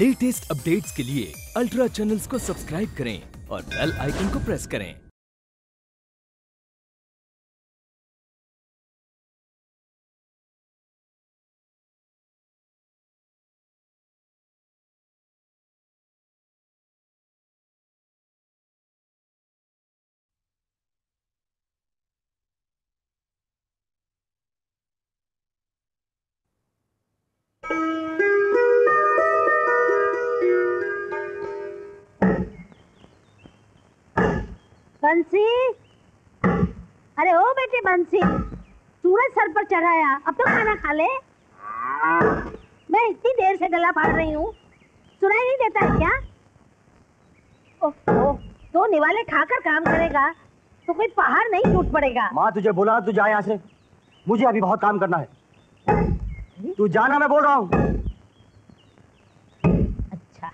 Latest updates के लिए ultra channels को सब्सक्राइब करें और बेल आइकन को प्रेस करें। बंसी, अरे ओ बेटे बंसी, सूरज सर पर चढ़ाया, अब तो खाना खा ले। मैं इतनी देर से गला फाड़ रही हूँ, सुनाई नहीं देता है क्या? ओह, तो निवाले खाकर काम करेगा तो कोई पहाड़ नहीं टूट पड़ेगा। माँ तुझे बोला तू जा यहाँ से, मुझे अभी बहुत काम करना है। तू जाना, मैं बोल रहा हूँ। अच्छा,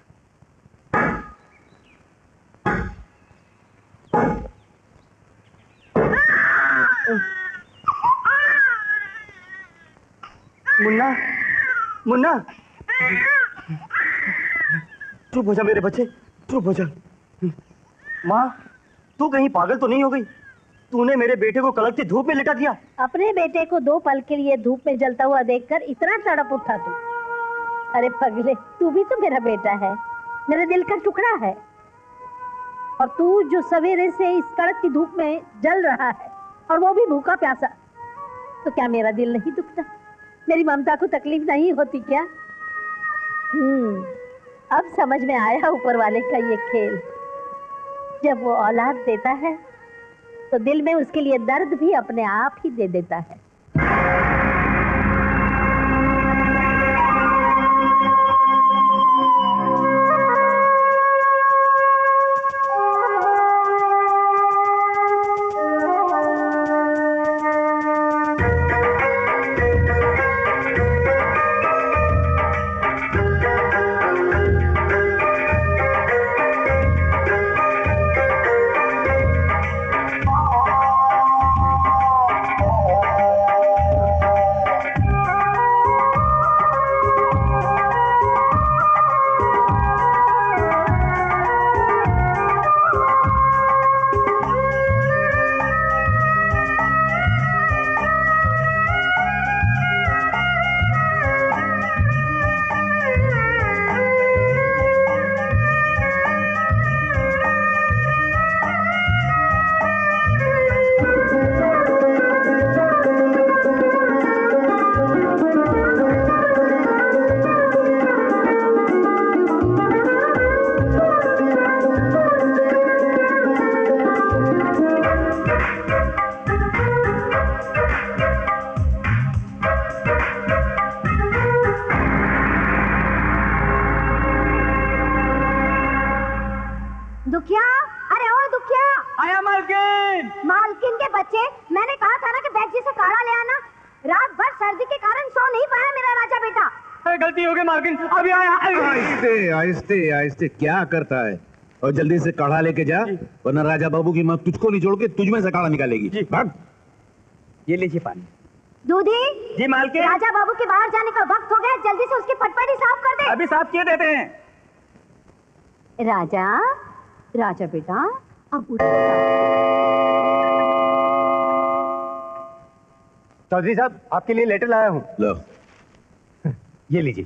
मुन्ना, मुन्ना, चुप हो जा मेरे बच्चे, चुप हो जा। माँ, तू कहीं पागल तो नहीं हो गई? तूने मेरे बेटे को कड़कती धूप में लिटा दिया। अपने बेटे को 2 पल के लिए धूप में जलता हुआ देखकर इतना तड़प उठा तू? अरे पगले, तू भी तो मेरा बेटा है, मेरे दिल का टुकड़ा है। और तू जो सवेरे से इस कड़कती धूप में जल रहा है और वो भी भूखा प्यासा, तो क्या मेरा दिल नहीं दुखता? मेरी ममता को तकलीफ नहीं होती क्या? अब समझ में आया ऊपर वाले का ये खेल। जब वो औलाद देता है तो दिल में उसके लिए दर्द भी अपने आप ही दे देता है। आहिस्ते क्या करता है? और जल्दी से काढ़ा लेके जा, वरना राजा बाबू की माँ तुझको नहीं छोड़ के तुझ में से काढ़ा निकालेगी। जी भाग। ये लीजिए पानी। दूधी जी मालकिन, राजा बाबू के बाहर जाने का वक्त हो गया, जल्दी से उसकी फटफटी साफ कर दे। अभी साफ किए देते हैं। राजा, राजा बेटा, अब उठ। चौधरी साहब, आपके लिए लेटर लाया हूँ। लो, ये लीजिए।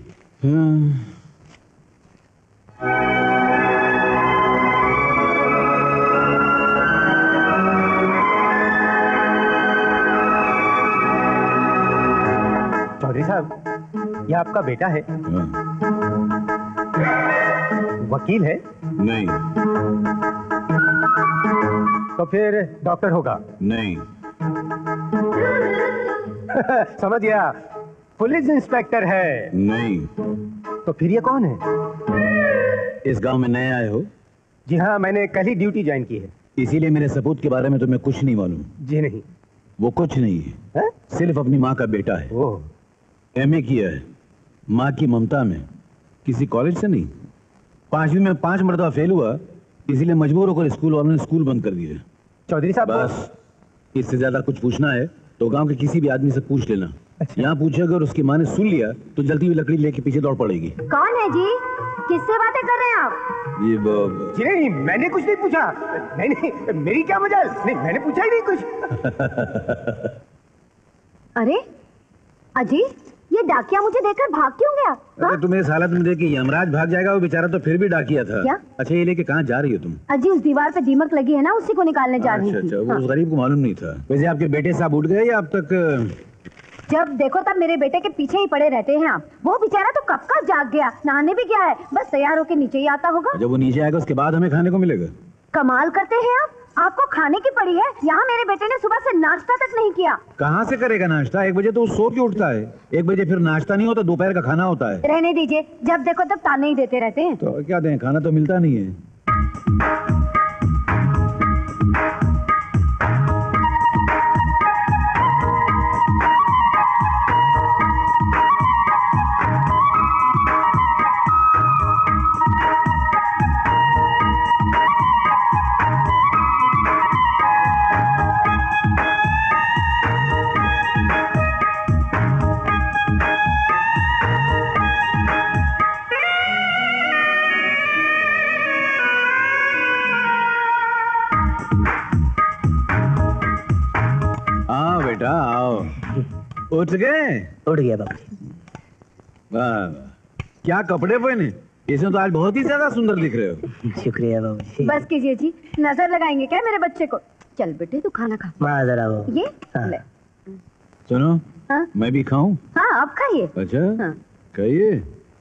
चौधरी साहब, ये आपका बेटा है? वकील है? नहीं। तो फिर डॉक्टर होगा? नहीं। समझ गया, पुलिस इंस्पेक्टर है? नहीं। तो फिर ये कौन है? इस गांव में नए आए हो? जी हाँ, मैंने कल ही ड्यूटी ज्वाइन की है। इसीलिए मेरे सपूत के बारे में तुम्हें कुछ नहीं मालूम? जी नहीं। वो कुछ नहीं है, सिर्फ अपनी माँ का बेटा है। ओह। एमए किया है, माँ की ममता में, किसी कॉलेज से नहीं। 5वीं में 5 मरतबा फेल हुआ, इसीलिए मजबूर होकर स्कूल वालों ने स्कूल बंद कर दिए। चौधरी साहब, बस इससे ज्यादा कुछ पूछना है तो गांव के किसी भी आदमी से पूछ लेना। यहाँ पूछे अगर उसकी माँ ने सुन लिया तो जल्दी हुई लकड़ी लेके पीछे दौड़ पड़ेगी। कौन है जी? किससे बातें कर रहे हैं आप? ये जी नहीं, मैंने कुछ नहीं पूछा। नहीं, मेरी क्या मजाल? नहीं, मैंने पूछा ही नहीं कुछ। अरे अजी, ये डाकिया मुझे देखकर भाग क्यों गया? अरे तुम इस हालत में देख के यमराज भाग जाएगा, वो बेचारा तो फिर भी डाकिया था। क्या? अच्छा ये लेके कहाँ जा रही हो तुम? अजी उस दीवार पे दीमक लगी है ना, उसी को निकालने जा रही थी। अच्छा, वो उस गरीब को मालूम नहीं था। वैसे आपके बेटे साहब उठ गए या अब तक? जब देखो तब मेरे बेटे के पीछे ही पड़े रहते हैं आप। वो बेचारा तो कब का जाग गया, नहाने भी गया है, बस तैयार होके नीचे ही आता होगा। जब वो नीचे आएगा उसके बाद हमें खाने को मिलेगा। कमाल करते हैं आप, आपको खाने की पड़ी है। यहाँ मेरे बेटे ने सुबह से नाश्ता तक नहीं किया। कहाँ से करेगा नाश्ता? 1 बजे तो वो सो के उठता है। 1 बजे फिर नाश्ता नहीं होता, दोपहर का खाना होता है। रहने दीजिए, जब देखो तब ताने ही देते रहते हैं। तो क्या दें, खाना तो मिलता नहीं है। उठ गए? उठ गया बाबू। वाह, क्या कपड़े पहने, इसमें तो आज बहुत ही ज्यादा सुंदर दिख रहे हो। शुक्रिया बाबू। बस कीजिए जी, नजर लगाएंगे क्या मेरे बच्चे को? चल बेटे तू खाना खा। माजरा बाबू। ये ले। सुनो, हाँ? मैं भी खाऊं? हाँ आप खाइए। अच्छा हाँ। खाइए।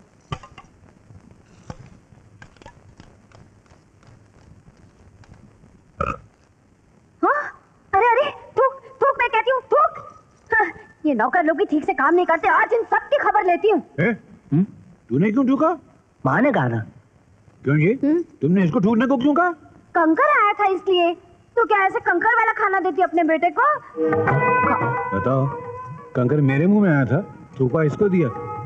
हाँ? अरे थूक थूक, मैं कहती हूँ थूक। हाँ, ये नौकर लोग भी ठीक से काम नहीं करते, आज इन सब की खबर लेती हूँ। तूने क्यों ठूका? माँ ने कहा था। क्यों जी? तुमने इसको ठूकने को क्यों कहा? कंकर आया था इसलिए। तो क्या ऐसे कंकर वाला खाना देती अपने बेटे को? बताओ, कंकर मेरे मुंह में आया था, थूका इसको दिया।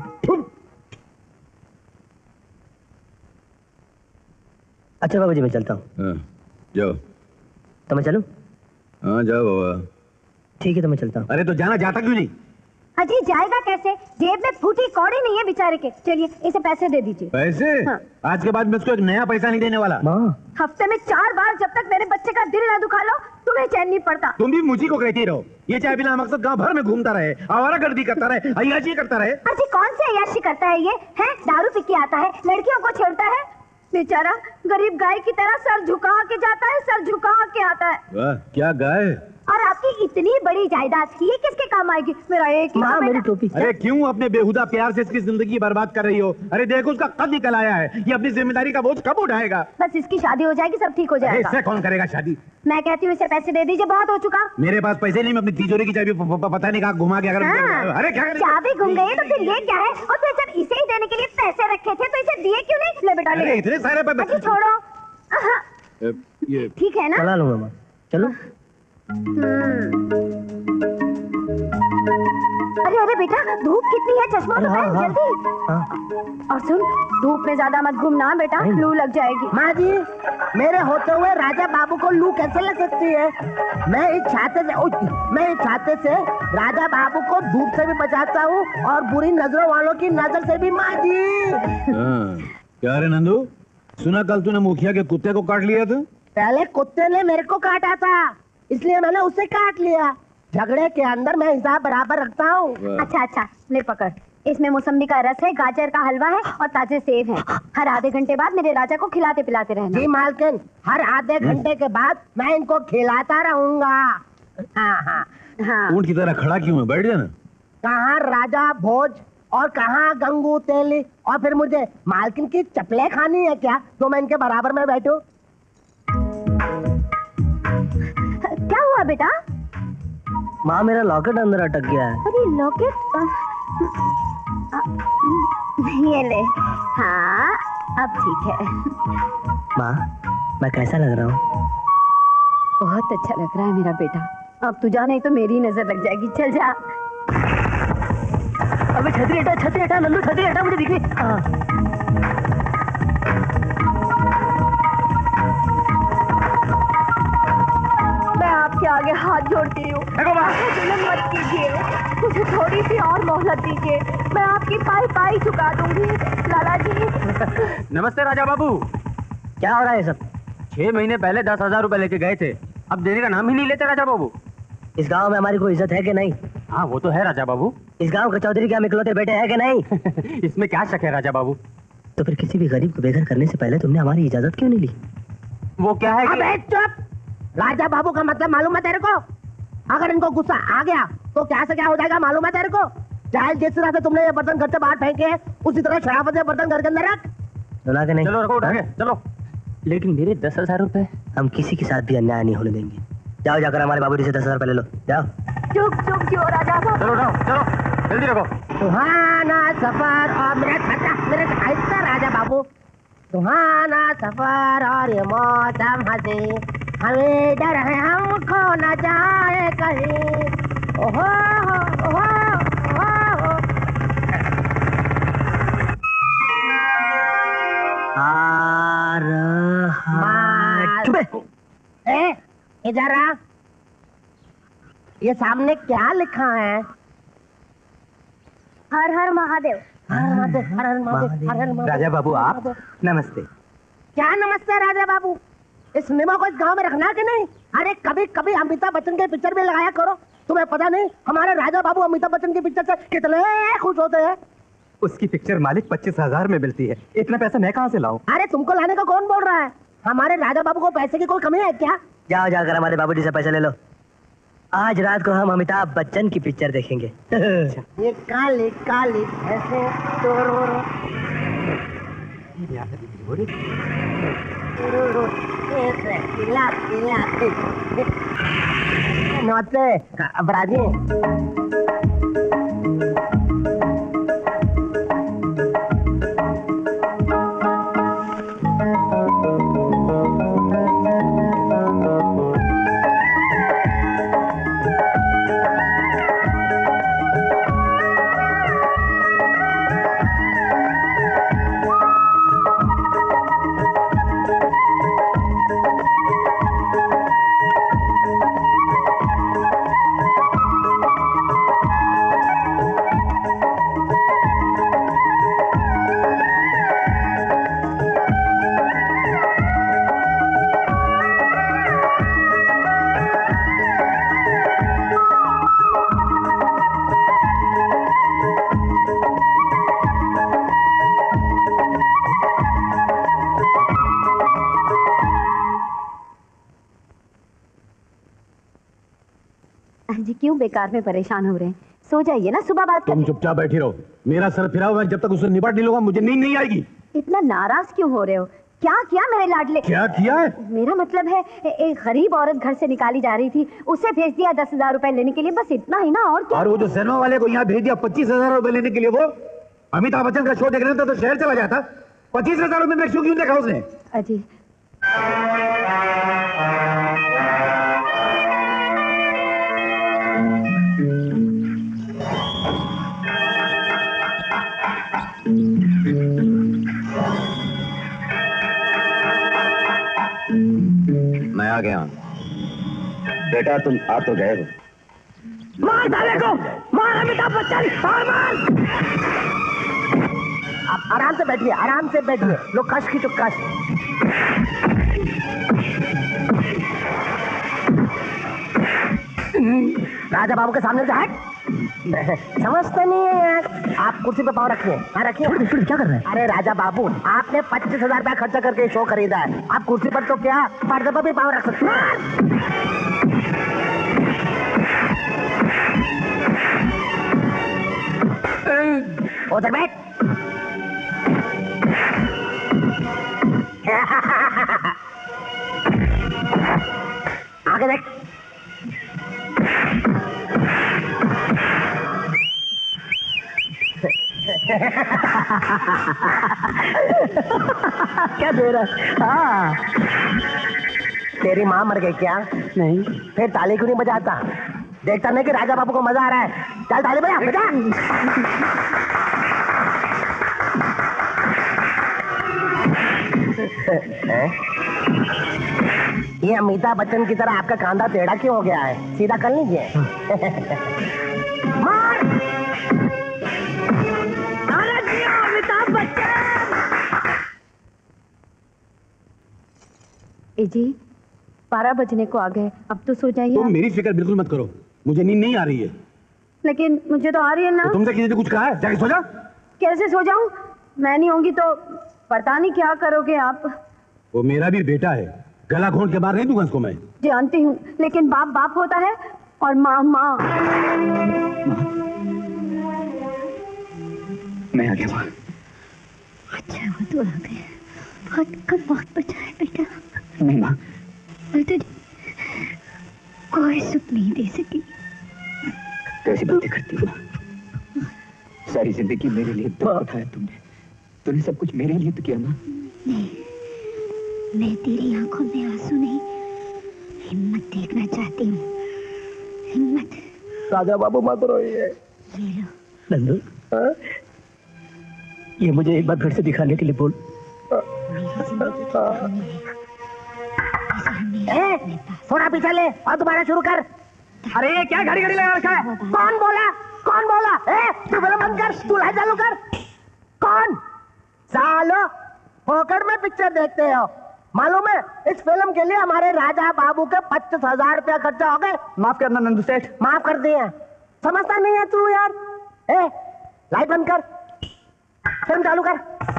अच्छा बाबू जी मैं चलता हूँ। जाओ। तो मैं चलूं? हाँ जाओ बाबा। ठीक है तो मैं चलता हूँ। अरे तो जाना, जाता क्यों नहीं? अजी जाएगा कैसे, जेब में फूटी कौड़ी नहीं है बेचारे के। चलिए इसे पैसे दे दीजिए। पैसे? हाँ। आज के बाद मैं उसको एक नया पैसा नहीं देने वाला। माँ, हफ्ते में 4 बार जब तक मेरे बच्चे का दिल ना दुखा लो तुम्हें चैन नहीं पड़ता। तुम भी मुझी को कहती रहो, ये चाहे बिना मकसद गांव भर में घूमता रहे, आवारागर्दी करता रहे, अय्याशी करता रहे। अजी कौन से अय्याशी करता है ये? है दारू पी के आता है, लड़कियों को छेड़ता है। बेचारा गरीब गाय की तरह सर झुका के जाता है, सर झुका के आता है। वाह, क्या गाय! और आपकी इतनी बड़ी जायदाद की ये किसके काम आएगी? मेरा एक ही माँ मेरी टोपी। अरे क्यों अपने बेहुदा प्यार से इसकी जिंदगी बर्बाद कर रही हो? अरे देखो उसका कद निकल आया है, ये अपनी जिम्मेदारी का बोझ कब उठाएगा? बस इसकी शादी हो जाएगी, सब ठीक हो जाएगा। इससे कौन करेगा शादी? मैं कहती हूँ इसे पैसे दे दीजिए, बहुत हो चुका। मेरे पास पैसे नहीं, मैं अपनी तिजोरी की चाबी पता नहीं कहाँ घुमा के। अगर अरे क्या चाबी घूम गई तो फिर ये क्या है? और फिर जब इसे ही देने के लिए पैसे रखे थे तो इसे दिए क्यों नहीं? ले बेटा ले। इतने सारे अच्छा छोड़ो। ये ठीक है ना? चला लूंगा माँ, चलो। अरे बेटा धूप कितनी है, चश्मा तो पहन जल्दी। और सुन, धूप में ज्यादा मत घूमना बेटा, लू लग जाएगी। माँ जी, मेरे होते हुए राजा बाबू को लू कैसे लग सकती है? मैं इस छाते से राजा बाबू को धूप से भी बचाता हूँ और बुरी नजरों वालों की नजर से भी। माँ जी क्या रे नंदू, सुना कल तूने मुखिया के कुत्ते को काट लिया था? पहले कुत्ते ने मेरे को काटा था, इसलिए मैंने उसे काट लिया। झगड़े के अंदर मैं हिसाब बराबर रखता हूँ। अच्छा ले पकड़, इसमें मौसम्बी का रस है, गाजर का हलवा है और ताजे सेब हैं। हर आधे घंटे बाद मेरे राजा को खिलाते पिलाते रहना। जी मालकिन, हर आधे घंटे के बाद मैं इनको खिलाता रहूंगा। हाँ। ऊंट की तरह खड़ा क्यों है? बैठ जाना। कहाँ राजा भोज और कहाँ गंगू तेली, और फिर मुझे मालकिन की चपले खानी है क्या तो मैं इनके बराबर में बैठूं? क्या हुआ बेटा? माँ मेरा लॉकेट अंदर अटक गया है। अरे लॉकेट? ये ले। हाँ अब ठीक है। माँ मैं कैसा लग रहा हूँ? बहुत अच्छा लग रहा है मेरा बेटा। अब तू जा, नहीं तो मेरी नजर लग जाएगी। चल जा। अबे छतरी हटा नंदू, छतरी हटा, मुझे दिख रही। आपके आगे हाथ जोड़ती हूँ, जुल्म मत कीजिए, मुझे थोड़ी सी और मोहलत दीजिए, मैं आपकी पाई पाई चुका दूंगी लाला जी। नमस्ते राजा बाबू। क्या हो रहा है सब? 6 महीने पहले 10,000 रुपए लेके गए थे, अब देने का नाम ही नहीं लेते राजा बाबू। इस गांव में हमारी कोई इज्जत है कि नहीं? हाँ वो तो है राजा बाबू। इस गांव के चौधरी क्या इकलौते बेटे हैं कि नहीं? इसमें क्या शक है राजा बाबू। तो फिर किसी भी गरीब को बेघर करने से पहले तुमने हमारी इजाजत क्यों नहीं ली? वो क्या है अबे चुप! राजा बाबू का मतलब मालूम है तेरे को? अगर इनको गुस्सा आ गया तो क्या से क्या हो जाएगा मालूम है तेरे को? चाहे जिस तरह से तुमने ये बर्तन घर से बाहर फेंके उसी तरह शराफत से बर्तन घर के अंदर रख। सुना के नहीं? चलो रखो, उठा के चलो। लेकिन मेरे 10,000 रुपए हम किसी के साथ भी अन्याय नहीं होने देंगे। जाओ जाकर हमारे बाबूजी से 10,000 रुपए ले लो, जाओ। चुप चुप क्यों राजा बाबू? चलो उठाओ, चलो जल्दी रखो। सुहाना सफर और मेरे ऐसा राजा बाबू, सुहाना सफर और ये मौसम हंसी, हमें डर है हमको न जाए कहीं। ओहो ओहो ओहो। इधर आ, ये सामने क्या लिखा है? हर हर महादेव। हर महादेव, हर हर महादेव, हर हर महादेव। राजा बाबू आप नमस्ते। क्या नमस्ते राजा बाबू? इस निमा को इस गांव में रखना कि नहीं? अरे कभी कभी अमिताभ बच्चन के पिक्चर भी लगाया करो। तुम्हें पता नहीं हमारे राजा बाबू अमिताभ बच्चन की पिक्चर से कितने खुश होते हैं? उसकी पिक्चर मालिक 25,000 में मिलती है, इतना पैसा मैं कहाँ से लाऊं? अरे तुमको लाने का कौन बोल रहा है? हमारे राजा बाबू को पैसे की कोई कमी है क्या? जाओ जाकर हमारे बाबूजी से पैसे ले लो। आज रात को हम अमिताभ बच्चन की पिक्चर देखेंगे। ये काली काली ऐसे नमस्ते अपराधी। क्यों बेकार में परेशान हो रहे हैं? सो जाइए ना, सुबह बात तुम चुपचाप बैठी रहो, मेरा सर फिरा हुआ है, जब तक उसे निपट नहीं लूंगा मुझे नींद नहीं आएगी। इतना नाराज क्यों हो रहे हो? क्या किया मेरे लाडले? क्या किया है? मेरा मतलब है एक गरीब औरत घर से निकाली जा रही थी, उसे भेज दिया 10,000 रुपए लेने के लिए, बस इतना ही ना। और क्या? और वो जो सिनेमा वाले को यहाँ भेज दिया 25,000 रुपए लेने के लिए, वो अमिताभ बच्चन का शो देखने था तो शहर चला जाता। 25,000 रुपए में शो क्यों देखा उसने? अजी मैं आ गया। बेटा तुम आ तो गए हो। मार साले को, मार अमिताभ बच्चन, मार। आप आराम से बैठिए, आराम से बैठिए। लो कश की तो कश। राजा बाबू के सामने से हट। समझते नहीं है यार। आप कुर्सी पे पाँव रखिए। हाँ रखिए। क्या कर रहे हैं? अरे राजा बाबू, आपने 25,000 रुपया खर्चा करके शो खरीदा है, आप कुर्सी पर तो क्या पर्दे पर भी पाँव रख सकते हैं। उधर बैठ। आगे देख। क्या दे रहा? हाँ, तेरी माँ मर गई क्या? नहीं। फिर ताली क्यों नहीं बजाता? देखता नहीं कि राजा बाबू को मजा आ रहा है? चल ताली बजा, बजा। ये अमिताभ बच्चन की तरह आपका कांधा टेढ़ा क्यों हो गया है? सीधा कर लीजिए। मार! अमिताभ बच्चन! जी 12 बजने को आ गए, अब तो सो जाइए। तुम मेरी फिक्र बिल्कुल मत करो, मुझे नींद नहीं आ रही है। लेकिन मुझे तो आ रही है ना। तो तुमसे किसी ने कुछ कहा है? जाके सो जा। कैसे सो जाऊं? मैं नहीं होंगी तो पता नहीं क्या करोगे आप। वो मेरा भी बेटा है, गला घोंट के मार नहीं दूंगा उसको मैं। जानती हूँ, लेकिन बाप बाप होता है और माँ माँ। मैं आ गया माँ। अच्छा हुआ तू आ गया, बहुत कम वक्त बचा है बेटा। नहीं माँ, मैं तुझे कोई सुख नहीं दे सकी। कैसी बातें करती हो? सारी जिंदगी मेरे लिए दुख उठाया तुमने सब कुछ मेरे लिए तो किया माँ। नहीं, मैं तेरी आंखों में आंसू नहीं, हिम्मत देखना चाहती हूँ। हिम्मत। राजा बाबू मत रोइए। ये लो। नंदू, ये मुझे एक बार फिर से दिखाने के लिए बोल। थोड़ा पीछे ले और दोबारा शुरू कर। अरे क्या घड़ी घड़ी लगा रखा है? कौन बोला? कौन बोला? तू फिल्म बंद कर, तू लाइट चालू कर। कौन? सालो फोकट में पिक्चर देखते हो? मालूम है इस फिल्म के लिए हमारे राजा बाबू के 25,000 रुपया खर्चा हो गए। माफ करना नंदू सेठ। माफ कर दिए। समझता नहीं है तू यार। लाइट बंद कर, फिल्म चालू कर।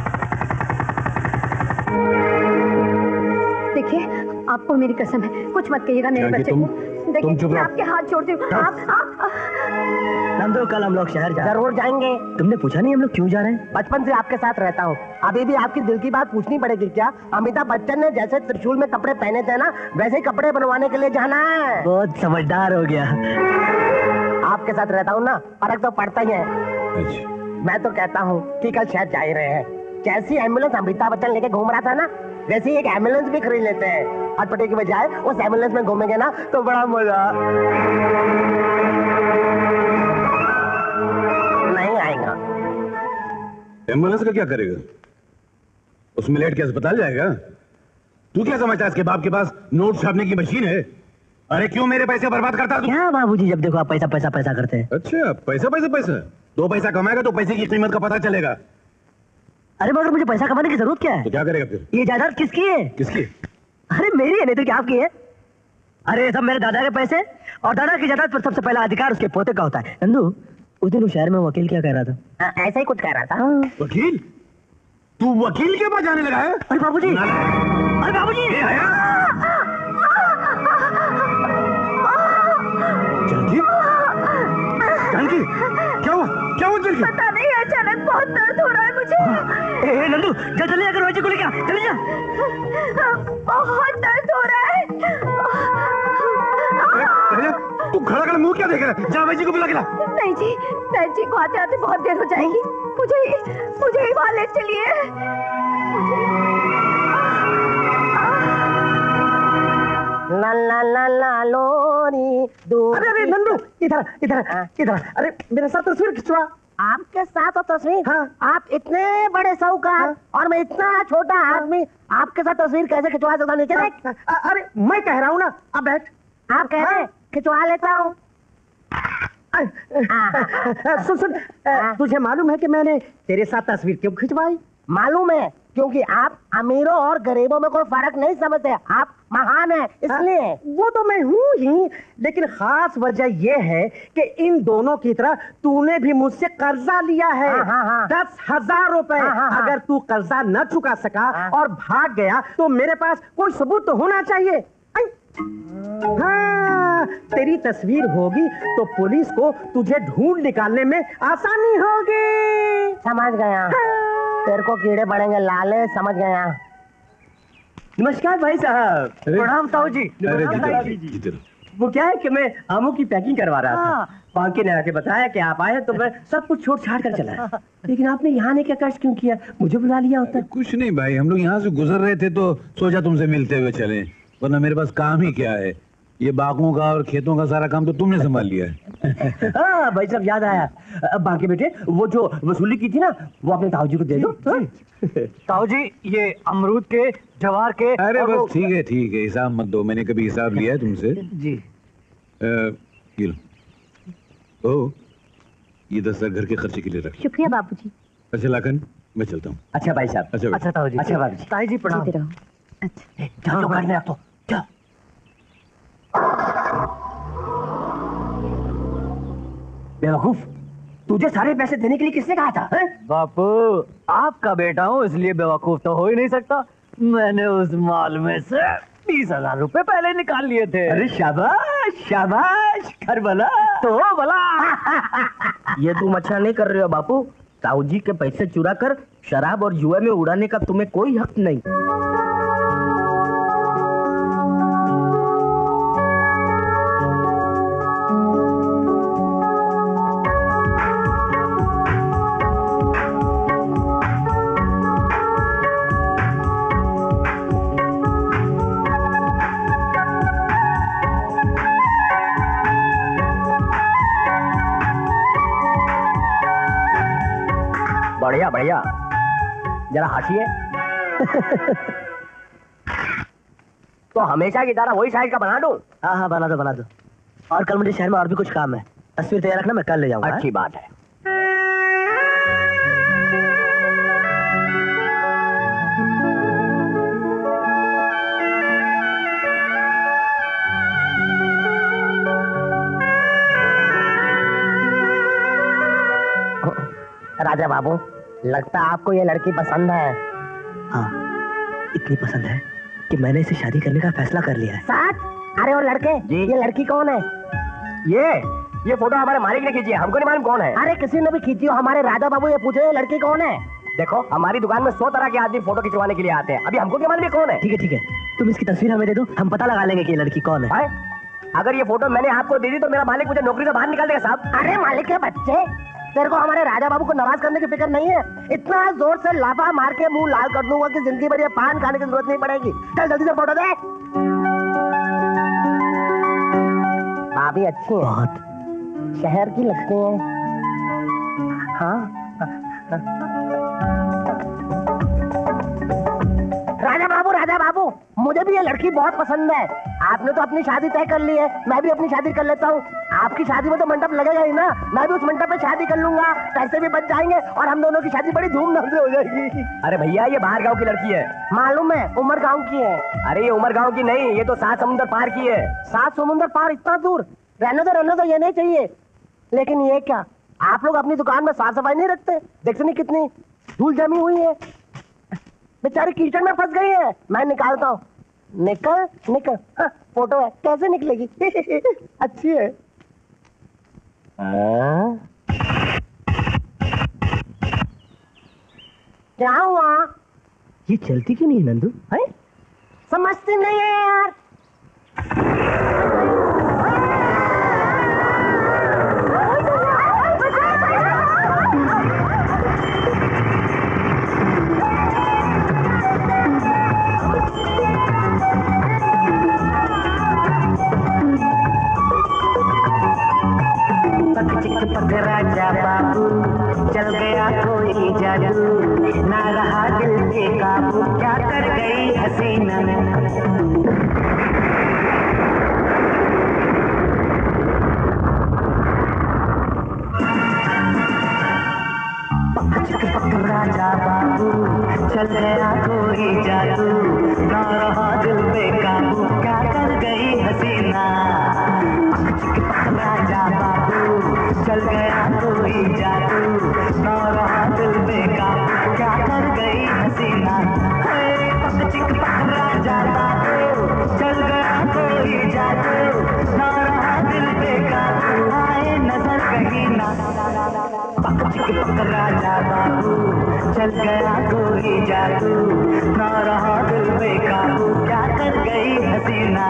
देखिए, आपको मेरी कसम है, कुछ मत कहिएगा मेरे बच्चे को। देखिए, मैं आपके हाथ जोड़ती हूँ। नंदू, कल हम लोग शहर जरूर जाएंगे। तुमने पूछा नहीं हम लोग क्यों जा रहे हैं? बचपन से आपके साथ रहता हूँ, अभी भी आपकी दिल की बात पूछनी पड़ेगी क्या? अमिताभ बच्चन ने जैसे त्रिशूल में कपड़े पहने थे ना, वैसे ही कपड़े बनवाने के लिए जाना है। बहुत समझदार हो गया। आपके साथ रहता हूँ ना, फर्क तो पड़ता ही है। मैं तो कहता हूँ कि कल शहर जा ही रहे हैं। जैसी एम्बुलेंस अमिताभ बच्चन लेके घूम रहा था ना, वैसे ही एक एम्बुलेंस भी खरीद लेते हैं। अटपटे की बजाय उस एम्बुलेंस में घूमेंगे ना तो बड़ा मजा नहीं आएगा। एम्बुलेंस का क्या करेगा? उसमें लेट के अस्पताल जाएगा? तू क्या समझता है इसके बाप के पास नोट छापने की मशीन है? अरे क्यों मेरे पैसे बर्बाद करता तू? क्या बाबूजी, जब देखो आप पैसा पैसा पैसा करते हैं। अच्छा, पैसा पैसा पैसा। 2 पैसा कमाएगा तो पैसे की कीमत का पता चलेगा। अरे मगर मुझे पैसा कमाने की जरूरत क्या है? तो क्या करेगा फिर? ये जायदाद किसकी है? किसकी? अरे मेरी है, नहीं तो क्या आपकी है? अरे सब मेरे दादा के पैसे, और दादा की जायदाद पर सबसे पहला अधिकार उसके पोते का होता है। नंदू, उस दिन वो शहर में वकील क्या कह रहा था? ऐसा ही कुछ कह रहा था। वकील? तू वकील के पास जाने लगा है? अरे बाबूजी, अरे बाबूजी, जानकी, जानकी, क्या हुआ? क्या हुआ जानकी? पता नहीं, अचानक बहुत दर्द हो रहा है मुझे। नंदू, जा चले जाकर रोजी को लेके आ, चले जा। बहुत दर्द हो रहा है। तू खड़ा खड़ा मुंह क्या देख रहा है? जा भाई जी को बुला के ला। नहीं जी, भाई जी को आते आते बहुत देर हो जाएगी। मुझे ही वहां ले चलिए। ला ला ला ला लोरी दूर। अरे नंदू, इधर इधर इधर। अरे मेरे साथ तस्वीर खिंचवा। आपके साथ तो तस्वीर? हाँ। आप इतने बड़े साहूकार और मैं इतना छोटा आदमी, आपके साथ तस्वीर कैसे खिंचवा सकता? नीचे देख। अरे मैं कह रहा हूँ ना, अब बैठ। आप कह रहे खिंचवा लेता हूँ। सुन, तुझे मालूम है कि मैंने तेरे साथ तस्वीर क्यों खिंचवाई? मालूम है, क्योंकि आप अमीरों और गरीबों में कोई फर्क नहीं समझते। आप महान हैं इसलिए। वो तो मैं हूँ ही, लेकिन खास वजह यह है कि इन दोनों की तरह तूने भी मुझसे कर्जा लिया है। 10,000 रुपए। अगर तू कर्जा न चुका सका और भाग गया तो मेरे पास कोई सबूत तो होना चाहिए। हाँ, तेरी तस्वीर होगी तो पुलिस को तुझे ढूंढ निकालने में आसानी होगी। समझ गया। तेरे को कीड़े पड़ेंगे लाले, समझ गया। नमस्कार भाई साहब। प्रणाम साहू जी। वो क्या है कि मैं आमों की पैकिंग करवा रहा था। बाकी ने आके बताया कि आप आए तो मैं सब कुछ छोड़ छाड़ कर चला। लेकिन आपने यहाँ आने का कष्ट क्यों किया? मुझे बुला लिया होता। कुछ नहीं भाई, हम लोग यहाँ से गुजर रहे थे तो सोचा तुमसे मिलते हुए चले, वरना मेरे पास काम ही क्या है। ये बागों का और खेतों का सारा काम तो तुमने संभाल लिया है। हाँ भाई साहब याद आया। अब बाकी बेटे वो जो वसूली की थी ना वो अपने ताऊ जी को दे दो। ताऊ जी ये अमरूद के, जवार के। अरे बस ठीक है हिसाब मत दो, मैंने कभी हिसाब लिया है तुमसे? जी। ये लो। ओ ये 10,000 घर के खर्चे के लिए रख। शुक्रिया बाबूजी। अच्छा लाखन मैं चलता हूँ। अच्छा भाई साहब। अच्छा ताऊ जी। अच्छा बाबूजी। ताई जी प्रणाम। अच्छा चलो गाड़ी में रख दो। बेवकूफ, तुझे सारे पैसे देने के लिए किसने कहा था? बापू आपका बेटा हूँ इसलिए बेवकूफ तो हो ही नहीं सकता। मैंने उस माल में से 20,000 रुपए पहले निकाल लिए थे। अरे शाबाश शाबाश, कर भला तो भला। ये तुम अच्छा नहीं कर रहे हो बापू। ताऊ जी के पैसे चुरा कर शराब और जुए में उड़ाने का तुम्हें कोई हक नहीं। बढ़िया बढ़िया, जरा हंसिए। तो हमेशा की तरह वही साइज का बना दूं? हाँ बना दो। और कल मुझे शहर में और भी कुछ काम है, तस्वीर तैयार रखना, मैं कल ले जाऊंगा। अच्छी बात है। राजा बाबू, लगता है आपको ये लड़की पसंद है। हाँ, इतनी पसंद है कि मैंने इसे शादी करने का फैसला कर लिया है। साथ? अरे और लड़के जी, ये लड़की कौन है? ये फोटो हमारे मालिक ने खींची है, हमको नहीं मालूम कौन है। अरे किसी ने भी खींची हो, हमारे राजा बाबू ये पूछे ये लड़की कौन है। देखो हमारी दुकान में 100 तरह के आदमी फोटो खिंचवाने के लिए आते हैं, अभी हमको क्या मालूम कौन है। ठीक है, तुम इसकी तस्वीर हमें दे दो, हम पता लगा लेंगे कि ये लड़की कौन है। अगर ये फोटो मैंने आपको दे दी तो मेरा मालिक मुझे नौकरी से बाहर निकाल देगा साहब। अरे मालिक के बच्चे, तेरे को हमारे राजा बाबू को नाराज करने की फिक्र नहीं है। इतना जोर से लाफा मार के मुंह लाल कर दूंगा कि जिंदगी भर ये पान खाने की जरूरत नहीं पड़ेगी। चल जल्दी से फोटो दे। भाभी अच्छी है, बहुत शहर की लगती है। हाँ राजा बाबू, मुझे भी ये लड़की बहुत पसंद है। आपने तो अपनी शादी तय कर ली है, मैं भी अपनी शादी कर लेता हूँ। आपकी शादी में तो मंडप लगेगा ही ना, मैं भी उस मंडप पे शादी कर लूंगा, पैसे भी बच जाएंगे और हम दोनों की शादी बड़ी धूमधाम से हो जाएगी। अरे भैया ये बाहर गांव की लड़की है। मालूम है, उमर गांव की है। अरे ये उमर गांव की नहीं, ये तो 7 समुंदर पार की है। 7 समुंदर पार, इतना दूर? रहने दो, ये नहीं चाहिए। लेकिन ये क्या, आप लोग अपनी दुकान में साफ सफाई नहीं रखते? देखते नहीं कितनी धूल जमी हुई है, बेचारी कीचड़ में फंस गई है। मैं निकालता हूँ। निकल। हाँ, फोटो है, कैसे निकलेगी? अच्छी है। क्या हुआ? ये चलती क्यों नहीं है नंदू? है? समझती नहीं है यार। राजा बाबू चल गया कोई जादू, ना रहा दिल पे काबू, क्या कर गई हसीना। राजा बाबू चल गया कोई जादू, ना रहा दिल पे काबू, क्या कर गई हसीना। राजा बाबू चल गया कोई जादू, ना रहा दिल पे काबू, क्या कर गई हसीना। राजा बाबू चल गया कोई जादू, ना रहा दिल पे काबू, आए नजर कहीं ना। राजा बाबू चल गया कोई जादू, ना रहा दिल पे काबू, क्या कर गई हसीना।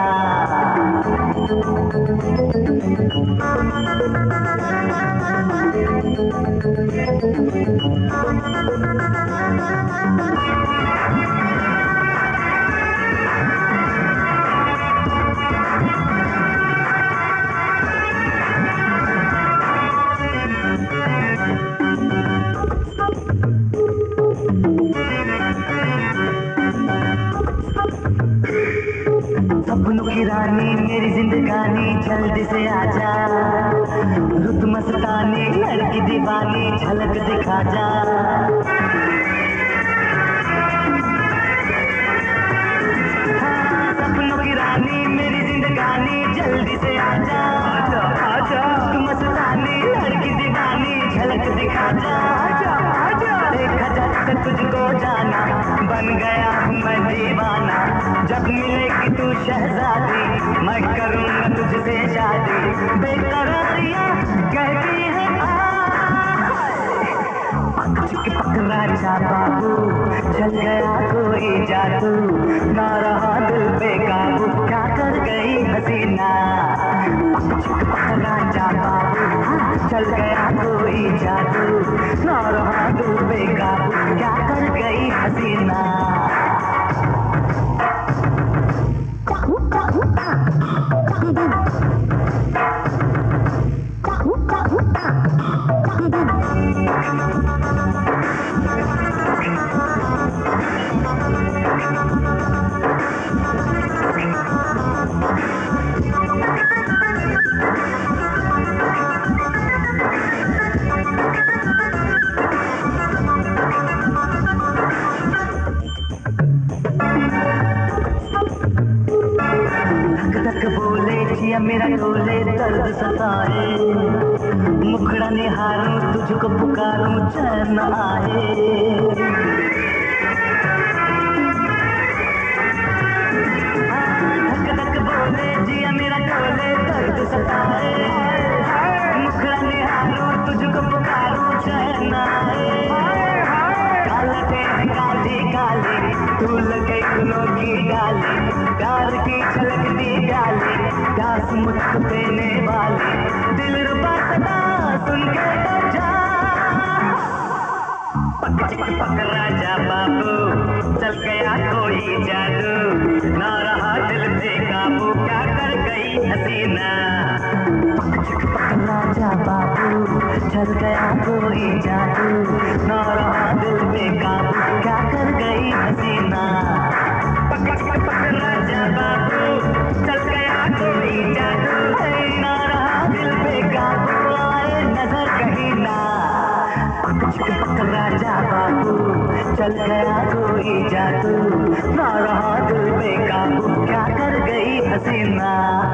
सपनों की रानी मेरी जिंदगानी जल्दी से आजा, रुत मस्तानी लड़की दीवानी झलक दिखा जा। हाँ, सपनों की रानी मेरी जिंदगानी जल्दी से आजा, आजा रुत मस्तानी लड़की दीवानी झलक दिखा जा। देखा जब तक तुझको जाना बन गया हूँ मैं दीवाना, जब मिलेगी तू शहजादी मैं करूँगा तुझसे शादी। बेकरारियाँ कहती है राजा बाबू चल गया कोई जादू, ना रहा दिल पे काबू क्या कर गई हसीना। राजा बाबू चल गया कोई जादू, ना रहा दिल पे काबू क्या कर गई हसीना। मेरा डोले दर्द सताए, मुखड़ा निहारूं तुझको पुकारूं चैन आए। धक धक बोले जिया मेरा डोले दर्द सताए, मुखड़ा निहारूं तुझको पुकारूं चैन आए। काला तेरे काली काली तू लगे गुनों की डाली, प्यार की छलकती डाली प्यास मुझको देने वाली, दिल रुबा सदा सुन के तो जा। पक पक राजा बाबू चल गया कोई जादू, ना रहा दिल पे काबू क्या कर गई हसीना। पक राजा बाबू चल गया कोई जादू, ना रहा दिल पे काबू क्या कर गई हसीना। पक राजा बाबू चल गया कोई जादू, ना रहा दिल पे काबू आए नजर कहीं ना। पक राजा बाबू चल गया कोई जादू, ना रहा दिल पे काबू क्या कर गई हसीना।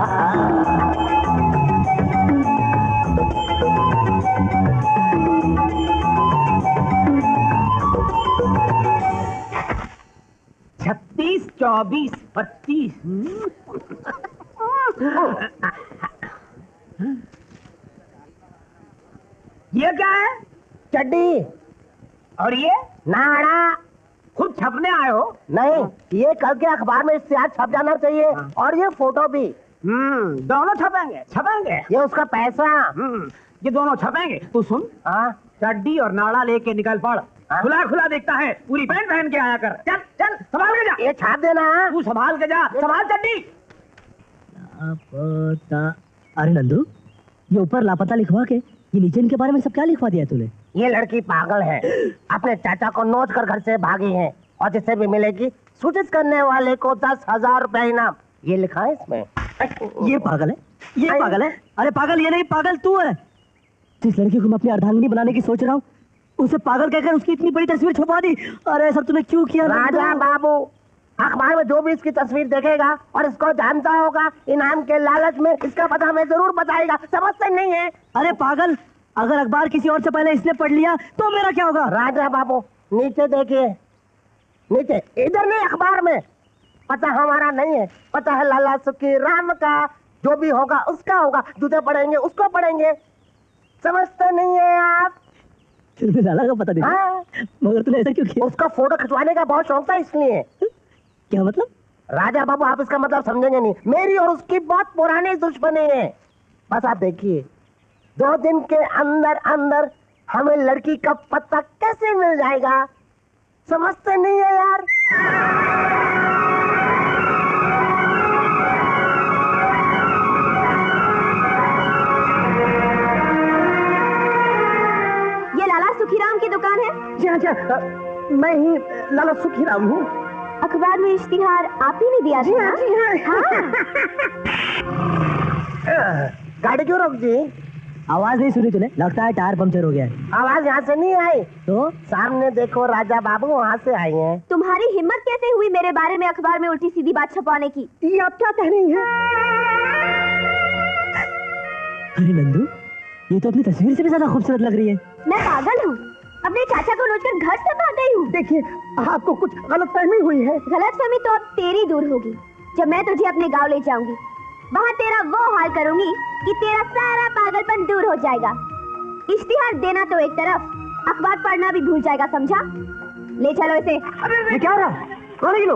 छत्तीस 24 25 ये क्या है? चड्डी। और ये नाड़ा। खुद छपने आए हो? नहीं, ये कल के अखबार में इससे आज छप जाना चाहिए। और ये फोटो भी। दोनों छपेंगे छपेंगे। ये उसका पैसा। ये दोनों छपेंगे। तू सुन, चड्डी और नाड़ा लेके निकल पड़। खुला खुला देखता है, पूरी पैंट पहन के आया कर। चल चल संभाल के जा। ये छाप देना। तू संभाल के जा, संभाल चड्डी। अरे नंदू, ये ऊपर लापता लिखवा के ये नीचे इनके बारे में सब क्या लिखवा दिया तूने? ये लड़की पागल है, अपने चाचा को नोच कर घर से भागी है, और जिसे भी मिलेगी सूचित करने वाले को 10,000 रुपए इनाम। ये लिखा है इसमें। ये पागल है, ये पागल है। अरे पागल ये नहीं, पागल तू है। जिस लड़की को मैं अपनी अर्धांगिनी बनाने की सोच रहा हूँ, उसे पागल कहकर उसकी इतनी बड़ी तस्वीर छुपा दी। अरे ऐसा तूने क्यों किया? राजा बाबू, अखबार में जो भी इसकी तस्वीर देखेगा और इसको जानता होगा, इनाम के लालच में इसका पता हमें जरूर बताएगा। समझते नहीं है? अरे पागल, अगर अखबार किसी और से पहले इसने पढ़ लिया तो मेरा क्या होगा? राजा बाबू नीचे देखिए, नीचे, इधर नहीं, अखबार में। पता हमारा नहीं है, पता है लाला सुखी राम का। जो भी होगा उसका होगा, जूते पड़ेंगे उसको पड़ेंगे। समझते नहीं है आप? लाला का पता नहीं। हाँ। मगर तूने ऐसा क्यों किया? उसका फोटो खिंचवाने का बहुत शौक था इसलिए। क्या मतलब? राजा बाबू आप इसका मतलब समझेंगे नहीं। मेरी और उसकी बहुत पुरानी दुश्मनी है। बस आप देखिए, 2 दिन के अंदर अंदर हमें लड़की का पता कैसे मिल जाएगा। समझते नहीं है यार? की दुकान है? जी हाँ, मैं ही लाला सुखी राम हूँ। अखबार में इश्तिहार आप ही ने दिया था? जी हाँ। गाड़ी क्यों रोक दी? आवाज नहीं सुनी तूने? लगता है टायर पंक्चर हो गया है। आवाज यहाँ से नहीं आई तो सामने देखो, राजा बाबू वहाँ से आई हैं। तुम्हारी हिम्मत कैसे हुई मेरे बारे में अखबार में उल्टी सीधी बात छपाने की? ये आप क्या कह रही हैं? अरे नंदू, ये तो अपनी तस्वीर से भी ज्यादा खूबसूरत लग रही है। मैं पागल हूँ, अपने चाचा को नोचकर घर से भाग गई हूँ। देखिए, आपको कुछ गलतफहमी हुई है। गलतफहमी तो अब तेरी दूर होगी जब मैं तुझे अपने गांव ले जाऊंगी। वहाँ तेरा वो हाल करूंगी कि तेरा सारा पागलपन दूर हो जाएगा। इश्तिहार देना तो एक तरफ, अखबार पढ़ना भी भूल जाएगा, समझा? ले चलो इसे। ये क्या हो रहा है? कौन है ये लोग?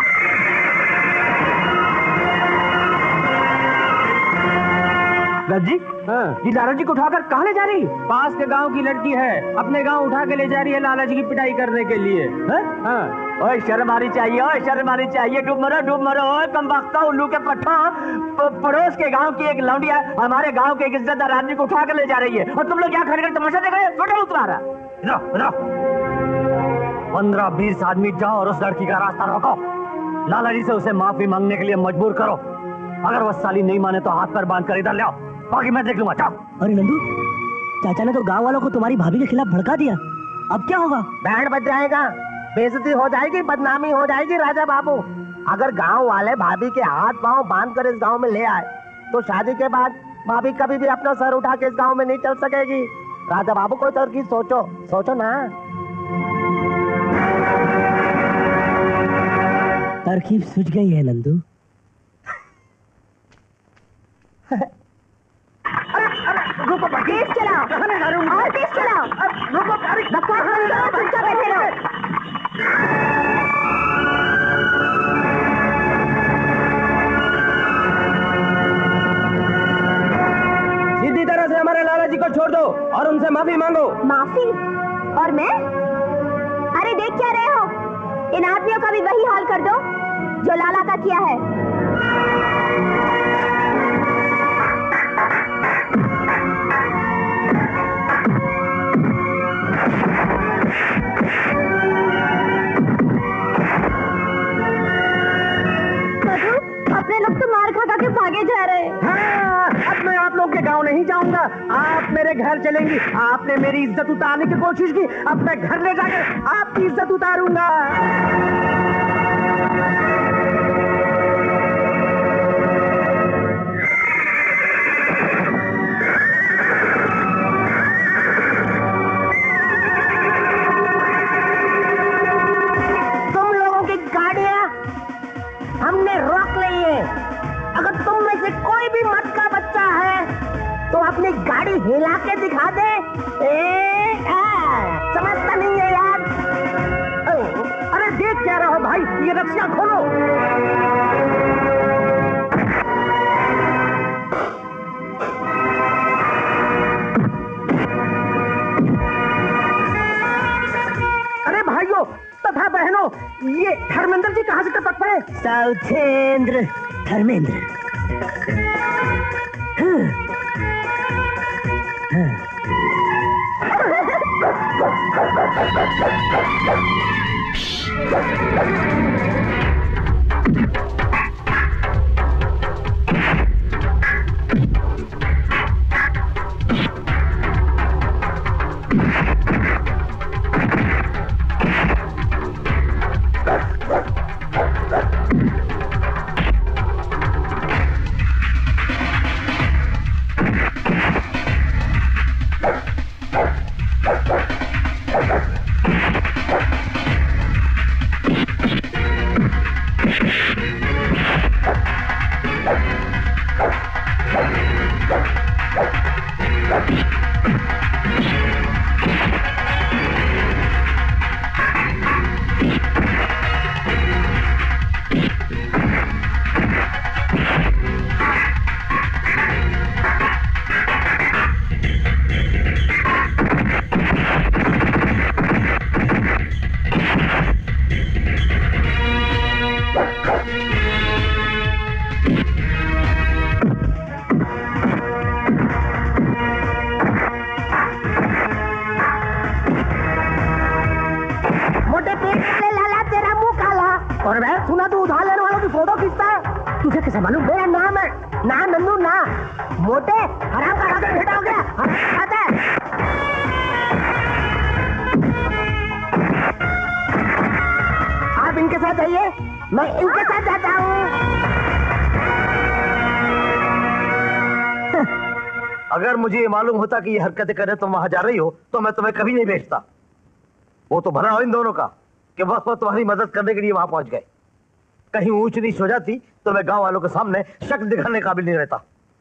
जी ये लाला जी को उठाकर कहाँ ले जा रही है? पास के गांव की लड़की है, अपने गांव उठा के ले जा रही है लाला जी की पिटाई करने के लिए। ओए शर्म आनी चाहिए, ओए शर्म आनी चाहिए। डूब मरो ओए कमबख्ता उल्लू के पट्टा। पड़ोस के गांव की एक लौंडिया हमारे गांव के एक इज्जतदार आदमी को उठा कर ले जा रही है और तुम लोग यहाँ खड़े तमाशा देख रहे हो? फोटो तुम्हारा 15-20 आदमी जाओ और उस लड़की का रास्ता रोको। लाला जी से उसे माफी मांगने के लिए मजबूर करो। अगर वो साली नहीं माने तो हाथ पर बांध कर इधर ले आओ, बाकी मैं देख लूंगा। जाओ। अरे नंदू, चाचा ने तो गांव वालों को तुम्हारी भाभी के खिलाफ भड़का दिया, अब क्या होगा? बैंड बज जाएगा, बेइज्जती हो जाएगी, बदनामी हो जाएगी। राजा बाबू, अगर गांव वाले भाभी के हाथ पांव बांध कर इस गांव में ले आए तो शादी के बाद भाभी कभी भी अपना सर उठा के इस गांव में नहीं चल सकेगी। राजा बाबू कोई तरकीब सोचो ना। तरकीब सूझ गई है नंदू। तेज चलाओ और तेज चलाओ। बकवास मत करो, चुपचाप बैठे रहो। सीधी तरह से हमारे लाला जी को छोड़ दो और उनसे माफी मांगो। माफी? और मैं? अरे देख क्या रहे हो? इन आदमियों का भी वही हाल कर दो जो लाला का किया है। अपने लोग तो मार खा के भागे जा रहे हैं। हाँ, अब मैं आप लोग के गांव नहीं जाऊंगा, आप मेरे घर चलेंगी। आपने मेरी इज्जत उतारने की कोशिश की, अब मैं घर ले जाकर आपकी इज्जत उतारूंगा। तुम लोगों की गाड़ियां हमने रोक ली है। अगर तुम में से कोई भी मत का बच्चा है तो अपनी गाड़ी हिला के दिखा दे। समझता नहीं है यार? अरे देख क्या रहो भाई, ये रस्सियां खोलो। अरे भाइयों तथा बहनों, ये धर्मेंद्र जी कहाँ से टपक पड़े? साउथेंद्र धर्मेंद्र। साला तू उधार लेने वालों की फोटो खींचता है? तुझे कैसे मालूम? मेरा नाम है ना नंदू ना। मोटे हराम का खाकर बेटा हो गया। आता है। आप इनके साथ जाइए, मैं इनके साथ जाता हूँ। अगर मुझे ये मालूम होता कि ये हरकतें कर रहे तुम वहां जा रही हो तो मैं तुम्हें कभी नहीं भेजता। वो तो भला हो इन दोनों का कि बस वो तुम्हारी मदद करने के लिए वहां पहुंच गए। कहीं ऊंच नीच हो जाती तो मैं गांव वालों के सामने शक्ल दिखाने काबिल नहीं रहता।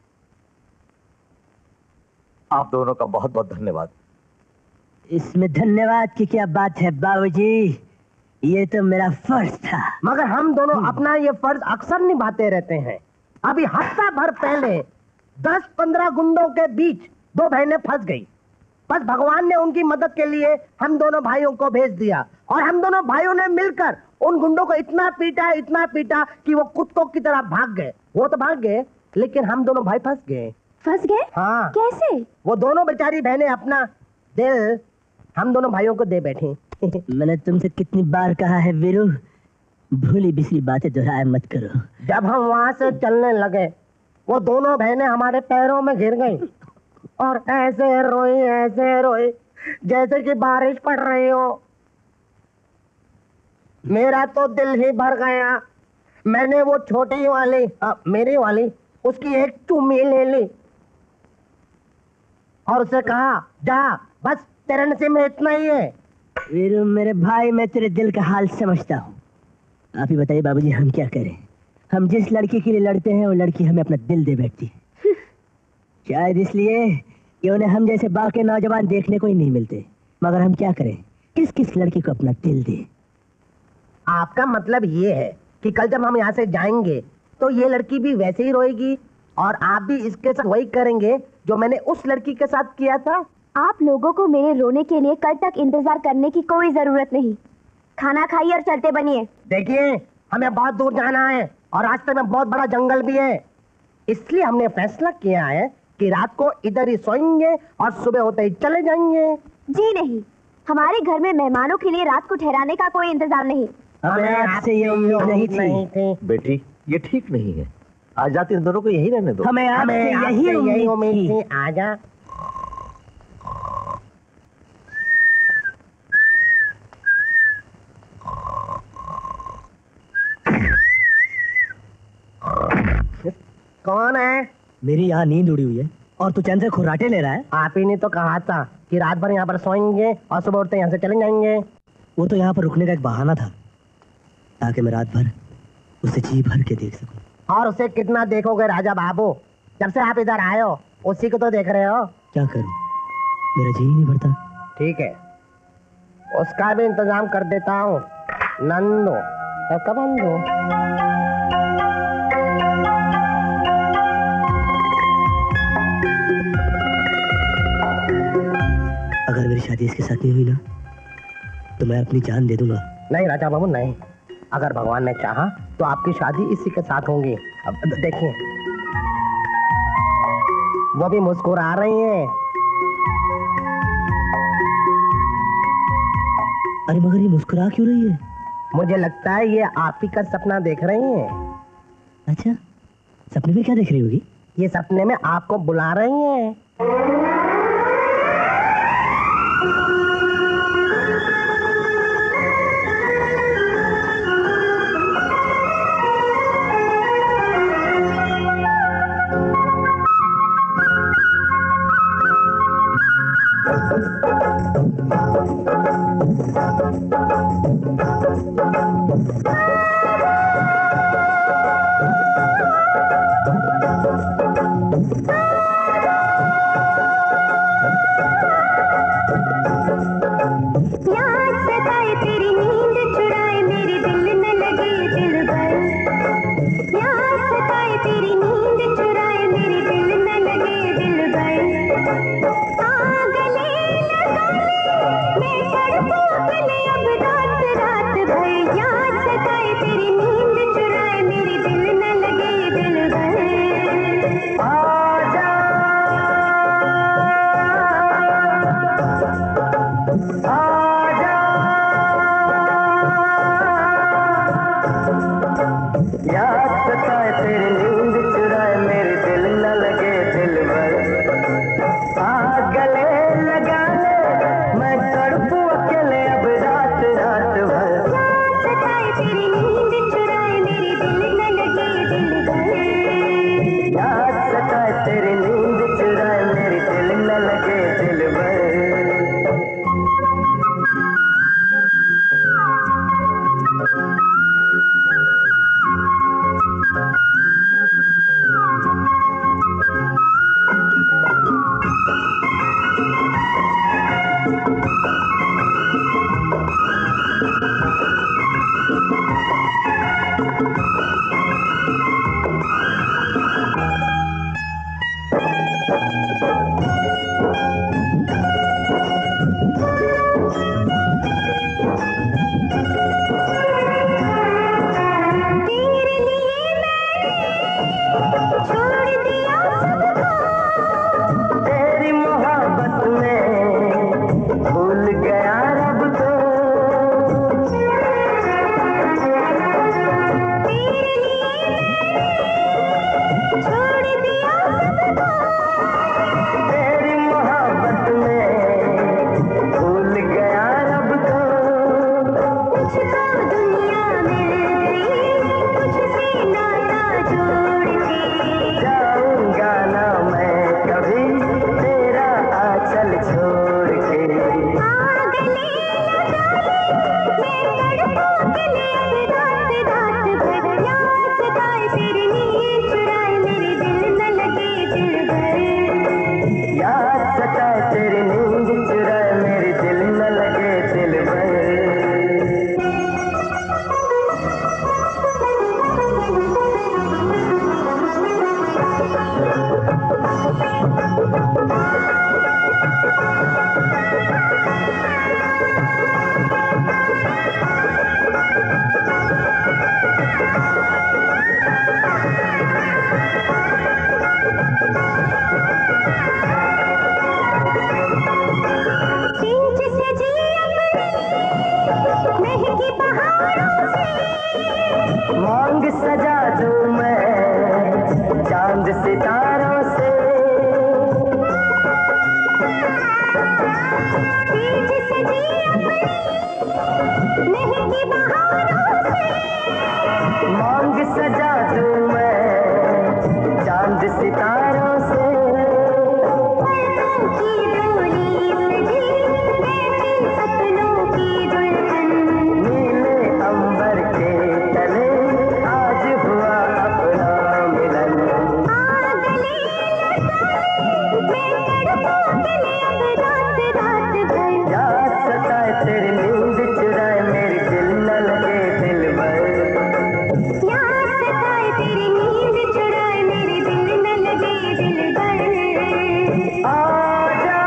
आप दोनों का बहुत बहुत धन्यवाद। इसमें धन्यवाद की क्या बात है बाबूजी, ये तो मेरा फर्ज था। मगर हम दोनों अपना ये फर्ज अक्सर निभाते रहते हैं। अभी हफ्ता भर पहले 10-15 गुंडों के बीच 2 बहनें फंस गई। बस भगवान ने उनकी मदद के लिए हम दोनों भाइयों को भेज दिया और हम दोनों भाइयों ने मिलकर उन गुंडों को इतना पीटा कि वो कुत्तों की तरह भाग गए। वो तो भाग गए लेकिन हम दोनों भाई फंस गए। फंस गए? हाँ। कैसे? वो दोनों बेचारी बहनें अपना दिल हम दोनों भाइयों को दे बैठी। मैंने तुमसे कितनी बार कहा है वीरू, भूली बिसरी बातें दोहराया मत करो। जब हम वहां से चलने लगे वो दोनों बहनें हमारे पैरों में गिर गई और ऐसे रोई जैसे कि बारिश पड़ रही हो। मेरा तो दिल ही भर गया। मैंने वो छोटी वाली मेरी वाली उसकी एक चुम्मी ले ली और उसे कहा जा, बस तेरे नसीब में इतना ही है। वीरू मेरे भाई, मैं तेरे दिल का हाल समझता हूँ। आप ही बताइए बाबूजी, हम क्या करें? हम जिस लड़की के लिए लड़ते हैं वो लड़की हमें अपना दिल दे बैठती है। शायद इसलिए कि उन्हें हम जैसे बाकी नौजवान देखने को ही नहीं मिलते। मगर हम क्या करें, किस किस लड़की को अपना दिल दे। आपका मतलब ये है कि कल जब हम यहाँ से जाएंगे तो ये लड़की भी वैसे ही रोएगी और आप भी इसके साथ वही करेंगे जो मैंने उस लड़की के साथ किया था। आप लोगों को मेरे रोने के लिए कल तक इंतजार करने की कोई जरूरत नहीं। खाना खाइए और चलते बनिए। देखिए, हमें बहुत दूर जाना है और रास्ते में बहुत बड़ा जंगल भी है। इसलिए हमने फैसला किया है कि रात को इधर ही सोएंगे और सुबह होते ही चले जाएंगे। जी नहीं, हमारे घर में मेहमानों के लिए रात को ठहराने का कोई इंतजाम नहीं। हमें आपसे ये उम्मीद नहीं थी। बेटी, ये ठीक नहीं है। आज जाते इन दोनों को यही रहने दो। हमें आपसे यही उम्मीद थी। आजा। कौन है? मेरी यहाँ नींद उड़ी हुई है और तू चैन से खुर्राटे ले रहा है। आप ही ने तो कहा था कि रात भर यहाँ पर सोएंगे और सुबह उठते यहाँ से चले जाएंगे। वो तो यहाँ पर रुकने का एक बहाना था ताकि मैं रात भर उसे जी भर के देख सकूं। और उसे कितना देखोगे राजा बाबू? जब से आप इधर आए हो उसी को तो देख रहे हो। क्या करूं, मेरा जी नहीं भरता। ठीक है, उसका भी इंतजाम कर देता हूँ। नंदू कब अगर मेरी शादी इसके साथ नहीं हुई ना तो मैं अपनी जान दे दूंगा। नहीं राजा बाबू नहीं, अगर भगवान ने चाहा तो आपकी शादी इसी के साथ होगी। अब देखिए, वो भी मुस्कुरा रही है। अरे मगर ये मुस्कुरा क्यों रही है? मुझे लगता है ये आप ही का सपना देख रही है। अच्छा, सपने में क्या देख रही होगी? ये सपने में आपको बुला रही है। मांग सजा दूं मैं चांद सितारों से, तेज से जी अपनी महकी बहारों से, मांग सजा दूं मैं चांद सितारों से, पलकों की डोली सजी बैठी सपनों की दुल्हन, नीले अंबर के तले आज हुआ अपना मिलन, गले लगाए मैं तड़पों के लिए अब रात रात भर, याद सताए तेरी नींद चुराए मेरी दिल न लगे दिल भर, याद सताए तेरी नींद चुराए मेरे दिल न लगे दिल भर, आजा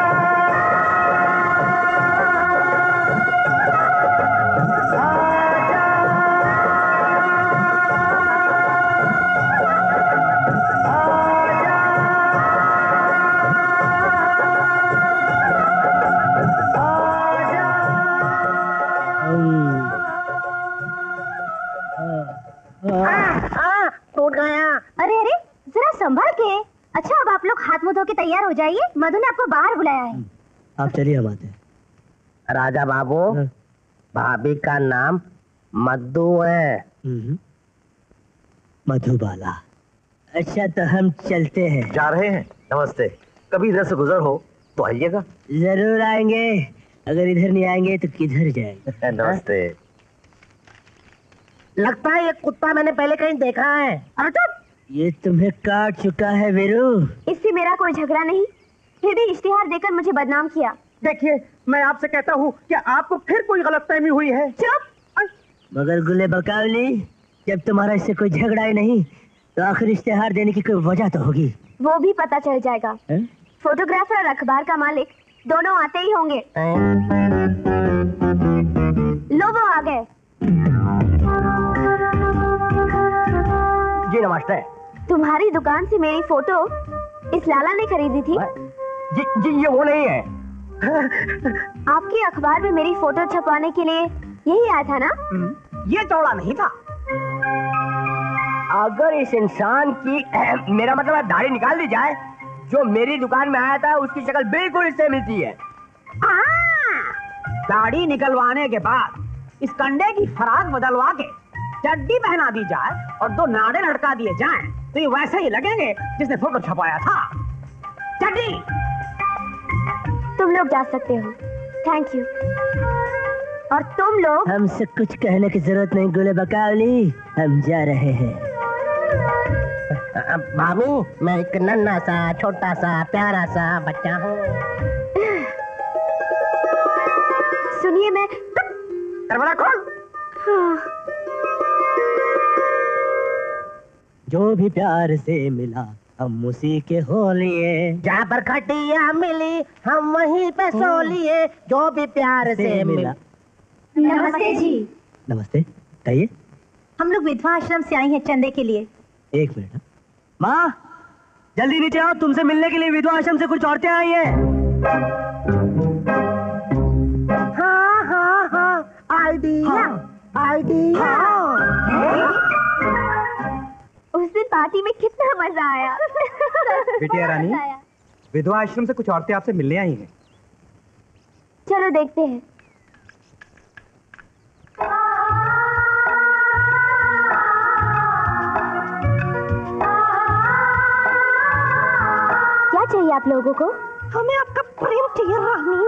टूट गया। अरे अरे जरा संभाल के। अच्छा अब आप लोग हाथ मुंह धो के तैयार हो जाइए, मधु ने आपको बाहर बुलाया है। आप चलिए, हम आते हैं। राजा बाबू, भाभी का नाम मधु है। मधुबाला। अच्छा तो हम चलते हैं। जा रहे हैं। नमस्ते। कभी इधर से गुजर हो तो आइएगा। जरूर आएंगे, अगर इधर नहीं आएंगे तो किधर जाएंगे। नमस्ते। लगता है ये कुत्ता मैंने पहले कहीं देखा है। अरे चुप! ये तुम्हें काट चुका है वीरू। इससे मेरा कोई झगड़ा नहीं, फिर भी इश्तिहार देकर मुझे बदनाम किया। देखिए, मैं आपसे कहता हूँ कि आपको फिर कोई गलतफहमी हुई है। चुप! मगर गुले बकावली, जब तुम्हारा इससे कोई झगड़ा ही नहीं तो आखिर इश्तिहार देने की कोई वजह तो होगी। वो भी पता चल जाएगा। है? फोटोग्राफर और अखबार का मालिक दोनों आते ही होंगे। लो वो आ गए। जी नमस्ते। तुम्हारी दुकान से मेरी फोटो इस लाला ने खरीदी थी। जी जी ये वो नहीं है। आपके अखबार में मेरी फोटो छपवाने के लिए यही आया था ना? ये चौड़ा नहीं था। अगर इस इंसान की मेरा मतलब है दाढ़ी निकाल दी जाए, जो मेरी दुकान में आया था उसकी शक्ल बिल्कुल इससे मिलती है। दाढ़ी निकलवाने के बाद इस कंडे की फराक बदलवा के चड्डी पहना दी जाए और दो नाड़े लटका दिए जाएं, तो ये वैसे ही लगेंगे जिसने फोटो छपाया था। चड्डी। तुम लोग जा सकते हो। Thank you. और तुम लोग? हमसे कुछ कहने की जरूरत नहीं गुले बकावली, हम जा रहे हैं। बाबू, मैं एक नन्हा सा छोटा सा प्यारा सा बच्चा हूँ। सुनिए, मैं दरवाजा खोल। जो भी प्यार से मिला हम उसी के हो लिए, जहाँ पर खटिया मिली हम वहीं पे सो लिए, जो भी प्यार से मिला। नमस्ते जी। नमस्ते, कहिए। हम लोग विधवा आश्रम से आई हैं चंदे के लिए। एक मिनट। माँ, जल्दी नीचे आओ, तुमसे मिलने के लिए विधवा आश्रम से कुछ औरतें आई हैं। हाँ हाँ हाँ, आइडिया आइडिया। उस दिन पार्टी में कितना मजा आया। बिटिया रानी, विधवा आश्रम से कुछ औरतें आपसे मिलने आई हैं। चलो देखते हैं। क्या चाहिए आप लोगों को? हमें आपका प्रेम चाहिए रानी।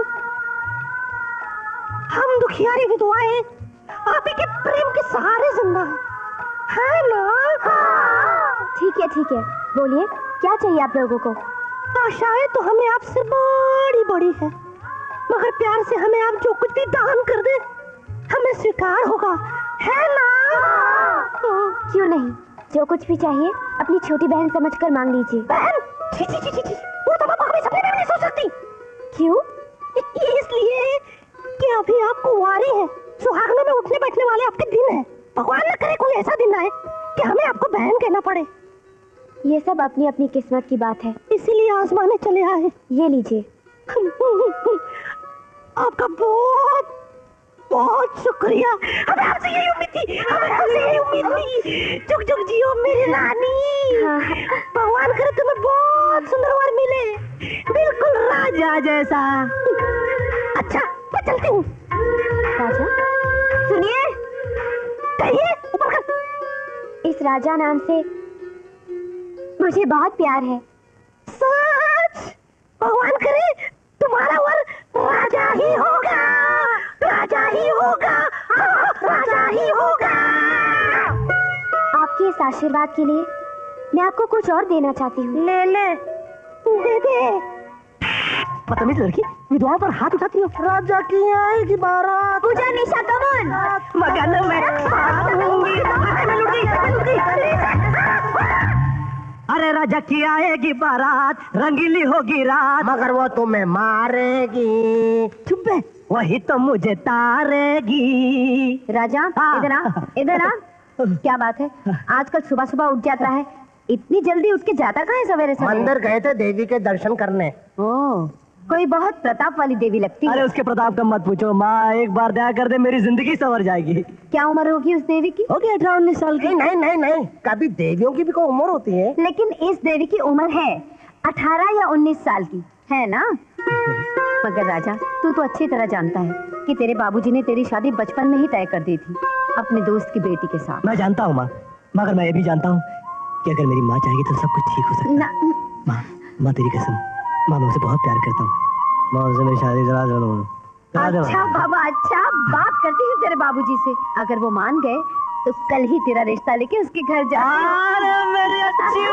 हम दुखियारी विधवाएं आप ही के प्रेम के सहारे जिंदा है ना? ठीक है, बोलिए क्या चाहिए आप लोगों को? आशाएं तो हमें आपसे बड़ी बड़ी है, मगर प्यार से हमें आप जो कुछ भी दान कर दे हमें स्वीकार होगा, है ना? क्यों नहीं, जो कुछ भी चाहिए अपनी छोटी बहन समझकर मांग लीजिए। बहन? छी, वो तो मैं कभी सपने में भी नहीं सोच सकती। क्यों? इसलिए कि अभी आप कुंवारी हैं, सुहागनों में उठने बैठने वाले आपके दिन हैं। भगवान न करे कोई ऐसा दिन आए कि हमें आपको बहन कहना पड़े। ये सब अपनी अपनी किस्मत की बात है, इसीलिए आजमाने चले आए। ये लीजिए। आपका बहुत बहुत शुक्रिया। हमें आपसे यही उम्मीद थी, हमें आपसे यही उम्मीद थी। जुग जुग जियो मेरी रानी। भगवान करे तुम्हें बहुत सुंदर वर मिले, बिल्कुल राजा जैसा। अच्छा मैं चलती हूँ। राजा सुनिए, कहिए, ऊपर कर। इस राजा नाम से मुझे बहुत प्यार है। सच? भगवान करे तुम्हारा वर राजा ही होगा, राजा ही होगा, राजा ही होगा। आपके इस आशीर्वाद के लिए मैं आपको कुछ और देना चाहती हूँ। ले ले, दे दे। बदतमीज लड़की, विधवाओं पर हाथ उठाती हो। राजा की आएगी बारात। पूजा निशा कमन मगन में अरे राजा की आएगी बारात, रंगीली होगी रात, मगर वो तुम्हें मारेगी। चुप है, वही तो मुझे तारेगी। राजा इधर आ, इधर आ। क्या बात है, आजकल सुबह सुबह उठ जाता है, इतनी जल्दी उठ के जाता कहाँ है सवेरे सवेरे? मंदिर गए थे देवी के दर्शन करने। ओह, कोई बहुत प्रताप वाली देवी लगती है। अरे उसके प्रताप का मत पूछो माँ, एक बार दया कर दे मेरी जिंदगी संवर जाएगी। क्या उम्र होगी उस देवी की? होगी 18-19 साल की। नहीं नहीं नहीं, कभी देवियों की भी कोई उम्र होती है। लेकिन इस देवी की उम्र है 18 या 19 साल की, है ना? मगर राजा, तू तो अच्छी तरह जानता है कि तेरे बाबूजी ने तेरी शादी बचपन में ही तय कर दी थी अपने दोस्त की बेटी के साथ। मैं जानता हूँ माँ, मगर मैं ये भी जानता हूँ कि अगर मेरी माँ चाहेगी तो सब कुछ ठीक हो सकता है। माँ तेरी कसम, माँ मैं उसे बहुत प्यार करता हूँ। माँ उसे मेरी शादी करा दो। अच्छा बाबा, अच्छा, बात करती हूँ तेरे बाबूजी से। अगर वो मान गए तो कल ही तेरा रिश्ता लेके उसके घर जा। अरे मेरी अच्छी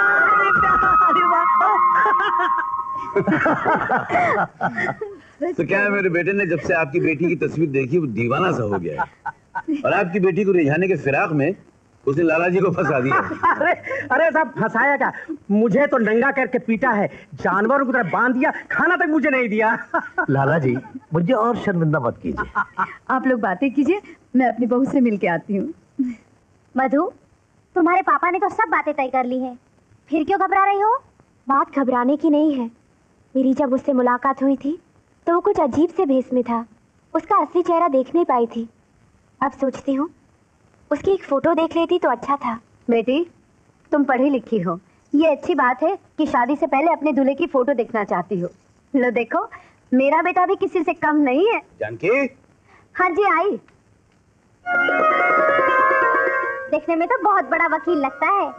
तो क्या है, मेरे बेटे ने जब से आपकी बेटी की तस्वीर देखी वो दीवाना सा हो गया है और आपकी बेटी को रिझाने के फिराक में उसने लाला जी को फंसा दिया। अरे साहब, फंसाया क्या? मुझे तो नंगा करके पीटा है, जानवरों की तरह बांध दिया, खाना तक मुझे नहीं दिया। लाला जी मुझे और शर्मिंदा मत कीजिए। आप लोग बातें कीजिए, मैं अपनी बहू से मिल के आती हूँ। मधु, तुम्हारे पापा ने तो सब बातें तय कर ली हैं, फिर क्यों घबरा रही हो? बात घबराने की नहीं है। मेरी जब उससे मुलाकात हुई थी तो वो कुछ अजीब से भेष में था, उसका असली चेहरा देख नहीं पाई थी। अब सोचती हूँ उसकी एक फोटो देख लेती तो अच्छा था। बेटी, तुम पढ़ी लिखी हो, ये अच्छी बात है कि शादी से पहले अपने दूल्हे की फोटो देखना चाहती हो। लो देखो, मेरा बेटा भी किसी से कम नहीं है। जानकी? हाँ जी, आई। देखने में तो बहुत बड़ा वकील लगता है।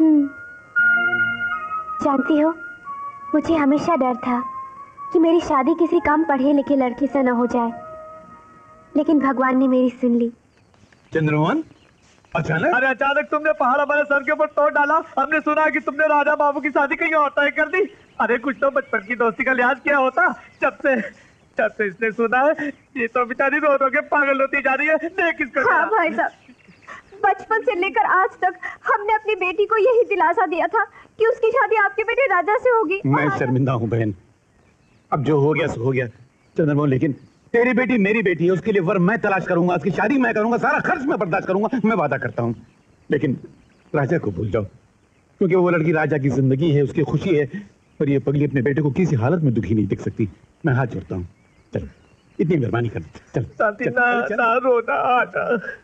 जानती हो, मुझे हमेशा डर था कि मेरी शादी किसी कम पढ़े लिखे लड़के से न हो जाए, लेकिन भगवान ने मेरी सुन ली। चंद्रमोहन, अचानक? अरे अचानक तुमने पहाड़ हमारे सर के ऊपर तोड़ डाला। हमने सुना कि तुमने राजा बाबू की शादी कहीं और तय कर दी। अरे कुछ तो बचपन की दोस्ती का लिहाज किया होता। जब से इसने सुना है, ये तो बेचारी रो रो के पागल होती जा रही है। देख इसको। हाँ भाई साहब, बचपन से लेकर आज तक हमने अपनी बेटी को यही दिलासा दिया था कि उसकी शादी आपके बेटे राजा से होगी। मैं शर्मिंदा हूँ बहन, अब जो हो गया सो हो गया। चंद्रमोहन, लेकिन तेरी बेटी मेरी बेटी है, उसके लिए वर मैं तलाश करूंगा, उसकी शादी मैं करूंगा, सारा खर्च मैं बर्दाश्त करूंगा, मैं वादा करता हूँ। लेकिन राजा को भूल जाओ, क्योंकि वो लड़की राजा की जिंदगी है, उसकी खुशी है, और ये पगली अपने बेटे को किसी हालत में दुखी नहीं देख सकती। मैं हाथ जोड़ता हूँ, चल इतनी मेहरबानी कर। चल ना रोना आना।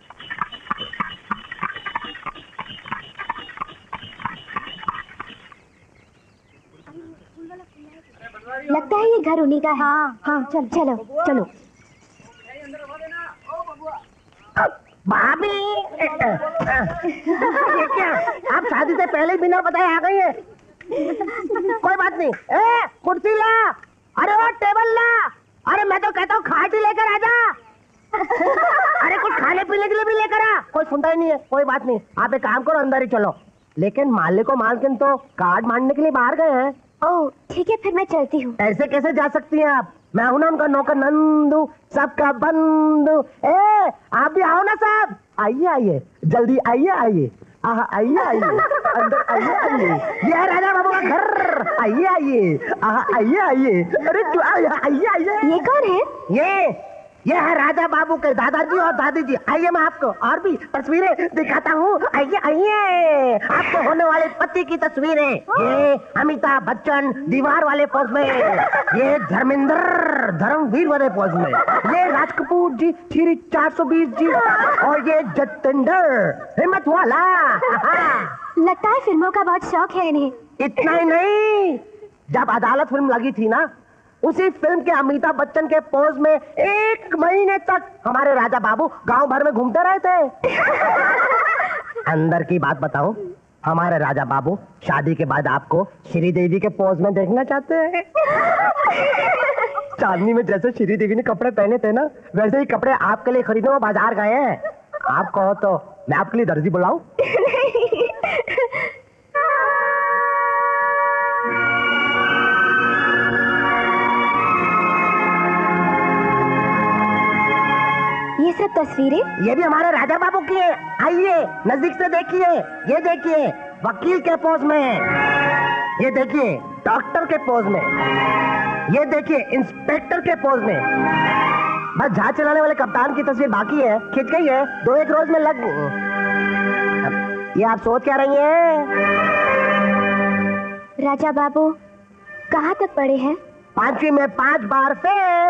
लगता है ये घर उन्हीं का है। हाँ हाँ, चल चलो चलो। भाभी, ये क्या? आप शादी से पहले बिना बताए आ गई है। कोई बात नहीं। कुर्सी ला, अरे वो टेबल ला, अरे मैं तो कहता हूँ खाट ही लेकर आ जा। अरे कुछ खाने पीने के लिए भी लेकर आ। कोई सुनता ही नहीं है। कोई बात नहीं, आप एक काम करो, अंदर ही चलो। लेकिन मालिक और मालकिन तो कार्ड मांगने के लिए बाहर गए हैं। ओह ठीक है, फिर मैं चलती हूँ। ऐसे कैसे जा सकती हैं आप? मैं हूं ना उनका नौकर नंदू, सबका बंधु। आप भी आओ ना साहब। आइए आइए, जल्दी आइए आइए, आइए आइए, अंदर आइए आइए। ये है राजा बाबू का घर। आइए आइए, आइए आइए। अरे आइए आइए। ये कौन है? ये है राजा बाबू के दादाजी और दादी जी। आइए मैं आपको और भी तस्वीरें दिखाता हूँ। आइए आइए, आपको होने वाले पति की तस्वीरें। ये अमिताभ बच्चन दीवार वाले पोज में, ये धर्मेंद्र धर्मवीर वाले पोज में, ये राज कपूर जी श्री 420 जी, और ये जतेंद्र हिम्मत वाला। लगता है फिल्मों का बहुत शौक है इन्हें। इतना ही नहीं, जब अदालत फिल्म लगी थी ना, उसी फिल्म के अमिताभ बच्चन के पोज में 1 महीने तक हमारे राजा बाबू गांव भर में घूमते रहे थे। अंदर की बात बताऊं, हमारे राजा बाबू शादी के बाद आपको श्री देवी के पोज में देखना चाहते हैं। चांदनी में जैसे श्री देवी ने कपड़े पहने थे ना, वैसे ही कपड़े आपके लिए खरीदने वो बाजार गए हैं। आप कहो तो मैं आपके लिए दर्जी बुलाऊं? ये सब तस्वीरें? ये भी हमारे राजा बाबू की है। आइए नजदीक से देखिए। ये देखिए वकील के पोज में, ये देखिए डॉक्टर के पोज में, ये देखिए इंस्पेक्टर के पोज में। बस जहाज चलाने वाले कप्तान की तस्वीर बाकी है, खिंच गई है, 2-1 रोज में लग। ये आप सोच क्या रही हैं? राजा बाबू कहाँ तक पढ़े हैं? 5वीं में 5 बार फेल।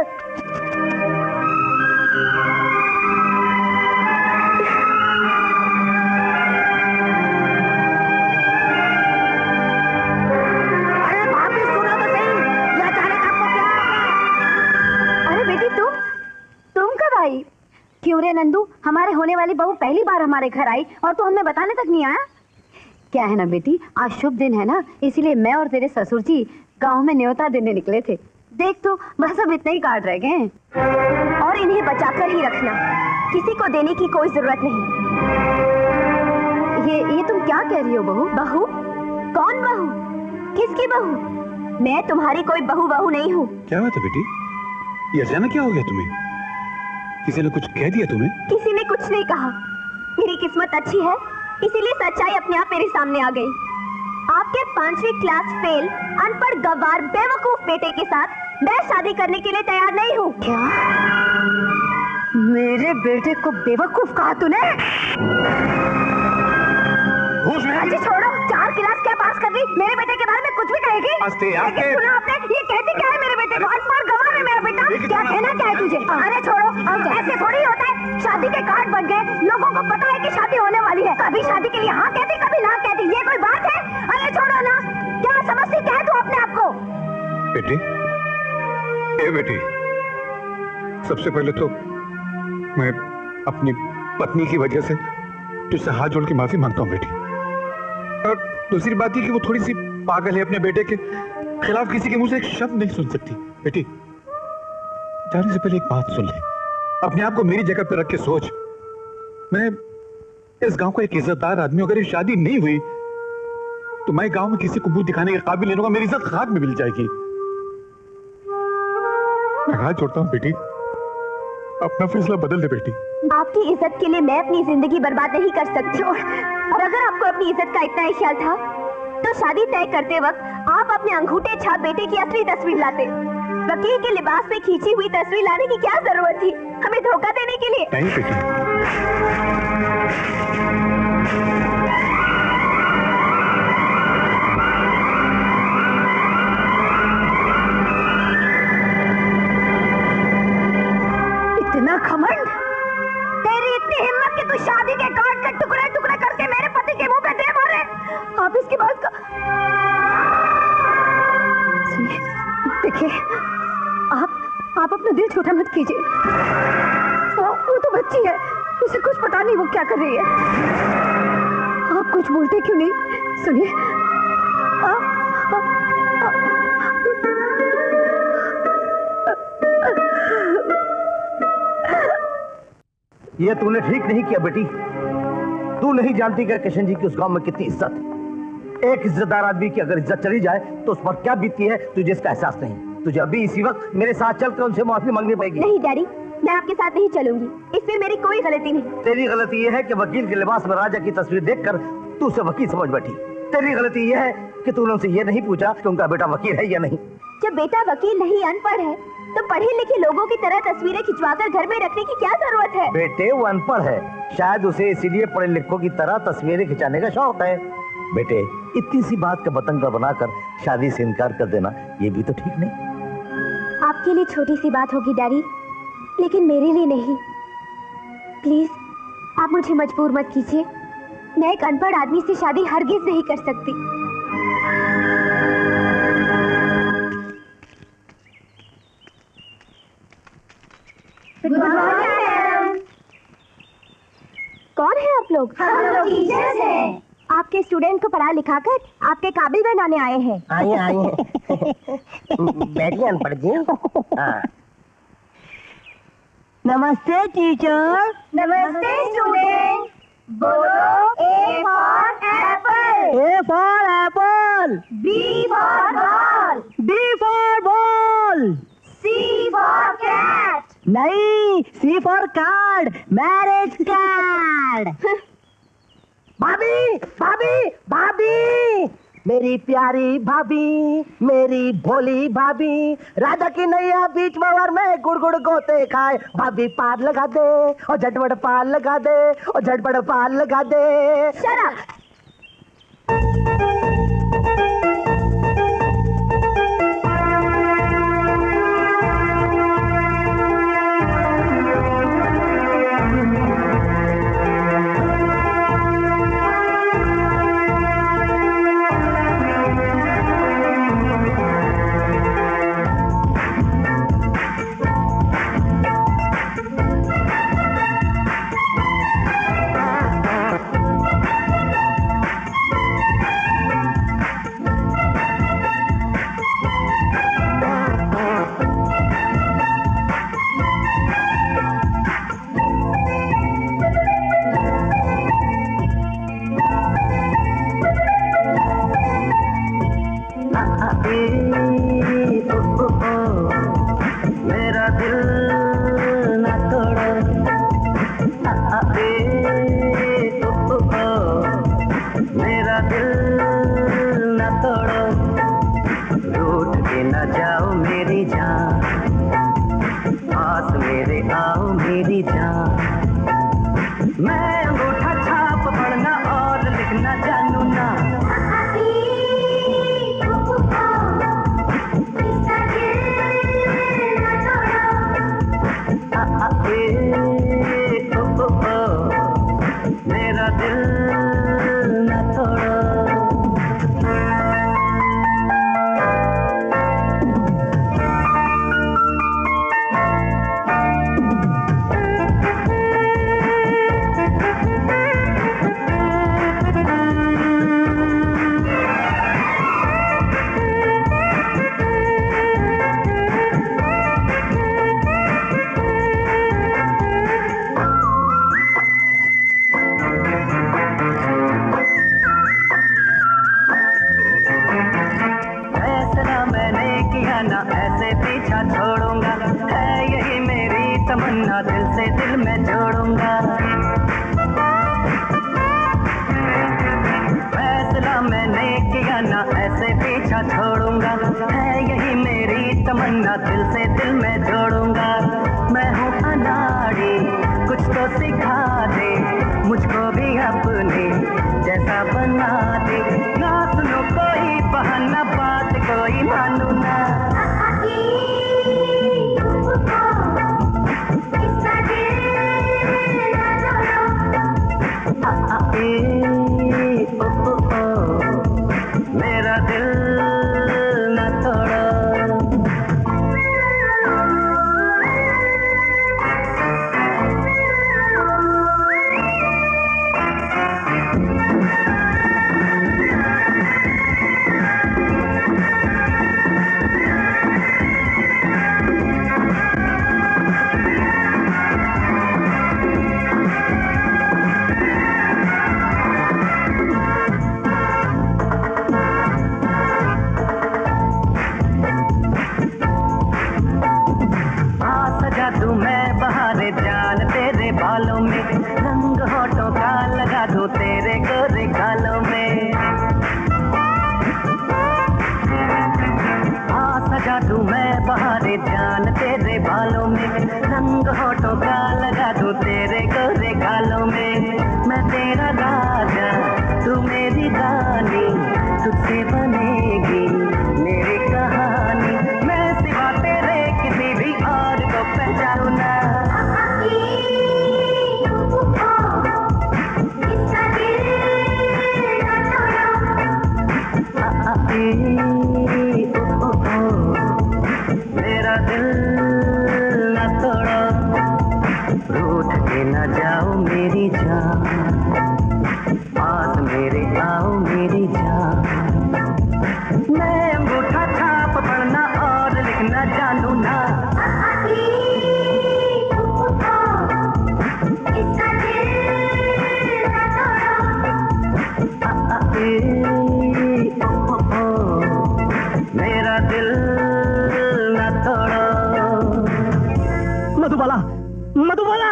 क्यों रे नंदू, हमारे होने वाली बहू पहली बार हमारे घर आई और तू हमें बताने तक नहीं आया? क्या है ना बेटी, आज शुभ दिन है ना, इसीलिए मैं और तेरे ससुर जी गांव में न्योता देने निकले थे। देख तो बस अब इतने ही कार्ड रह गए हैं। और इन्हें बचाकर ही रखना, किसी को देने की कोई जरूरत नहीं। ये तुम क्या कह रही हो बहू? बहू? कौन बहू? किसकी बहू? मैं तुम्हारी कोई बहू नहीं हूँ। क्या बात है बेटी, ये अचानक क्या हो गया तुम्हें? किसी ने कुछ कह दिया तुम्हें? किसी ने कुछ नहीं कहा। मेरी किस्मत अच्छी है, इसीलिए सच्चाई अपने आप मेरे सामने आ गई। आपके 5वीं क्लास फेल अनपढ़ गवार बेवकूफ बेटे के साथ मैं शादी करने के लिए तैयार नहीं हूँ। क्या? मेरे बेटे को बेवकूफ कहा तूने? अच्छा छोड़ो, 4 क्लास क्या पास कर ली, मेरे बेटे के बारे में कुछ भी कहेगी? सुना आपने, ये कहती क्या है मेरे बेटे को? अनपढ़ गवार है मेरा बेटा, क्या कहना क्या है तुझे? अरे छोड़ो, ऐसे थोड़ी होता है। शादी के कार्ड बन गए, लोगों को पता है कि शादी होने वाली है, कभी शादी के लिए हाँ कहती, कभी ना कहती, ये कोई बात है? अरे छोड़ो ना, क्या समझती क्या है तू अपने आप को? बेटी, ए बेटी, सबसे पहले तो मैं अपनी पत्नी की वजह से तुझसे हाथ जोड़ के माफी मांगता हूँ बेटी। और दूसरी बात ये कि वो थोड़ी सी पागल है, अपने बेटे के खिलाफ किसी के मुंह से एक शब्द नहीं सुन सकती। बेटी, जाने से पहले एक बात सुन ले, अपने आप को मेरी जगह पर रख के सोच। मैं इस गांव का एक इज्जतदार आदमी, अगर ये शादी नहीं हुई तो मैं गांव में किसी को मुंह दिखाने के काबिल नहीं होगा, मेरी इज्जत खाक में मिल जाएगी। मैं हाथ जोड़ता हूँ बेटी, अपना फैसला बदल दे बेटी। आपकी इज्जत के लिए मैं अपनी जिंदगी बर्बाद नहीं कर सकती हूँ। और अगर आपको अपनी इज्जत का इतना ही ख्याल था तो शादी तय करते वक्त आप अपने अंगूठे छाप बेटे की असली तस्वीर लाते। वकील के लिबास में खींची हुई तस्वीर लाने की क्या जरूरत थी हमें धोखा देने के लिए? नहीं बेटी, इतना घमंड, तेरी इतनी हिम्मत कि तू शादी के कार्ड के टुकड़े टुकड़े करके मेरे पति के मुंह पे दे मारे। आप इसकी बात का सुनिए, देखिए, आप अपना दिल छोटा मत कीजिए। वो तो बच्ची है, उसे कुछ पता नहीं वो क्या कर रही है। आप कुछ बोलते क्यों नहीं? सुनिए, ये तूने ठीक नहीं किया बेटी। तू नहीं जानती कि किशन जी की उस गांव में कितनी इज्जत है। एक इज्जतदार आदमी की अगर इज्जत चली जाए तो उस पर क्या बीतती है तुझे इसका एहसास नहीं। तुझे अभी इसी वक्त मेरे साथ चलकर उनसे माफी मांगनी पड़ेगी। नहीं डैडी, मैं आपके साथ नहीं चलूंगी, इसमें मेरी कोई गलती नहीं। तेरी गलती यह है कि वकील के लिबास में राजा की तस्वीर देखकर तू उसे वकील समझ बैठी। तेरी गलती यह है कि तूने उनसे ये नहीं पूछा कि उनका बेटा वकील है या नहीं। जब बेटा वकील नहीं अनपढ़ है तो पढ़े लिखे लोगों की तरह तस्वीरें खिंचवाकर घर में रखने की क्या जरूरत है? बेटे वो अनपढ़ है, शायद उसे इसीलिए पढ़े लिखों की तरह तस्वीरें खिंचाने का शौक है। बेटे इतनी सी बात का बतंगड़ बनाकर शादी से इनकार कर देना ये भी तो ठीक नहीं। आपके लिए छोटी सी बात होगी डैडी, लेकिन मेरे लिए नहीं। प्लीज आप मुझे मजबूर मत कीजिए। मैं एक अनपढ़ आदमी से शादी हरगिज नहीं कर सकती। Good morning. कौन है आप लोग? हम लोग टीचर्स हैं। आपके स्टूडेंट को पढ़ा लिखा कर आपके काबिल बनाने आए हैं। आइए आइए बैठिए अनपढ़ जी। नमस्ते टीचर। नमस्ते स्टूडेंट। बोलो A for apple, A for apple, B for ball, B for ball, C for cat, नहीं C for card, marriage card। भाभी भाभी भाभी, मेरी प्यारी भाभी, मेरी भोली भाभी, राजा की नैया बीच भंवर में गुड़ गुड़ गोते खाए। भाभी पार लगा दे और झटपट पार लगा दे और झटपट पार लगा दे। Shut up. जादू तेरे गोरे गालों में, मैं तेरा राजा तू मेरी रानी, तुझसे बनेगी मेरी कहानी, मैं सिवा तेरे किसी भी और को पहचानूं ना। मेरा दिल न तोड़ो, रूठ के न जाओ मेरी जान, पास मेरे आओ मेरी जान, मैं अंगूठा छाप पढ़ना और लिखना जानू ना। मेरा दिल न तोड़ो। मधुबाला, मधुबाला,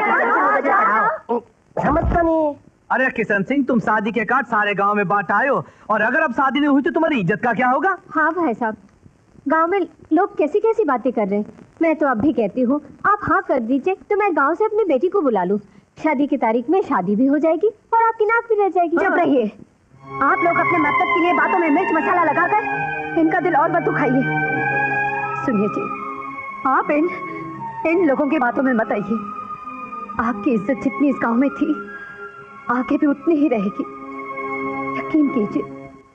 समझता नहीं। अरे किशन सिंह, तुम शादी के कार्ड सारे गांव में बांट आए हो, और अगर अब शादी नहीं हुई तो तुम्हारी इज्जत का क्या होगा? हाँ भाई साहब, गांव में लोग कैसी कैसी बातें कर रहे हैं। मैं तो अब भी कहती हूँ आप हाँ कर दीजिए तो मैं गांव से अपनी बेटी को बुला लूँ। शादी की तारीख में शादी भी हो जाएगी और आपकी नाक भी रह जाएगी। चुप रहिए, आप लोग अपने मकसद के लिए बातों में मिर्च मसाला लगाकर इनका दिल और मत दुखाइए। सुनिए जी, आप इन लोगों की बातों में मत आइए। आपकी इज्जत जितनी इस गांव में थी आगे भी उतनी ही रहेगी, यकीन कीजिए।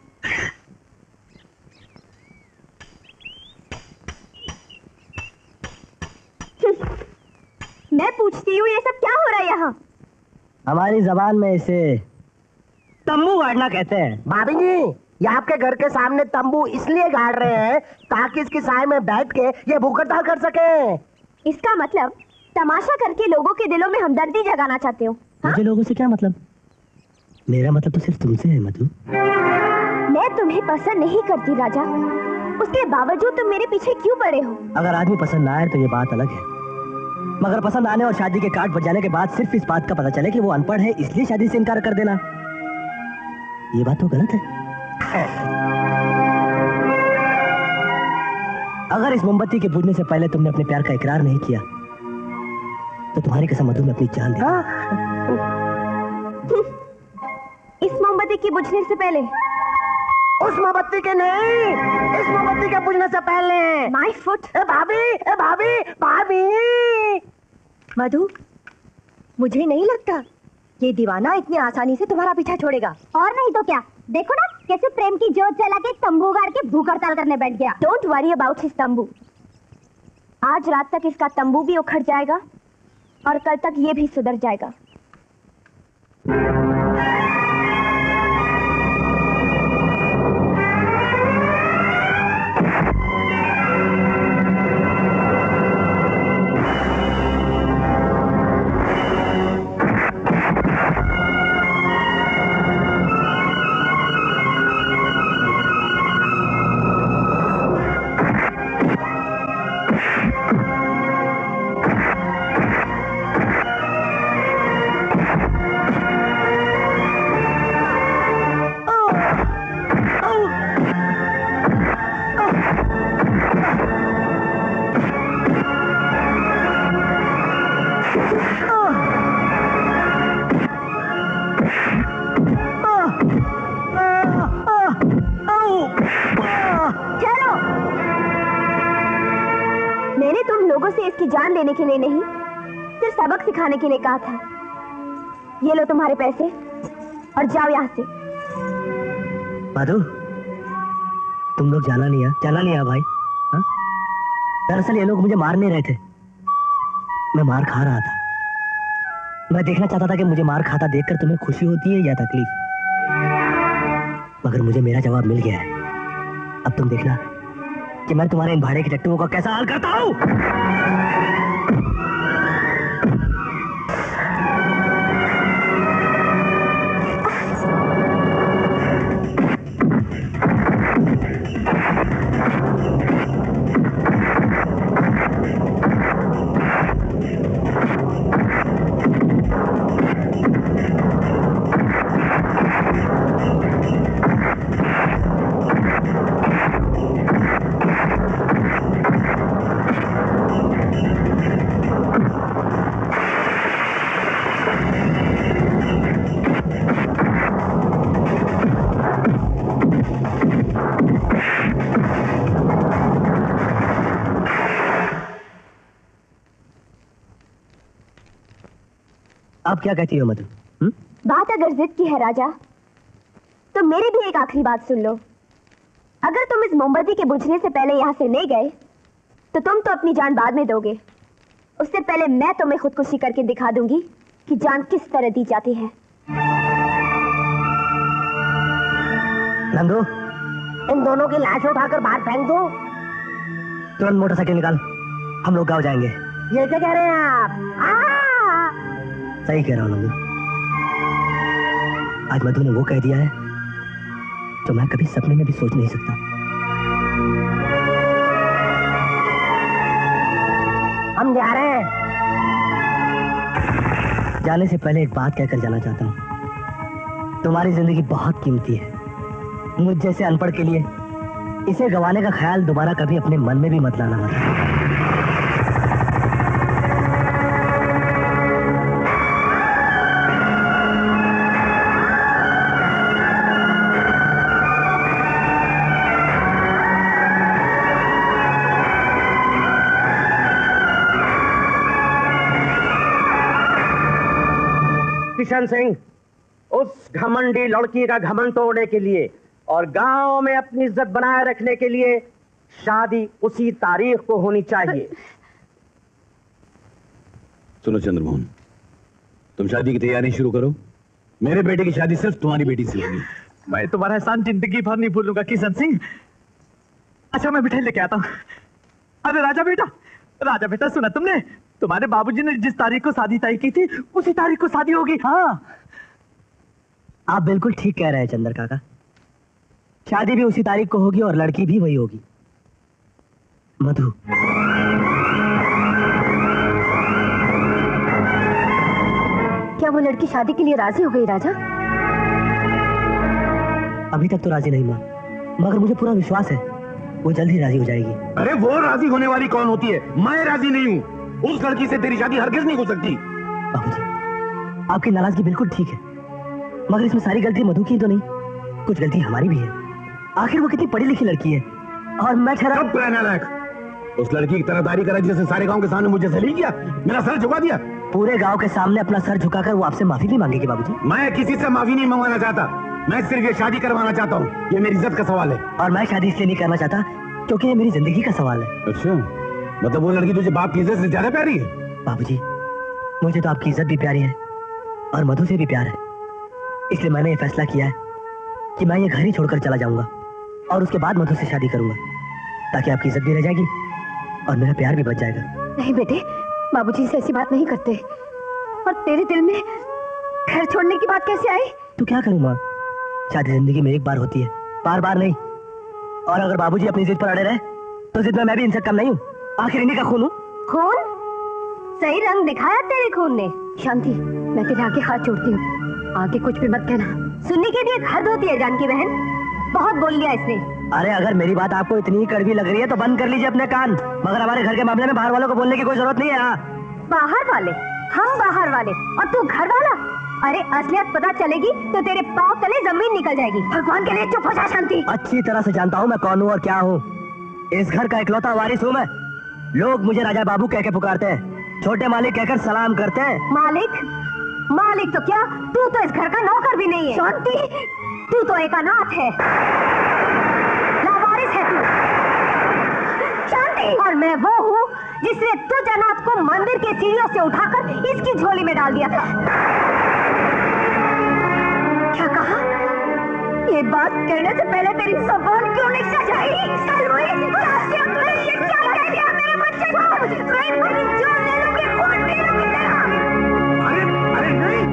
मैं पूछती हूँ ये सब क्या हो रहा है यहाँ? हमारी जबान में इसे तंबू गाड़ना कहते हैं। भाभी जी, ये आपके घर के सामने तंबू इसलिए गाड़ रहे हैं ताकि इसकी साए में बैठ के ये भूख हड़ताल कर सके। इसका मतलब तमाशा करके लोगों के दिलों में हमदर्दी जगाना चाहते हो? मुझे लोगों से क्या मतलब? मेरा मतलब तो सिर्फ तुमसे है मधु। मैं तुम्हें पसंद नहीं करती राजा, उसके बावजूद तुम मेरे पीछे क्यों पड़े हो? अगर आदमी पसंद ना आए तो ये बात अलग है, मगर पसंद आने और शादी के कार्ड बजाने के बाद सिर्फ इस बात का पता चले कि वो अनपढ़ है इसलिए शादी से इनकार कर देना, ये बात तो गलत है। अगर इस मोमबत्ती के बुझने से पहले तुमने अपने प्यार का इकरार नहीं किया तो तुम्हारी कसम मधु में अपनी जान दे। इस मोमबत्ती के बुझने से पहले? उस मोमबत्ती के नहीं, इस मोमबत्ती के बुझने से पहले। My foot. भाभी, भाभी, भाभी। मधु, मुझे नहीं लगता ये दीवाना इतनी आसानी से तुम्हारा पीछा छोड़ेगा। और नहीं तो क्या, देखो ना कैसे प्रेम की जोत जला के तंबू गाड़ के भूख हड़ताल करने बैठ गया। डोंट वरी अबाउट हिज तंबू, आज रात तक इसका तंबू भी उखड़ जाएगा और कल तक ये भी सुधर जाएगा। इसकी जान लेने के लिए नहीं, सिर्फ सबक सिखाने के लिए कहा था। ये लो तुम्हारे पैसे और जाओ यहाँ से। माधु, तुम लोग जाना नहीं है भाई। दरअसल ये लोग मुझे मार नहीं रहे थे, मैं मार खा रहा था। मैं देखना चाहता था कि मुझे मार खाता देखकर तुम्हें खुशी होती है या तकलीफ, मगर मुझे मेरा जवाब मिल गया है। अब तुम देखना कि मैं तुम्हारे इन भाड़े की टट्टुओं का कैसा हाल करता हूं। आप क्या कहती हो मधु? बात अगर जिद की है राजा, तो मेरी भी एक आखिरी बात सुन लो। अगर तुम इस मोमबत्ती के बुझने से पहले यहाँ से नहीं गए, तो तुम तो अपनी जान बाद में दोगे। उससे पहले मैं तुम्हें खुदकुशी करके दिखा दूंगी कि जान किस तरह दी जाती है। नंदू, इन दोनों की लाश उठाकर बाहर फेंक दो। तुरंत मोटरसाइकिल निकाल, हम लोग गाँव जाएंगे। ये क्या कह रहे हैं आप? सही कह रहा हूँ नंदू। आज मधु ने वो कह दिया है जो मैं कभी सपने में भी सोच नहीं सकता। हम जा रहे हैं। जाने से पहले एक बात कहकर जाना चाहता हूँ। तुम्हारी जिंदगी बहुत कीमती है। मुझ जैसे अनपढ़ के लिए इसे गंवाने का ख्याल दोबारा कभी अपने मन में भी मत लाना मत। किशन सिंह, उस घमंडी लड़की का घमंड तोड़ने के लिए और गांव में अपनी इज्जत बनाए रखने के लिए शादी उसी तारीख को होनी चाहिए। सुनो चंद्रमोहन, तुम शादी की तैयारी शुरू करो। मेरे बेटे की शादी सिर्फ तुम्हारी बेटी से होगी। मैं तुम्हारा एहसान जिंदगी भर नहीं भूलूंगा किशन सिंह। अच्छा, मैं मिठाई लेके आता हूँ। अरे राजा बेटा सुना तुमने? तुम्हारे बाबूजी ने जिस तारीख को शादी तय की थी, उसी तारीख को शादी होगी। हाँ, आप बिल्कुल ठीक कह रहे हैं चंद्र काका। शादी भी उसी तारीख को होगी और लड़की भी वही होगी, मधु। क्या वो लड़की शादी के लिए राजी हो गई राजा? अभी तक तो राजी नहीं मां, मगर मुझे पूरा विश्वास है वो जल्द ही राजी हो जाएगी। अरे वो राजी होने वाली कौन होती है? मैं राजी नहीं हूँ। उस लड़की से तेरी शादी हरगिज नहीं हो सकती। बाबूजी, आपकी नाराजगी बिल्कुल ठीक है, मगर इसमें सारी गलती मधु की तो नहीं, कुछ गलती हमारी भी है। आखिर वो कितनी पढ़ी लिखी लड़की है और मैं ठहरा। चुप रहना लायक। उस लड़की की तरफदारी करा जिसने सारे गांव के सामने मुझे जलील किया, मेरा सर झुका दिया। पूरे गांव के सामने अपना सर झुकाकर वो आपसे माफी भी मांगेगी बाबूजी। मैं किसी से माफी नहीं मंगवाना चाहता, मैं सिर्फ ये शादी करवाना चाहता हूँ। ये मेरी इज्जत का सवाल है। और मैं शादी इसलिए नहीं करना चाहता क्योंकि ये मेरी जिंदगी का सवाल है। अच्छा, मतलब वो लड़की तुझे बाप की इज्जत से ज्यादा प्यारी है? बाबूजी, मुझे तो आपकी इज्जत भी प्यारी है और मधु से भी प्यार है। इसलिए मैंने ये फैसला किया है कि मैं ये घर ही छोड़कर चला जाऊंगा और उसके बाद मधु से शादी करूंगा, ताकि आपकी इज्जत भी रह जाएगी और मेरा प्यार भी बच जाएगा। नहीं बेटे, बाबूजी से ऐसी बात नहीं करते। और तेरे दिल में घर छोड़ने की बात कैसे आई? तो क्या करूं माँ, शादी जिंदगी में एक बार होती है, बार बार नहीं। और अगर बाबूजी अपनी जिद पर अड़े रहे तो जिद में मैं भी इनसे कम नहीं हूँ। आखिर इन्हीं का खून हूँ। खून? सही रंग दिखाया तेरे खून ने। शांति, मैं तेरे आगे हाथ जोड़ती हूँ, आगे कुछ भी मत कहना। सुनने के लिए हद होती है जानकी बहन, बहुत बोल लिया इसने। अरे अगर मेरी बात आपको इतनी कड़वी लग रही है तो बंद कर लीजिए अपने कान, मगर हमारे घर के मामले में बाहर वालों को बोलने की कोई जरूरत नहीं है। बाहर वाले? हम बाहर वाले और तू घर वाला? अरे असलियत पता चलेगी तो तेरे पाँव तले जमीन निकल जाएगी। भगवान के लिए चुप हो जा शांति। अच्छी तरह से जानता हूँ मैं कौन हूँ और क्या हूँ। इस घर का इकलौता वारिस हूँ मैं। लोग मुझे राजा बाबू कह के पुकारते हैं, छोटे मालिक कहकर सलाम करते हैं। मालिक? मालिक तो क्या, तू तो इस घर का नौकर भी नहीं है। शांति, तू तो एक अनाथ है, लावारिस है तू। शांति, और मैं वो हूँ जिसने तुझ अनाथ को मंदिर के सीढ़ियों से उठाकर इसकी झोली में डाल दिया था। क्या कहा? ये बात कहने से पहले तेरी ज़ुबान क्यों नहीं सजाई? ये क्या कह दिया मेरे बच्चे को? मैं तेरी जान ले लूंगी, खून पी लूंगी तेरा। अरे नहीं।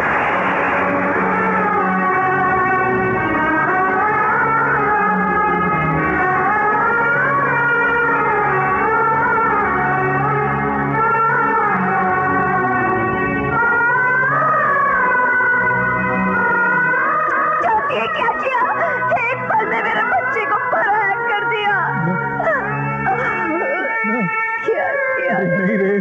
क्या किया? एक पल में मेरे बच्चे को पराया कर दिया। क्या किया? नहीं रे।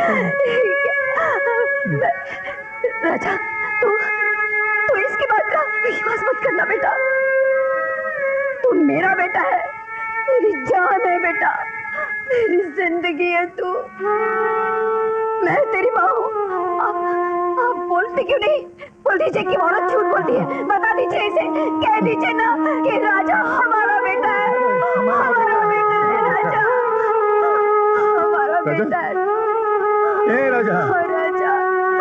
राजा, तू इसकी बात का विश्वास मत करना बेटा। तू मेरा बेटा है, मेरी जान है बेटा, मेरी जिंदगी है तू। मैं तेरी माँ हूँ। अब बोलती क्यों नहीं? बोल दीजिए कि औरत झूठ बोलती है। बता दीजिए इसे, कह दीजिए ना कि राजा हमारा बेटा है, हमारा बेटा है राजा, हमारा बेटा है। ए राजा, राजा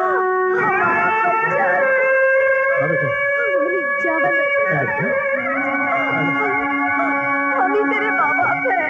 हमारी जान है, हम ही तेरे माँ बाप हैं।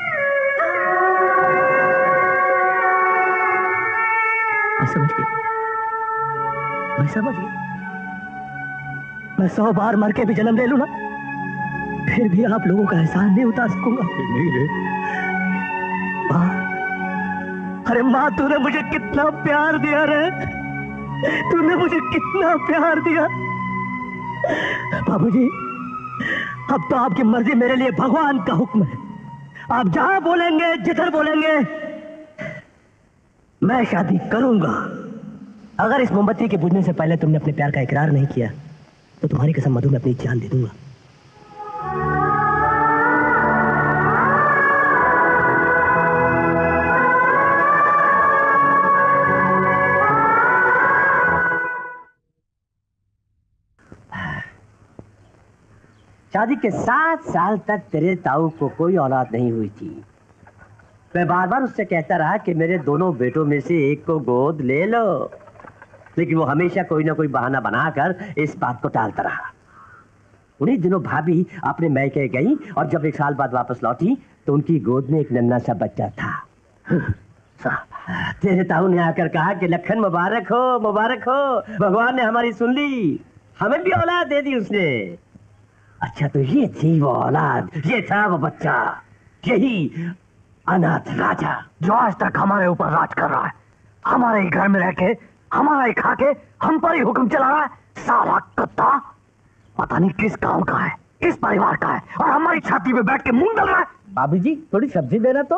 मैं समझ गया, मैं समझ गया। मैं 100 बार मर के भी जन्म ले लूं ना, फिर भी आप लोगों का एहसान नहीं उतार सकूंगा। नहीं रे। माँ, अरे माँ, तूने मुझे कितना प्यार दिया रे, तूने मुझे कितना प्यार दिया। बाबूजी, अब तो आपकी मर्जी मेरे लिए भगवान का हुक्म है। आप जहां बोलेंगे, जिधर बोलेंगे, मैं शादी करूंगा। अगर इस मोमबत्ती के बुझने से पहले तुमने अपने प्यार का इकरार नहीं किया तो तुम्हारी कसम मधु में अपनी जान दे दूंगा। शादी के 7 साल तक तेरे ताऊ को कोई औलाद नहीं हुई थी। मैं बार बार उससे कहता रहा कि मेरे दोनों बेटों में से एक को गोद ले लो, लेकिन वो हमेशा कोई ना कोई बहाना बनाकर इस बात को टालता रहा। उन्हीं दिनों भाभी अपने मैके गई और जब 1 साल बाद वापस लौटी तो उनकी गोद में एक नन्हा सा बच्चा था। तेरे ताऊ ने आकर कहा कि लखन मुबारक हो, मुबारक हो, भगवान ने हमारी सुन ली, हमें भी औलाद दे दी उसने। अच्छा, तो ये थी वो औलाद, ये था वो बच्चा, यही अनाथ राजा जो आज तक हमारे ऊपर राज कर रहा है, हमारे ही घर में रह के, हमारा ही खा के, हम पर ही हुक्म चला रहा है। साला कुत्ता, पता नहीं किस गांव का है, किस परिवार का है, और हमारी छाती पे बैठ के मुंह डाल रहा है। भाभी जी, थोड़ी सब्जी देना तो।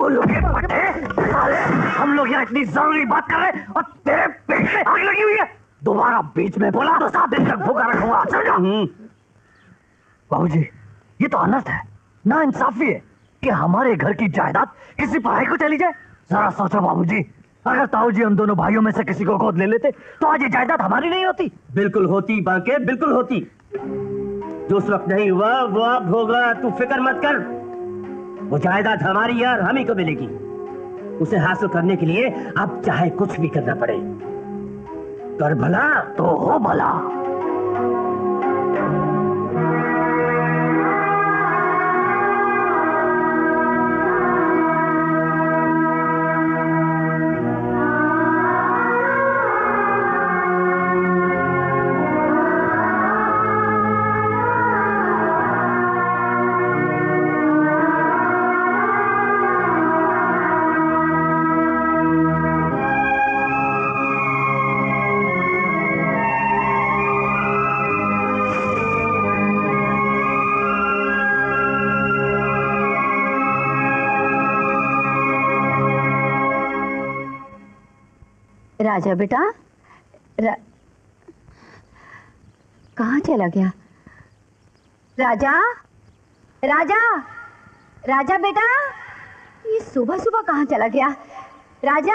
हम लोग यहाँ इतनी जरूरी बात कर रहे हैं और तेरे पेट में आग लगी हुई है। दोबारा बीच में बोला तो 7 दिन तक भूखा रखूंगा, समझो? बाबूजी, ये तो अनर्थ है, ना इंसाफी है कि हमारे घर की जायदाद किसी पराई को चली जाए। जरा सोचो बाबूजी, अगर ताऊ जी हम दोनों भाइयों में से किसी को गोद ले लेते तो आज ये जायदाद हमारी नहीं होती। बिल्कुल होती बांके, बिल्कुल होती। जो उस वक्त नहीं हुआ वो अब होगा, तू फिक्र मत कर। वो जायदाद हमारी यार, हम ही को मिलेगी। उसे हासिल करने के लिए अब चाहे कुछ भी करना पड़े। कर भला तो हो भला। राजा बेटा, कहाँ चला गया? राजा, राजा, राजा बेटा, ये सुबह सुबह कहाँ चला गया? राजा,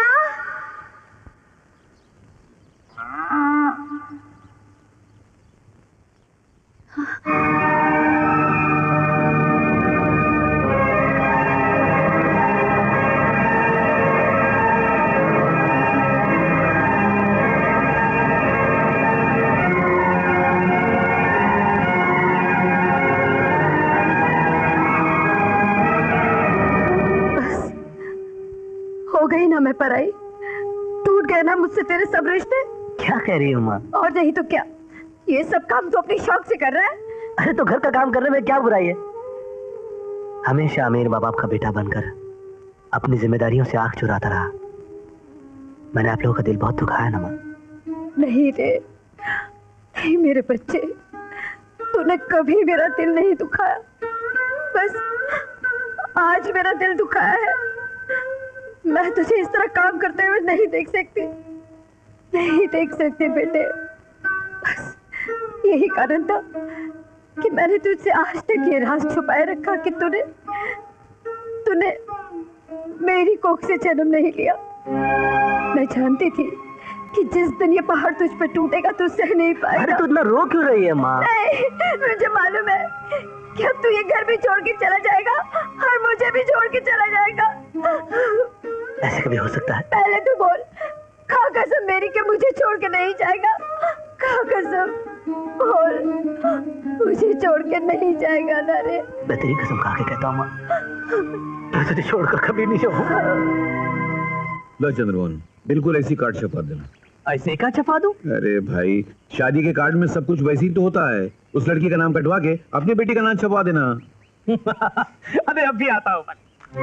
मैं पराई, टूट गए ना मुझसे तेरे सब रिश्ते। क्या कह रही हो माँ? और नहीं तो क्या, ये सब काम तो अपनी शौक से कर रहा है। अरे तो घर का काम करने में क्या बुराई है? हमेशा अमीर माँ बाप का बेटा बनकर अपनी जिम्मेदारियों से आंख चुराता रहा। मैंने आप लोगों का दिल बहुत दुखाया ना माँ। नहीं रे, नहीं मेरे बच्चे, तूने कभी मेरा दिल नहीं दुखाया, बस आज मेरा दिल दुखाया है। मैं तुझे इस तरह काम करते हुए नहीं देख सकती, नहीं देख सकती बेटे। बस यही कारण था कि मैंने तुझसे आज तक ये राज छुपाए रखा कि तूने मेरी कोख से जन्म नहीं लिया। मैं जानती थी कि जिस दिन ये पहाड़ तुझ पे टूटेगा तू सह नहीं पाएगा। अरे तू इतना रो क्यों रही है माँ? नहीं, मुझे मालूम है कि अब तू ये घर भी छोड़ के चला जाएगा और मुझे भी छोड़ के चला जाएगा। ऐसे कभी हो सकता है? पहले तू बोल, खा कसम मेरी के मुझे छोड़ के नहीं जाएगा। खा कसम बोल, मुझे छोड़ के नहीं जाएगा ना रे? मैं तेरी कसम खा के कहता हूँ माँ, मैं तुझे छोड़कर कभी नहीं जाऊंगा। लो चंद्रमोहन, बिल्कुल ऐसी कार्ड छपा देना। ऐसे का छपा दूं? अरे भाई, शादी के कार्ड में सब कुछ वैसे ही तो होता है। उस लड़की का नाम कटवा के अपनी बेटी का नाम छपवा देना। अरे अब भी आता हूँ।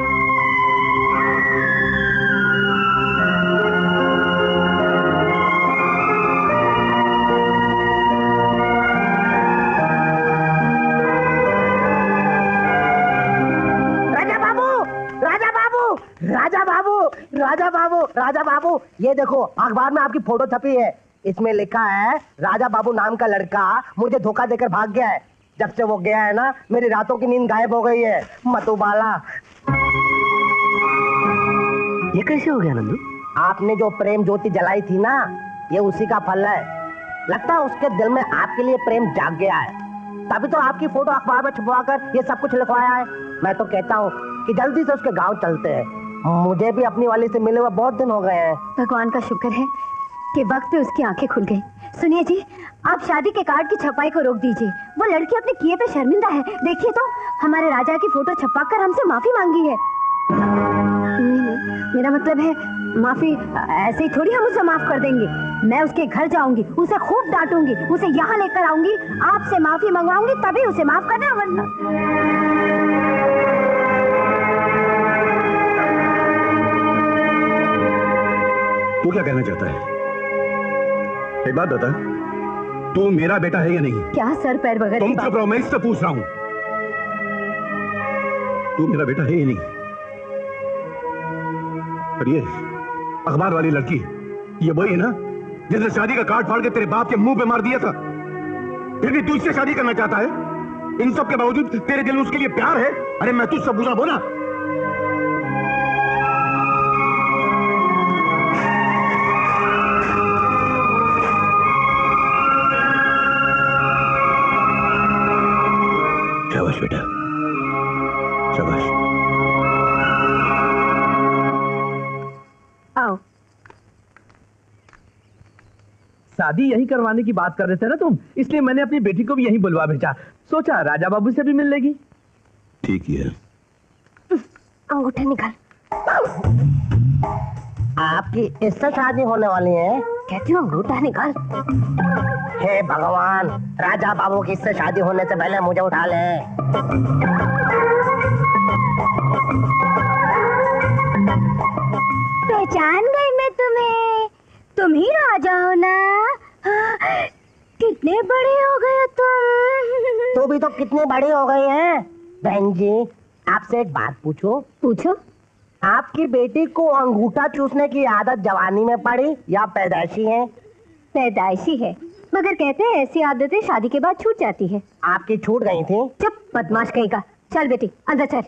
राजा बाबू, राजा बाबू, राजा बाबू, ये देखो अखबार में आपकी फोटो छपी है। इसमें लिखा है राजा बाबू नाम का लड़का मुझे धोखा देकर भाग गया है। जब से वो गया है ना, मेरी रातों की नींद गायब हो गई है। मतुबाला। ये कैसे हो गया नंदू? आपने जो प्रेम ज्योति जलाई थी ना, ये उसी का फल है। लगता है उसके दिल में आपके लिए प्रेम जाग गया है, तभी तो आपकी फोटो अखबार में छपवा कर ये सब कुछ लिखवाया है। मैं तो कहता हूँ कि जल्दी से उसके गाँव चलते हैं। मुझे भी अपनी वाली से मिले हुए बहुत दिन हो गए हैं। भगवान का शुक्र है कि वक्त पे उसकी आंखें खुल गई। सुनिए जी, आप शादी के कार्ड की छपाई को रोक दीजिए। वो लड़की अपने किए पे शर्मिंदा है। देखिए तो, हमारे राजा की फोटो छपवाकर हमसे माफी मांगी है। नहीं, मेरा मतलब है माफी ऐसे ही थोड़ी हम उसे माफ कर देंगे। मैं उसके घर जाऊंगी, उसे खूब डांटूंगी, उसे यहाँ लेकर आऊंगी, आपसे माफी मंगवाऊंगी, तभी उसे माफ करना, वरना। तू क्या कहना चाहता है? एक बात बता, तू मेरा बेटा है या नहीं? क्या सर पैर बगैर? तुम चुप रहो, मैं इससे पूछ रहा हूं। तू मेरा बेटा है या नहीं? और ये अखबार वाली लड़की, ये वही है ना जिसने शादी का कार्ड फाड़ के तेरे बाप के मुंह पे मार दिया था? फिर भी तू इससे शादी करना चाहता है? इन सब के बावजूद तेरे दिल में उसके लिए प्यार है? अरे मैं तुझसे बुरा बोला? शाबाश बेटा, शाबाश। आओ। शादी यही करवाने की बात कर रहे थे ना तुम, इसलिए मैंने अपनी बेटी को भी यहीं बुलवा भेजा। सोचा राजा बाबू से भी मिल लेगी। ठीक ही है। अंगूठा निकाल। आपकी इससे शादी होने वाली है? कहती हूँ अंगूठा निकाल। हे भगवान, राजा बाबू की इससे शादी होने से पहले मुझे उठा ले। पहचान गई मैं तुम्हें, तुम ही राजा हो ना? कितने बड़े हो गए तुम। तो भी तो कितनी बड़ी हो गई है। बहन जी, आपसे एक बात पूछो? पूछो। आपकी बेटी को अंगूठा चूसने की आदत जवानी में पड़ी या पैदाइशी है? पैदाइशी है, मगर कहते हैं ऐसी आदतें शादी के बाद छूट जाती है। आपकी छूट गई थी? चुप, बदमाश कहीं का। चल बेटी अंदर चल।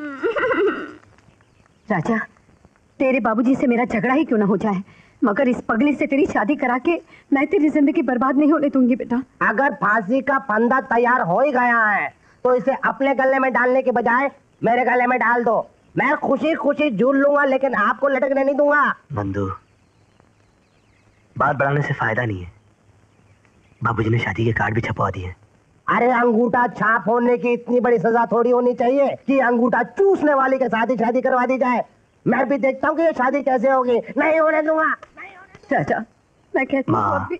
राजा, तेरे बाबूजी से मेरा झगड़ा ही क्यों ना हो जाए, मगर इस पगली से तेरी शादी करा के मैं तेरी जिंदगी बर्बाद नहीं होने दूंगी बेटा। अगर फांसी का फंदा तैयार हो ही गया है तो इसे अपने गले में डालने के बजाय मेरे गले में डाल दो। मैं खुशी खुशी झूल लूंगा, लेकिन आपको लटकने नहीं दूंगा। नंदू, बात बढ़ाने से फायदा नहीं है। बाबूजी ने शादी के कार्ड भी छपवा दिए। अरे अंगूठा छाप होने की इतनी बड़ी सजा थोड़ी होनी चाहिए कि अंगूठा चूसने वाली के साथ ही शादी करवा दी जाए। मैं भी देखता हूँ कि ये शादी कैसे होगी। नहीं होने दूंगा। चाचा, मैं कहती हूँ अभी।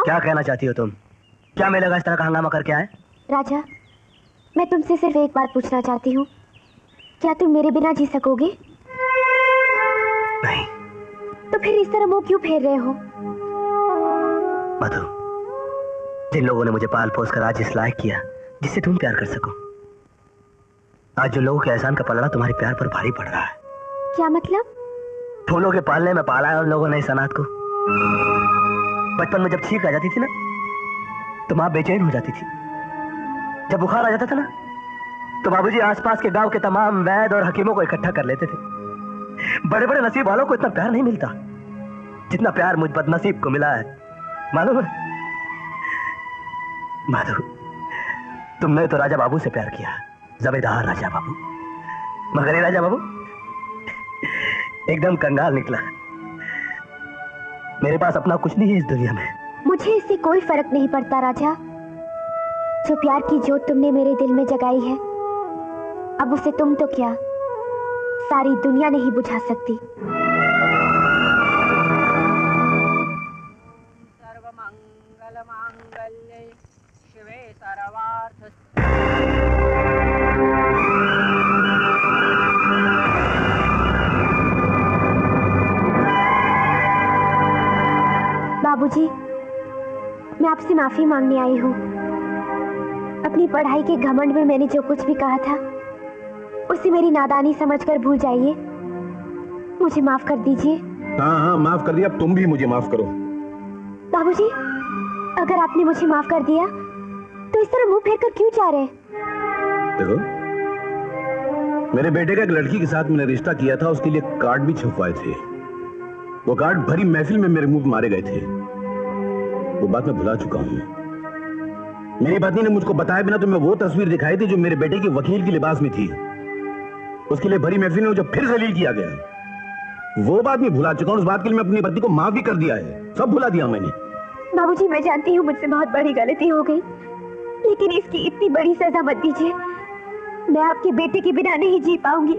क्या कहना चाहती हो तुम? क्या मेरे लगा इस तरह का हंगामा करके आए? राजा, मैं तुमसे सिर्फ एक बात पूछना चाहती हूँ, क्या तुम मेरे बिना जी सकोगे? नहीं। तो फिर इस तरह मुंह क्यों फेर रहे हो? मधु, जिन लोगों ने मुझे पाल पोस कर आज इस लायक किया जिससे तुम प्यार कर सको, आज जो लोगों के एहसान का पलड़ा तुम्हारे प्यार पर भारी पड़ रहा है। क्या मतलब? फूलों के पालने में पाला है उन लोगों ने इस अनाथ को। बचपन में जब छींक आ जाती थी ना तो माँ बेचैन हो जाती थी। जब बुखार आ जाता था ना तो बाबूजी आसपास के गांव के तमाम वैद्य और हकीमों को इकट्ठा कर लेते थे। बड़े बड़े नसीब वालों को इतना प्यार नहीं मिलता जितना प्यार मुझ बदनसीब को मिला है, मालूम है? माधु, तुमने तो राजा बाबू से प्यार किया, जबेदार राजा बाबू, मगर ये राजा बाबू एकदम कंगाल निकला। मेरे पास अपना कुछ नहीं है इस दुनिया में। मुझे इससे कोई फर्क नहीं पड़ता राजा। जो प्यार की जोत तुमने मेरे दिल में जगाई है, अब उसे तुम तो क्या, सारी दुनिया नहीं बुझा सकती। सर्वमंगल मांगल्ये शिवे सर्वार्थ। बाबूजी, मैं आपसे माफी मांगने आई हूँ। अपनी पढ़ाई के घमंड में मैंने जो कुछ भी कहा था उसे मेरी नादानी समझकर भूल जाइए। मुझे माफ कर दीजिए। हाँ हाँ, माफ कर दिया, अब तुम भी मुझे माफ करो। बाबूजी, अगर आपने मुझे माफ कर दिया तो इस तरह मुंह फेर कर क्यों जा रहे? देखो, मेरे बेटे का एक लड़की के साथ मैंने रिश्ता किया था, उसके लिए कार्ड भी छपवाए थे। वो कार्ड भरी महफिल में मेरे मुंह मारे गए थे। वो बात मैं भुला चुका हूं। मेरी पत्नी ने मुझको बताया बिना तो मैं वो तस्वीर दिखाई थी जो मेरे बेटे के वकील के लिबास में थी। उसके लिए भरी महफिल में जो फिर जलील किया गया, वो बात मैं भुला चुका हूं। उस बात के लिए मैं अपनी पत्नी को माफ भी कर दिया है, सब भुला दिया मैंने। बाबूजी, मैं जानती हूँ मुझसे बहुत बड़ी गलती हो गई, लेकिन इसकी इतनी बड़ी सजा मत दीजिए। मैं आपके बेटे के बिना नहीं जी पाऊंगी।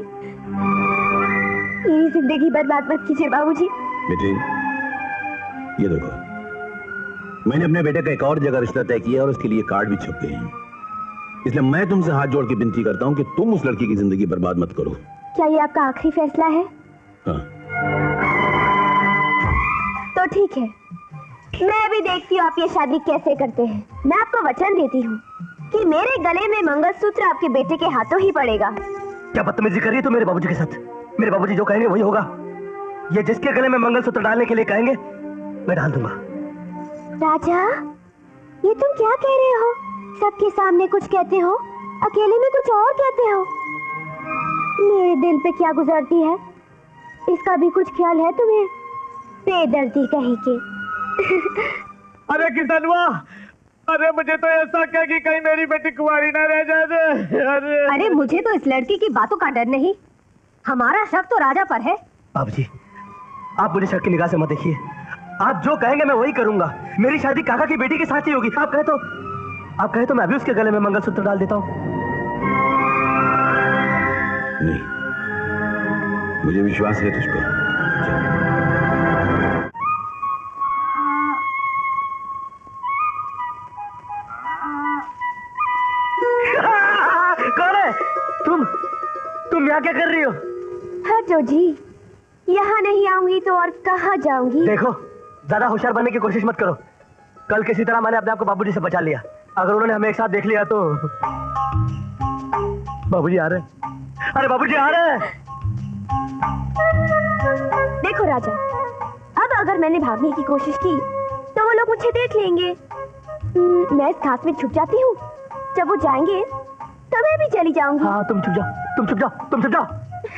मेरी जिंदगी बर्बाद मत कीजिए बाबूजी। बेटे, ये देखो, मैंने अपने बेटे का एक और जगह रिश्ता तय किया और उसके लिए कार्ड भी छप गए हैं। इसलिए मैं तुमसे हाथ जोड़ के विनती करता हूँ कि तुम उस लड़की की जिंदगी बर्बाद मत करो। क्या ये आपका आखिरी फैसला है? हाँ। तो ठीक है, मैं भी देखती हूँ आप ये शादी कैसे करते हैं। मैं आपको वचन देती हूँ कि मेरे गले में मंगलसूत्र आपके बेटे के हाथों ही पड़ेगा। क्या बदतमीजी कर रही है तुम मेरे बाबूजी के साथ? मेरे बाबूजी जो कहेंगे वही होगा। ये जिसके गले में मंगलसूत्र डालने के लिए कहेंगे मैं डाल दूंगा। राजा, ये तुम क्या कह रहे हो? सबके सामने कुछ कहते हो, अकेले में कुछ और कहते हो। मेरे दिल पे क्या गुजरती है, इसका भी कुछ ख्याल है तुम्हें? बेदर्दी कहीं के। अरे किसनवा, अरे मुझे तो ऐसा कह कि कहीं मेरी बेटी कुंवारी ना रह जाए। अरे मुझे तो इस लड़की की बातों का डर नहीं, हमारा शक तो राजा पर है। बाबूजी, आप मुझे शक की निगाह से मत देखिए। आप जो कहेंगे मैं वही करूंगा। मेरी शादी काका की बेटी के साथ ही होगी। आप कहे तो मैं अभी उसके गले में मंगलसूत्र डाल देता हूँ। नहीं, मुझे विश्वास है तुझ पर। कौन है? तुम यहाँ क्या कर रही हो? हाँ जोजी, यहाँ नहीं आऊंगी तो और कहाँ जाऊंगी? देखो, ज्यादा होशियार बनने की कोशिश मत करो। कल किसी तरह मैंने अपने आप को बाबूजी से बचा लिया। अगर उन्होंने हमें एक साथ देख लिया तो। बाबूजी आ रहे हैं। अरे बाबूजी आ रहे हैं। देखो राजा, अब अगर मैंने भागने की कोशिश की तो वो लोग मुझे देख लेंगे। मैं इस घास में छुप जाती हूँ, जब वो जाएंगे तो मैं भी चली जाऊंगी। हाँ, तुम छुप जाओ, तुम छुप जाओ, तुम छुप जाओ।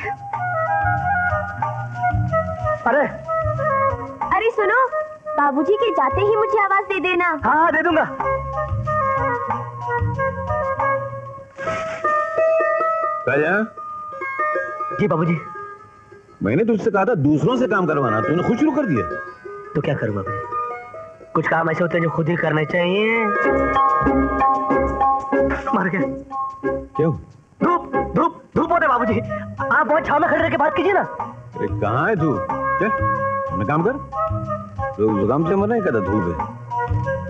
अरे सुनो, बाबूजी के जाते ही मुझे आवाज दे देना। हाँ, दे दूंगा। राजा। जी बाबूजी। मैंने तुझसे कहा था दूसरों से काम करवाना, तूने खुद शुरू कर दिया। तो क्या करूं बाबूजी, कुछ काम ऐसे होते हैं जो खुद ही करने चाहिए। मार के क्यों? धूप होते बाबूजी। आप बहुत छाव में खड़े रह के बात कीजिए ना। अरे कहाँ है तू? चल अपना काम कर। लोग जुकाम से मर रहे हैं, कहता धूप है।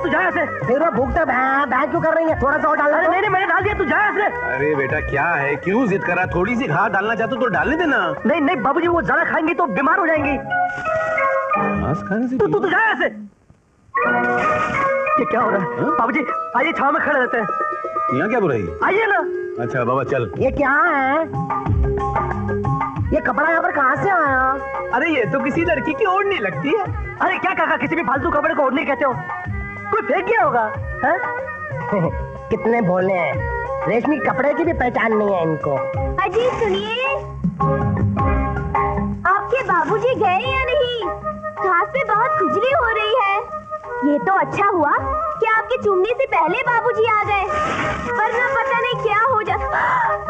तू जा ऐसे। फिर वो भूखते बैग क्यों कर रही है? थोड़ा सा और डालना। अरे नहीं मैंने डाल दिया, तू जा ऐसे। अरे बेटा क्या है, क्यों जिद कर रहा? थोड़ी सी घास डालना चाहते तो डालने देना। नहीं नहीं बाबूजी, वो ज्यादा खाएंगी तो बीमार हो जाएंगी। घास खाने से तू जा ऐसे। ये क्या हो रहा है? बाबूजी आइए, छांव में खड़े रहते हैं। यहाँ क्या बुराई? आइए ना। अच्छा बाबा चल। ये क्या है? ये कपड़ा यहाँ पर कहाँ से आया? अरे ये तो किसी लड़की की ओढ़नी लगती है। अरे क्या काका, किसी भी फालतू कपड़े को ओढ़नी कहते हो? कोई फेंक गया होगा। कितने भोले हैं, रेशमी कपड़े की भी पहचान नहीं है इनको। अजी सुनिए, आपके बाबूजी गए या नहीं? घास पे बहुत खुजली हो रही है। ये तो अच्छा हुआ कि आपके चूमने से पहले बाबूजी आ गए, वरना पता नहीं क्या हो जाता।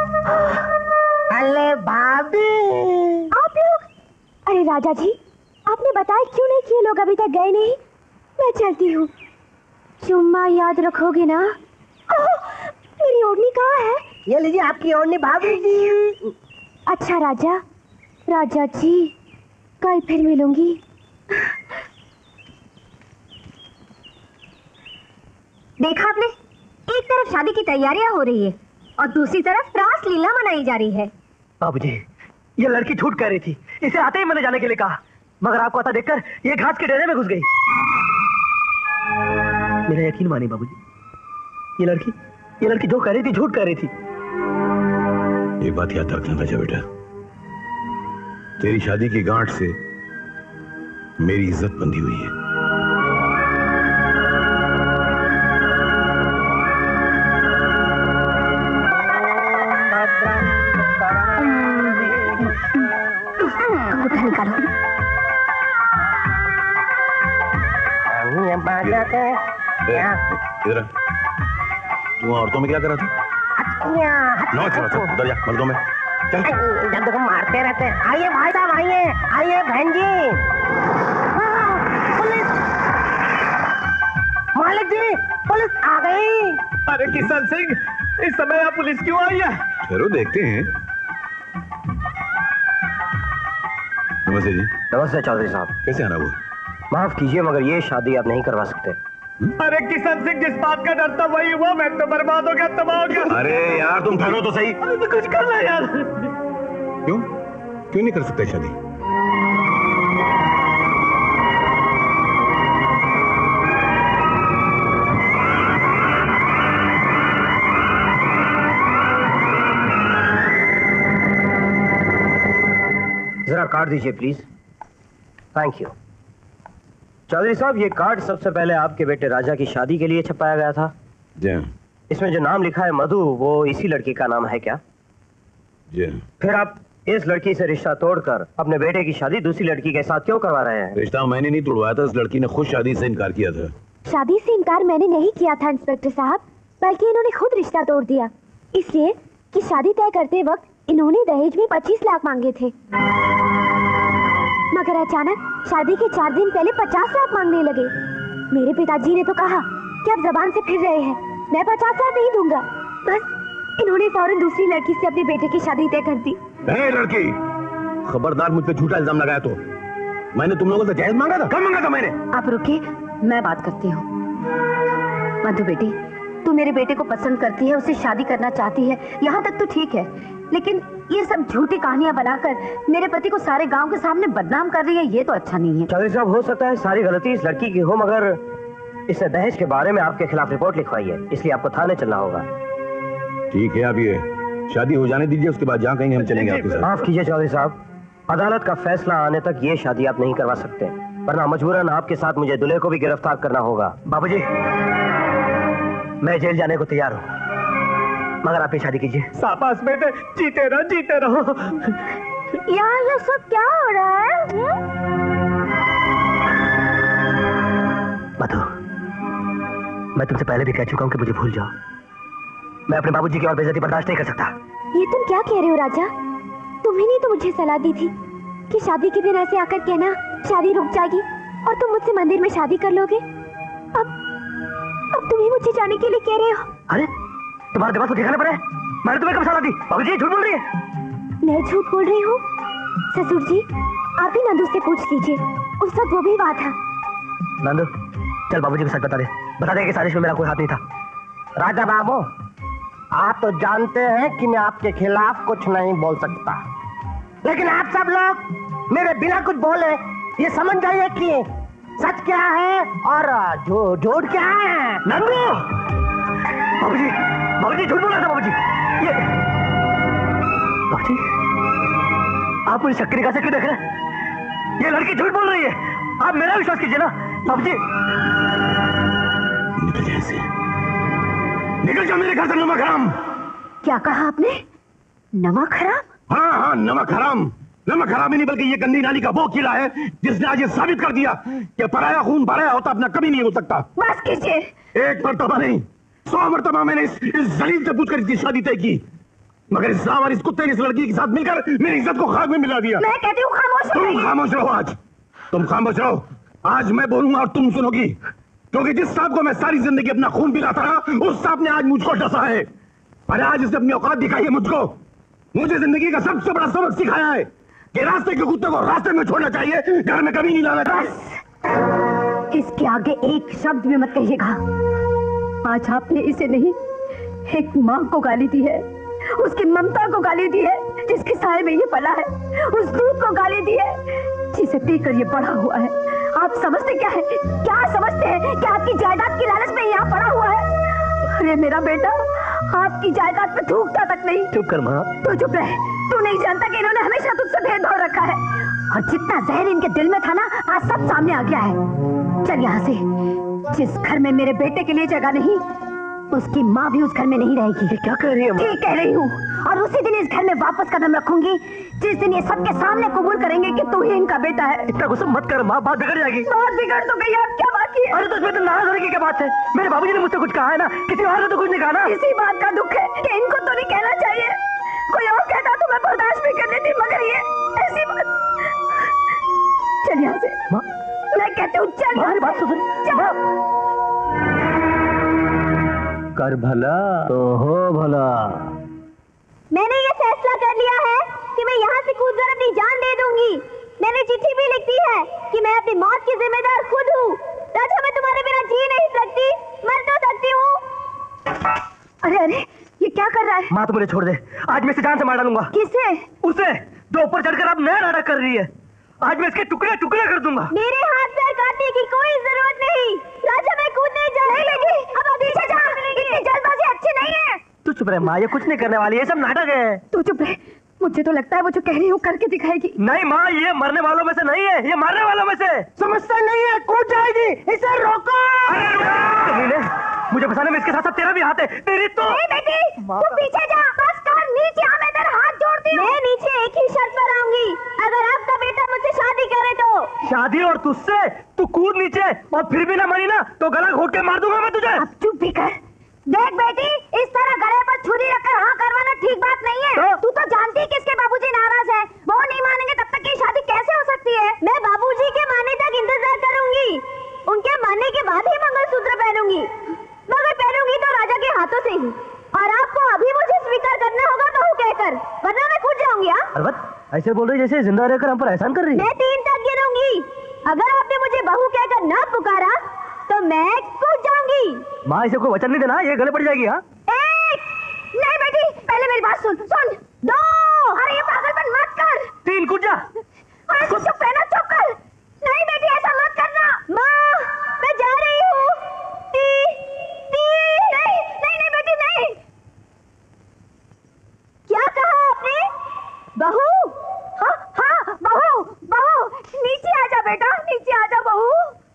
अरे भाभी, आप लोग? अरे राजा जी, आपने बताया क्यों नहीं कि ये लोग अभी तक गए नहीं? मैं चलती हूँ। चुम्मा याद रखोगे ना? मेरी ओढ़नी कहाँ है? ये लीजिए आपकी ओढ़नी भाभी जी। अच्छा राजा जी, कल फिर मिलूंगी। देखा आपने, एक तरफ शादी की तैयारियां हो रही है और दूसरी तरफ रास लीला मनाई जा रही है। बाबूजी, ये लड़की झूठ कह रही थी। इसे आते ही मैंने जाने के लिए कहा, मगर आपको आता देखकर ये घास के डेरे में घुस गई। मेरा यकीन मानी बाबूजी, ये लड़की जो कह रही थी झूठ कह रही थी। एक बात याद रखना राजा बेटा, तेरी शादी की गांठ से मेरी इज्जत बंधी हुई है। निकालो। इधर तू औरतों में क्या कर रहा था? उधर जा मर्दों में चल। जब देखो मारते रहते हैं। आइए भाई साहब, आइए बहन जी। पुलिस, मालिक जी, पुलिस आ गई। अरे किशन सिंह, इस समय यहाँ पुलिस क्यों आई है? चलो देखते हैं। नमस्ते जी। नमस्ते चौधरी साहब। कैसे आना हुआ? माफ कीजिए मगर ये शादी आप नहीं करवा सकते। अरे किशन सिंह, जिस बात का डर था वही हुआ। मैं तो बर्बाद हो गया, तबाह हो गया। अरे यार तुम ठहरो तो सही। तो कुछ करना यार। क्यों नहीं कर सकते शादी? जरा कार्ड दीजिए प्लीज। Thank you. चौधरी साहब, ये कार्ड सबसे पहले आपके बेटे राजा की शादी के लिए छपाया गया था। जी। इसमें जो नाम लिखा है मधु, वो इसी लड़की का नाम है क्या? जी। फिर आप इस लड़की से रिश्ता तोड़कर अपने बेटे की शादी दूसरी लड़की के साथ क्यों करवा रहे हैं? रिश्ता मैंने नहीं तोड़वाया था, इस लड़की ने खुद शादी से इनकार किया था। शादी से इनकार मैंने नहीं किया था इंस्पेक्टर साहब, बल्कि इन्होंने खुद रिश्ता तोड़ दिया, इसलिए कि शादी तय करते वक्त इन्होंने दहेज में 25 लाख मांगे थे, मगर अचानक शादी के 4 दिन पहले 50 लाख मांगने लगे। मेरे पिताजी ने तो कहा कि अब जबान से फिर रहे हैं, मैं 50 लाख नहीं दूंगा। बस इन्होंने फौरन दूसरी लड़की से अपने बेटे की शादी तय कर दी। लड़की, खबरदार मुझ पे झूठा इल्जाम लगाया तो। मैंने तुम लोगों से दहेज मांगा था? कब मांगा था मैंने? आप रुकिए, मैं बात करती हूँ। मधु बेटी, तू मेरे बेटे को पसंद करती है, उससे शादी करना चाहती है, यहाँ तक तो ठीक है, लेकिन ये सब झूठी कहानियां बनाकर मेरे पति को सारे गांव के सामने बदनाम कर रही है, ये तो अच्छा नहीं है। चौधरी साहब, हो सकता है सारी गलती इस लड़की की हो, मगर इसने दहेज के बारे में आपके खिलाफ रिपोर्ट लिखवाई है, इसलिए आपको थाने चलना होगा। ठीक है, आप ये शादी हो जाने दीजिए, उसके बाद जहाँ कहीं हम चलेंगे आपके साथ। माफ कीजिए चौधरी साहब, अदालत का फैसला आने तक ये शादी आप नहीं करवा सकते, वरना मजबूरन आपके साथ मुझे दूल्हे को भी गिरफ्तार करना होगा। बाबूजी, मैं जेल जाने को तैयार हूँ, मगर आप ये शादी कीजिए। शाबाश बेटे, जीते रहो, जीते रहो। यहाँ ये सब क्या हो रहा है? मधु, मैं तुमसे पहले भी कह चुका हूँ कि मुझे भूल जाओ। मैं अपने बाबूजी की और बेइज्जती बर्दाश्त नहीं कर सकता। ये तुम क्या कह रहे हो राजा? तुम्ही ने तो मुझे सलाह दी थी कि शादी के दिन ऐसे आकर कहना शादी रुक जाएगी और तुम मुझसे मंदिर में शादी कर लोगे। अब तुम ही मुझे जाने के लिए कह रहे हो। अरे तुम्हारा दिमाग तो ठिकाने पर है? मैंने तुम्हें कब सलाह दी? बाबूजी झूठ बोल रही है। मैं झूठ बोल रही हूँ? ससुर जी, आप ही नंदू से पूछ लीजिए, उस वक्त वो भी वहाँ था। नंदू, चल बाबूजी को सच बता दे। बता दें कि साजिश में मेरा कोई हाथ नहीं था। राजा बाबू, आप तो जानते हैं कि मैं आपके खिलाफ कुछ नहीं बोल सकता, लेकिन आप सब लोग मेरे बिना कुछ बोले ये समझ जाइए कि सच क्या है और झूठ क्या है। नंदू! बाबूजी झूठ बोला था बाबूजी। ये बाबूजी, आप मुझे शक्कर का शक्कर देख रहे हैं? ये लड़की झूठ बोल रही है, आप मेरा विश्वास कीजिए ना बाबूजी। निकल जा ऐसे, निकल जा मेरे घर से नमक हराम। क्या कहा आपने? नमक हराम? हाँ हाँ, नमक हराम। नमक हराम ही नहीं बल्कि ये गंदी नाली का वो कीड़ा है जिसने आज ये साबित कर दिया कि पराया खून पराया होता अपना कभी नहीं हो सकता। बस कीजिए। एक मर्तबा नहीं 100 मर्तबा मैंने इस जलील से पूछकर इसकी शादी तय की, मगर इस्लाम और इस कुत्ते ने इस लड़की के साथ मिलकर मेरी इज्जत को खाक में मिला दिया। मैं कहती हूँ खामोश रहो। तुम खामोश रहो, आज तुम खामोश रहो। आज मैं बोलूंगा और तुम सुनोगी, क्योंकि जिस सांप को मैं सारी जिंदगी अपना खून पिलाता रहा उस सांप ने आज मुझको डसा है। अरे आज इसने अपनी औकात दिखाई है मुझको। मुझे जिंदगी का सबसे बड़ा सबक सिखाया है कि रास्ते के कुत्ते को रास्ते में छोड़ना चाहिए, घर में कभी नहीं लाना चाहिए। इसके आगे एक शब्द भी मत कहिएगा। आज आपने इसे नहीं, एक माँ को गाली दी है, उसकी ममता को गाली दी है, जिसके साए में ये पला है, उस दूध को गाली दी है जिसे पीकर ये बड़ा हुआ है। आप समझते क्या है? क्या समझते हैं कि आपकी जायदाद की लालच में यहाँ पड़ा हुआ है? अरे मेरा बेटा, आपकी जायदाद पे थूकता तक नहीं। चुप कर माँ। तू चुप रहे। तू नहीं जानता कि इन्होंने हमेशा तुझसे भेदभाव रखा है, और जितना जहर इनके दिल में था ना, आज सब सामने आ गया है। चल यहाँ से। जिस घर में मेरे बेटे के लिए जगह नहीं, उसकी माँ भी उस घर में नहीं रहेगी। क्या कह रही है? ठीक कह रही हूँ। और उसी दिन इस घर में वापस कदम रखूंगी जिस दिन ये सबके सामने कबूल करेंगे कि तू ही इनका बेटा है। इतना गुस्सा मत कर माँ, बात बिगड़ जाएगी। बात बिगड़ तो गई, अब क्या बाकी है? अरे तो इसमें तो नाराज होने की क्या बात है? मेरे बाबूजी ने मुझसे कुछ कहा है ना, किसी और ने तो कुछ नहीं कहा ना। इसी बात का दुख है कि इनको तो नहीं कहना चाहिए, कोई और कहता तो मैं बर्दाश्त भी कर लेती, मगर ये ऐसी बात। चल यहाँ से। मैं कहती हूँ चल। मेरी बात सुन। कर भला तो हो भला। मैंने ये फैसला कर लिया है कि मैं यहाँ से कूदकर अपनी जान दे दूंगी। मैंने चिट्ठी भी लिख दी है कि मैं अपनी मौत की जिम्मेदार खुद हूँ। राजा, मैं तुम्हारे बिना जी नहीं सकती, मर तो सकती हूँ। अरे अरे, ये क्या कर रहा है? माँ तो मुझे छोड़ दे, आज मैं इसे जान से मार डालूंगा। किसे? उसे जो ऊपर चढ़कर अब नया नाटक कर रही है। आज मैं इसके टुकड़े टुकड़े कर दूंगा। मेरे हाथ पैर काटने की कोई जरूरत नहीं। राजा, मैं कूदने जाने लगी। अब पीछे जा, इतनी जल्दबाजी अच्छी नहीं है। तू चुप रहे माँ, ये कुछ नहीं करने वाली, ये सब नाटक है। तू चुप रहे। मुझे तो लगता है वो जो कह रही हूँ करके दिखाएगी। नहीं माँ, ये मरने वालों में से नहीं है, ये मारने वालों में से। समझता नहीं है, कूद जाएगी, इसे रोको। मुझे फंसाने में इसके साथ साथ तेरा भी हाथ है। तेरी तो बेटी, तू पीछे जा। बस कर, नीचे आ, मैं तेरा हाथ जोड़ती हूँ। मैं नीचे एक ही शर्त पर आऊंगी, अगर आपका बेटा मुझसे शादी करे तो। शादी और तुझसे? तू कूद नीचे, और फिर भी ना मरी ना तो गला घोट के मार दूंगा मैं तुझे। अब चुप भी कर। देख बेटी, इस तरह गले पर छुरी रखकर हाँ करवाना ठीक बात नहीं है। तू तो जानती है कि इसके बाबूजी नाराज है, वो नहीं मानेंगे तब तक की शादी कैसे हो सकती है? मैं बाबूजी के मानने तक इंतजार करूंगी, उनके मानने के बाद ही मंगलसूत्र पहनूंगी, मगर पहनूंगी तो राजा के हाथों से ही। और आपको अभी मुझे स्वीकार करना होगा बहू कहकर, वरना मैं कूद जाऊंगी। ऐसे बोल रही जैसे जिंदा रहकर हम पर एहसान कर रही है। मैं 3 तक गिनूंगी, अगर आपने मुझे बहू कहकर ना पुकारा तो मैं कूद जाऊंगी। माँ, इसे कोई वचन नहीं देना, ये गले पड़ जाएगी। हाँ, नहीं बेटी, पहले मेरी बात सुन। 2। अरे ये पागलपन मत कर। 3, कूद जा। अरे चुप रहना, चुप कर। नहीं बेटी, ऐसा मत करना। माँ, मैं जा रही हूँ। नहीं बेटी, नहीं। क्या कहा आपने? बहू? हाँ, बहू। नीचे आजा बेटा, नीचे आजा बहू।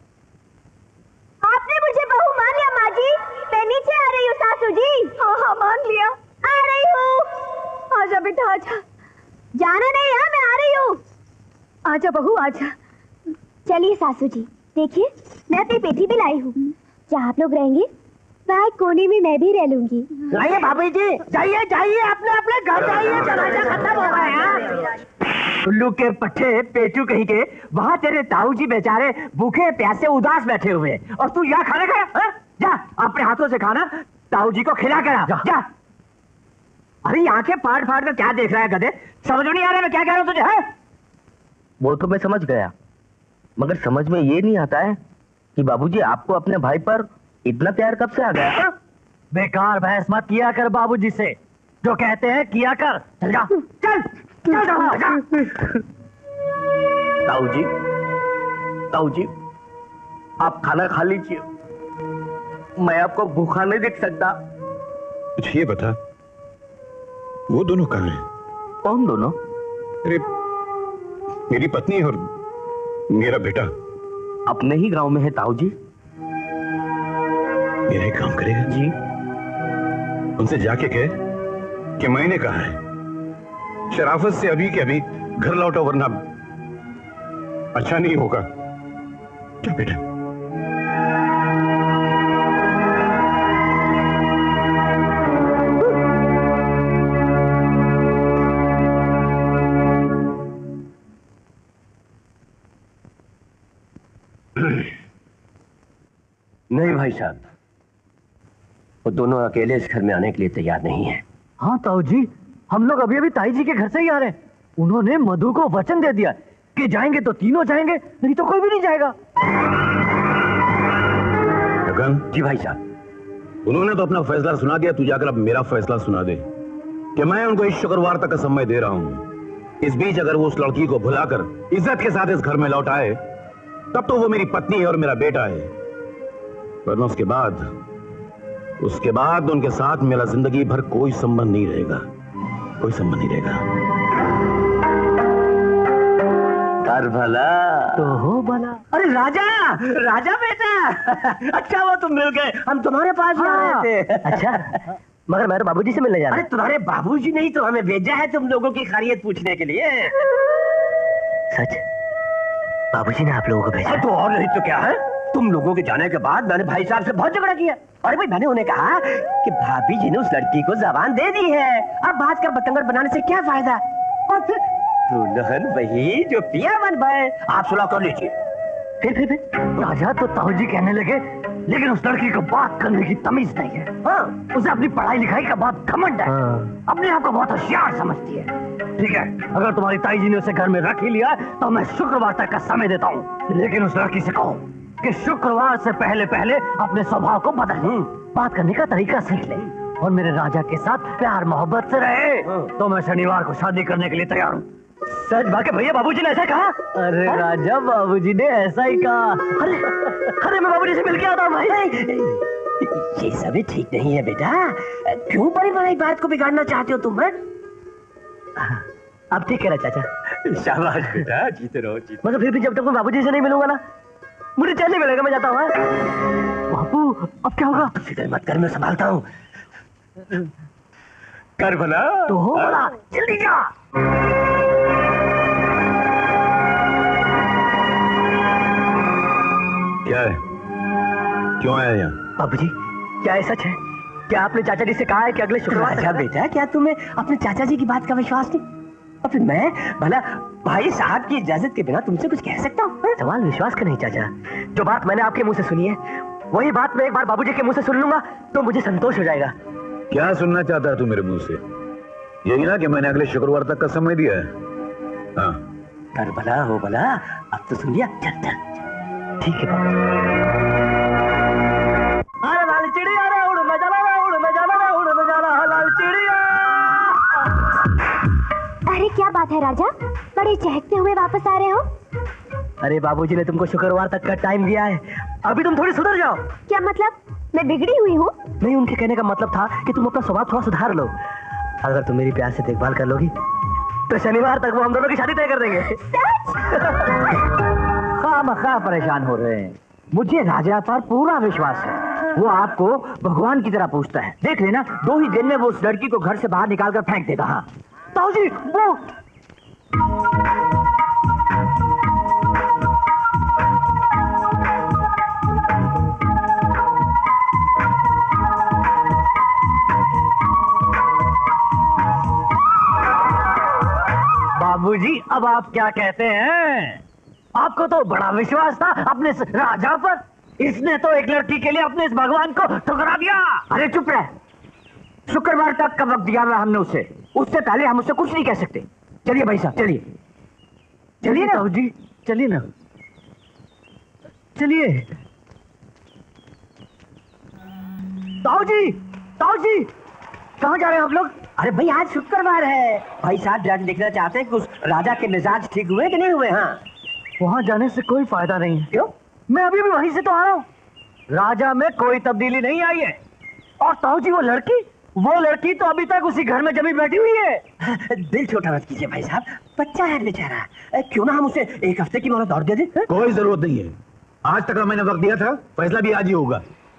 आपने मुझे बहू मान लिया माँ जी? मैं नीचे आ रही हूँ सासू जी। हाँ, मान लिया। आ रही हूँ। आजा बेटा, आजा। जाना नहीं है, मैं आ रही हूँ। आजा बहू, आजा। चलिए सासू जी, देखिए मैं अपनी बेटी भी लाई हूँ। जहाँ आप लोग रहेंगे वहाँ कोने में मैं भी रह लूंगी। लाइए भाभी जी, जाइए अपने अपने घर जाइए, जनाजा खत्म हो गया। उल्लू के पट्टे पेटू कहीं के, वहाँ तेरे ताऊ जी बेचारे भूखे प्यासे उदास बैठे हुए, और तू यहाँ खाना खाया? जा अपने हाथों से खाना, ताऊ जी को खिला कर जा। अरे आंखें फाड़ फाड़ कर क्या देख रहा है गधे? समझ नहीं आ रहा मैं क्या कह रहा हूँ तुझे? है वो तो मैं समझ गया, मगर समझ में ये नहीं आता है कि बाबूजी आपको अपने भाई पर इतना प्यार कब से आ गया? बेकार बहस मत किया कर बाबूजी से, जो कहते हैं किया कर। चल जा, चल चल जा। ताऊ जी आप खाना खा लीजिए, मैं आपको भूखा नहीं देख सकता। कुछ ये बता, वो दोनों कहाँ हैं? कौन दोनों? अरे मेरी पत्नी और मेरा बेटा। अपने ही गांव में है ताऊ जी। मेरा एक काम करेगा जी? उनसे जाके कहे कि मैंने कहा है शराफत से अभी के अभी घर लौटो, वरना अच्छा नहीं होगा। क्या बेटा? नहीं भाई साहब, वो दोनों अकेले इस घर में आने के लिए तैयार नहीं है। हाँ ताऊ जी, हम लोग अभी अभी ताई जी के घर से ही आ रहे हैं। उन्होंने मधु को वचन दे दिया कि जाएंगे तो तीनों जाएंगे, नहीं तो कोई भी नहीं जाएगा। जी भाई साहब, उन्होंने तो अपना फैसला सुना दिया, तू जाकर अब मेरा फैसला सुना दे कि मैं उनको इस शुक्रवार तक का समय दे रहा हूं। इस बीच अगर वो उस लड़की को भुलाकर इज्जत के साथ इस घर में लौट आए, तब तो वो मेरी पत्नी है और मेरा बेटा है, वरना उसके बाद उनके साथ मेरा जिंदगी भर कोई संबंध नहीं रहेगा, कोई संबंध नहीं रहेगा। कर भला तो हो भला। अरे राजा बेटा, अच्छा वो तुम मिल गए, हम तुम्हारे पास आ रहे थे। अच्छा, मगर मैं तो बाबूजी से मिलने जा रहा हूं। अरे तुम्हारे बाबूजी नहीं तो हमें भेजा है तुम लोगों की खैरियत पूछने के लिए। सच? बाबूजी ने आप लोगों को भेजा? तो और नहीं तो क्या है, तुम लोगों के जाने के बाद मैंने भाई साहब से बहुत झगड़ा किया। अरे भाई, मैंने उन्हें कहा कि भाभी जी ने उस लड़की को जबान दे दी है, अब बात कर बतंगड़ बनाने से क्या फायदा। और फिर दुल्हन वही जो पिया मन भाई, आप सुलह कर लीजिए। फिर राजा तो ताऊ जी कहने लगे, लेकिन उस लड़की को बात करने की तमीज नहीं है। हाँ, उसे अपनी पढ़ाई लिखाई का बहुत घमंड है। अपने आप को बहुत होशियार समझती है। ठीक है, अगर तुम्हारी ताई जी ने उसे घर में रख ही लिया तो मैं शुक्रवार तक का समय देता हूँ, लेकिन उस लड़की से कहो कि शुक्रवार से पहले अपने स्वभाव को बदल, बात करने का तरीका सीख ले और मेरे राजा के साथ प्यार मोहब्बत से रहे, तो मैं शनिवार को शादी करने के लिए तैयार हूँ। सच बात है भैया, बाबूजी ने ऐसा कहा? अरे राजा, बाबूजी ने ऐसा ही कहा। अरे मैं बाबूजी से मिल के आता हूँ भाई। ये सब ठीक नहीं है बेटा, क्यों बड़ी बात को बिगाड़ना चाहते हो तुम? अब ठीक है चाचा। शाबाश बेटा, जीते रहो। मगर फिर भी जब तक मैं बाबूजी से नहीं मिलूंगा ना, मुझे चैन नहीं मिलेगा। मैं जाता हूँ। बापू, अब क्या होगा? फिक्र मत कर, मैं संभालता हूँ। कर भला तो हो भला, जल्दी जा। क्या है? क्यों आया यहाँ? बाबूजी, क्या ये सच है? क्या आपने चाचा जी से कहा है कि अगले शुक्रवार? राजा बेटा, क्या तुम्हें अपने चाचा जी की बात का विश्वास नहीं? और फिर मैं भला भाई साहब की इजाजत के बिना तुमसे कुछ कह सकता हूँ? सवाल विश्वास का नहीं चाचा, जो बात मैंने आपके मुंह से सुनी है वही बात मैं एक बार बाबूजी के मुंह से सुन लूंगा तो मुझे संतोष हो जाएगा। क्या सुनना चाहता है तू मेरे मुंह से? यही ना कि मैंने अगले शुक्रवार तक का समय दिया है। हाँ, कर भला हो भला, अब तो सुन लिया। चल ठीक है बाबू। अरे लाल चिड़िया रे उड़ में जाना रे, उड़ में जाना रे, उड़ में जाना लाल चिड़िया। अरे क्या बात है राजा, बड़े चहकते हुए वापस आ रहे हो? अरे बाबूजी ने तुमको शुक्रवार तक का टाइम दिया है, अभी तुम थोड़ी सुधर जाओ। क्या मतलब? मैं बिगड़ी हुई हूँ? नहीं, उनके कहने का मतलब था कि तुम अपना स्वभाव थोड़ा सुधार लो। अगर तुम मेरी प्यार से देखभाल कर लोगी तो शनिवार तक वो हम दोनों की शादी तय कर देंगे। खामखा परेशान हो रहे हैं, मुझे राजा पर पूरा विश्वास है। वो आपको भगवान की तरह पूछता है। देख लेना, 2 ही दिन में वो उस लड़की को घर से बाहर निकाल कर फेंक देगा। हाँ ताऊ जी, वो बाबूजी, अब आप क्या कहते हैं? आपको तो बड़ा विश्वास था अपने राजा पर, इसने तो एक लड़की के लिए अपने इस भगवान को ठुकरा दिया। अरे चुप रह, शुक्रवार तक का वक्त दिया हुआ हमने उसे, उससे पहले हम उससे कुछ नहीं कह सकते। चलिए भाई साहब, चलिए ना जी, चलिए ना, चलिए। ताऊ जी, कहाँ जा रहे हैं आप लोग? अरे भाई आज शुक्रवार है, भाई साहब जाके देखना चाहते हैं कि उस राजा के मिजाज ठीक हुए कि नहीं हुए। हाँ, वहाँ जाने से कोई फायदा नहीं है। क्यों? मैं अभी भी वहीं से तो आ रहा हूँ। राजा में कोई तब्दीली नहीं आई है। और ताऊ जी वो लड़की तो अभी तक उसी घर में जमी बैठी हुई है। दिल छोटा मत कीजिए भाई साहब, बच्चा है बेचारा। क्यों ना हम उसे एक हफ्ते की मोहलत और दे दें? कोई जरूरत नहीं है, आज तक मैंने वक्त दिया था, फैसला भी आज ही होगा।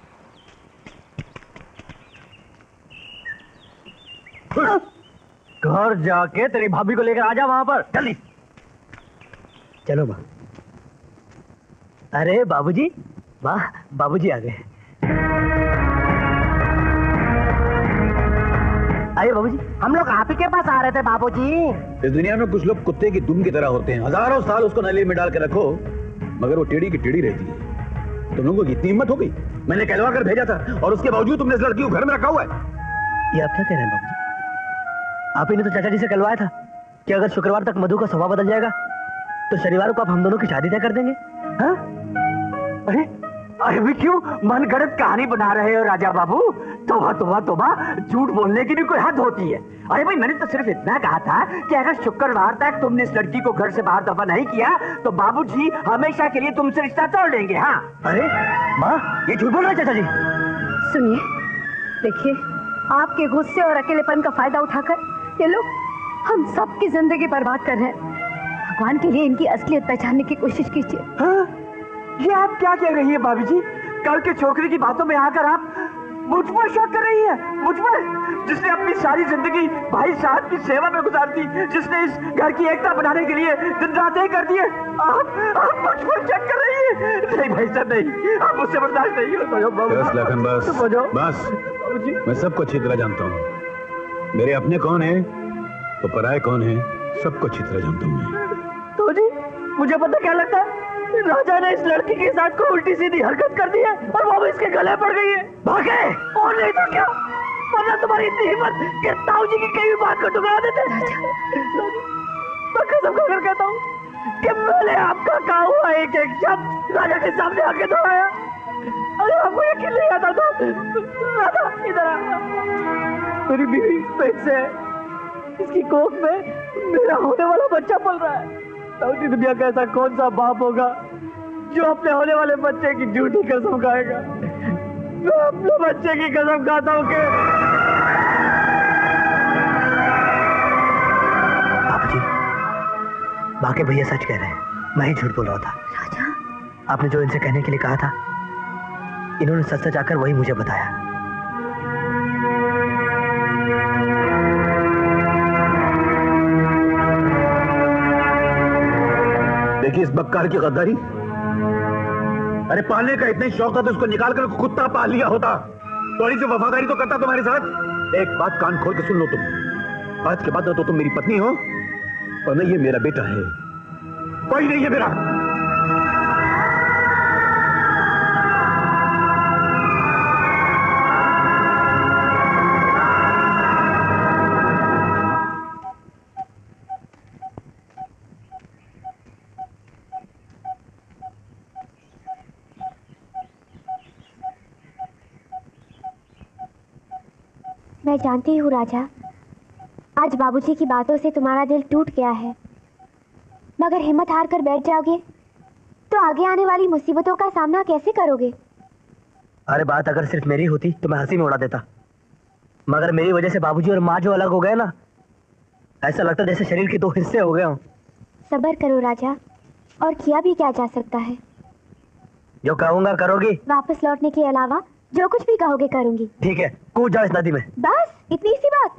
घर जाके तेरी भाभी को लेकर आ जा वहां पर जल्दी। चलो माँ। अरे बाबूजी, वाह बाबूजी आ गए। अरे बाबूजी, हम लोग आप ही के पास आ रहे थे बाबूजी। इस दुनिया में कुछ लोग कुत्ते की दुम की तरह होते हैं, हजारों साल उसको नली में डाल के रखो मगर वो टेढ़ी की टेढ़ी रहती है। तुम लोगों की इतनी हिम्मत हो गई, मैंने कहलवा कर भेजा था और उसके बावजूद तुमने इस लड़की को घर में रखा हुआ है। ये आप क्या कह रहे हैं बाबूजी? आप ही ने तो चाचा जी से कहलवाया था कि अगर शुक्रवार तक मधु का स्वभाव बदल जाएगा तो शनिवार को आप हम दोनों की शादी तय कर देंगे। हाँ? अरे भी क्यों मन गढ़ंत कहानी बना रहे हो राजा बाबू? तोबा तोबा तोबा, झूठ बोलने की भी कोई हद होती है। अरे भाई मैंने तो सिर्फ इतना कहा था कि अगर शुक्रवार तक तुमने इस लड़की को घर से बाहर दफा नहीं किया तो बाबूजी हमेशा के लिए तुमसे रिश्ता तोड़ लेंगे। हाँ? अरे माँ, ये झूठ बोल रहे चाचा जी। सुनिए, देखिए, आपके गुस्से और अकेलेपन का फायदा उठाकर ये लोग हम सबकी जिंदगी बर्बाद कर रहे हैं। भगवान के लिए इनकी असलियत पहचानने की कोशिश कीजिए। हाँ? ये आप क्या कह रही है भाभी जी? कल के छोकरी की बातों में आकर आप मुझ पर शक कर रही है? मुझ पर, जिसने अपनी सारी जिंदगी भाई साहब की सेवा में गुजार दी, जिसने इस घर की एकता बनाने के लिए दिन रात एक कर दिए, आप मुझ पर शक कर रही है? नहीं भाई साहब नहीं, आप मुझसे बर्दाश्त नहीं हो। बस लखन बस, मैं सबको अच्छी तरह जानता हूँ। मेरे अपने कौन है तो पराये कौन है, सबको अच्छी तरह जानता हूँ मैं। तो जी मुझे पता क्या लगता है, राजा ने इस लड़की के साथ को उल्टी सीधी हरकत कर दी है और वो इसके गले पड़ गई है। भागे, और नहीं तो क्या, वरना तुम्हारी इतनी हिम्मत कि ताऊ जी की कई भी बात को टुकरा देते। मैं कसम खाकर कहता हूँ कि मैंने आपका कहा हुआ एक एक शब्द राजा के सामने आके दोहराया। अरे आपको यकीन नहीं आता तो राजा इधर आ, मेरी बीवी पेट से है, इसकी कोख में मेरा होने वाला बच्चा पल रहा है। साउदी दुनिया का ऐसा कौन सा बाप होगा जो अपने होने वाले बच्चे की झूठी कसम खाएगा? मैं अपने बच्चे की कसम खाता हूँ कि बाबूजी, बाकी भैया सच कह रहे हैं, मैं ही झूठ बोल रहा था। राजा, आपने जो इनसे कहने के लिए कहा था, इन्होंने सच सच आकर वही मुझे बताया। देखिए इस बक्कार की गद्दारी। अरे पालने का इतना शौक था तो उसको निकाल कर कुत्ता पाल लिया होता। थोड़ी सी वफादारी तो करता तुम्हारे साथ। एक बात कान खोल के सुन लो तुम, आज के बाद न तो तुम मेरी पत्नी हो और न ये मेरा बेटा है, कोई नहीं है मेरा। मैं जानती हूँ राजा, आज बाबूजी की बातों से तुम्हारा दिल टूट गया है, मगर हिम्मत हार कर बैठ जाओगे तो आगे आने वाली मुसीबतों का सामना कैसे करोगे? अरे बात अगर सिर्फ मेरी होती तो मैं हंसी में उड़ा देता, मगर मेरी वजह से बाबूजी और माँ जो अलग हो गए ना, ऐसा लगता जैसे शरीर के दो हिस्से हो गए हों। सब्र करो राजा, और किया भी क्या जा सकता है। जो कहूँगा करोगी? वापस लौटने के अलावा जो कुछ भी कहोगे करूंगी। ठीक है, कूद जाओ इस नदी में। बस इतनी सी बात?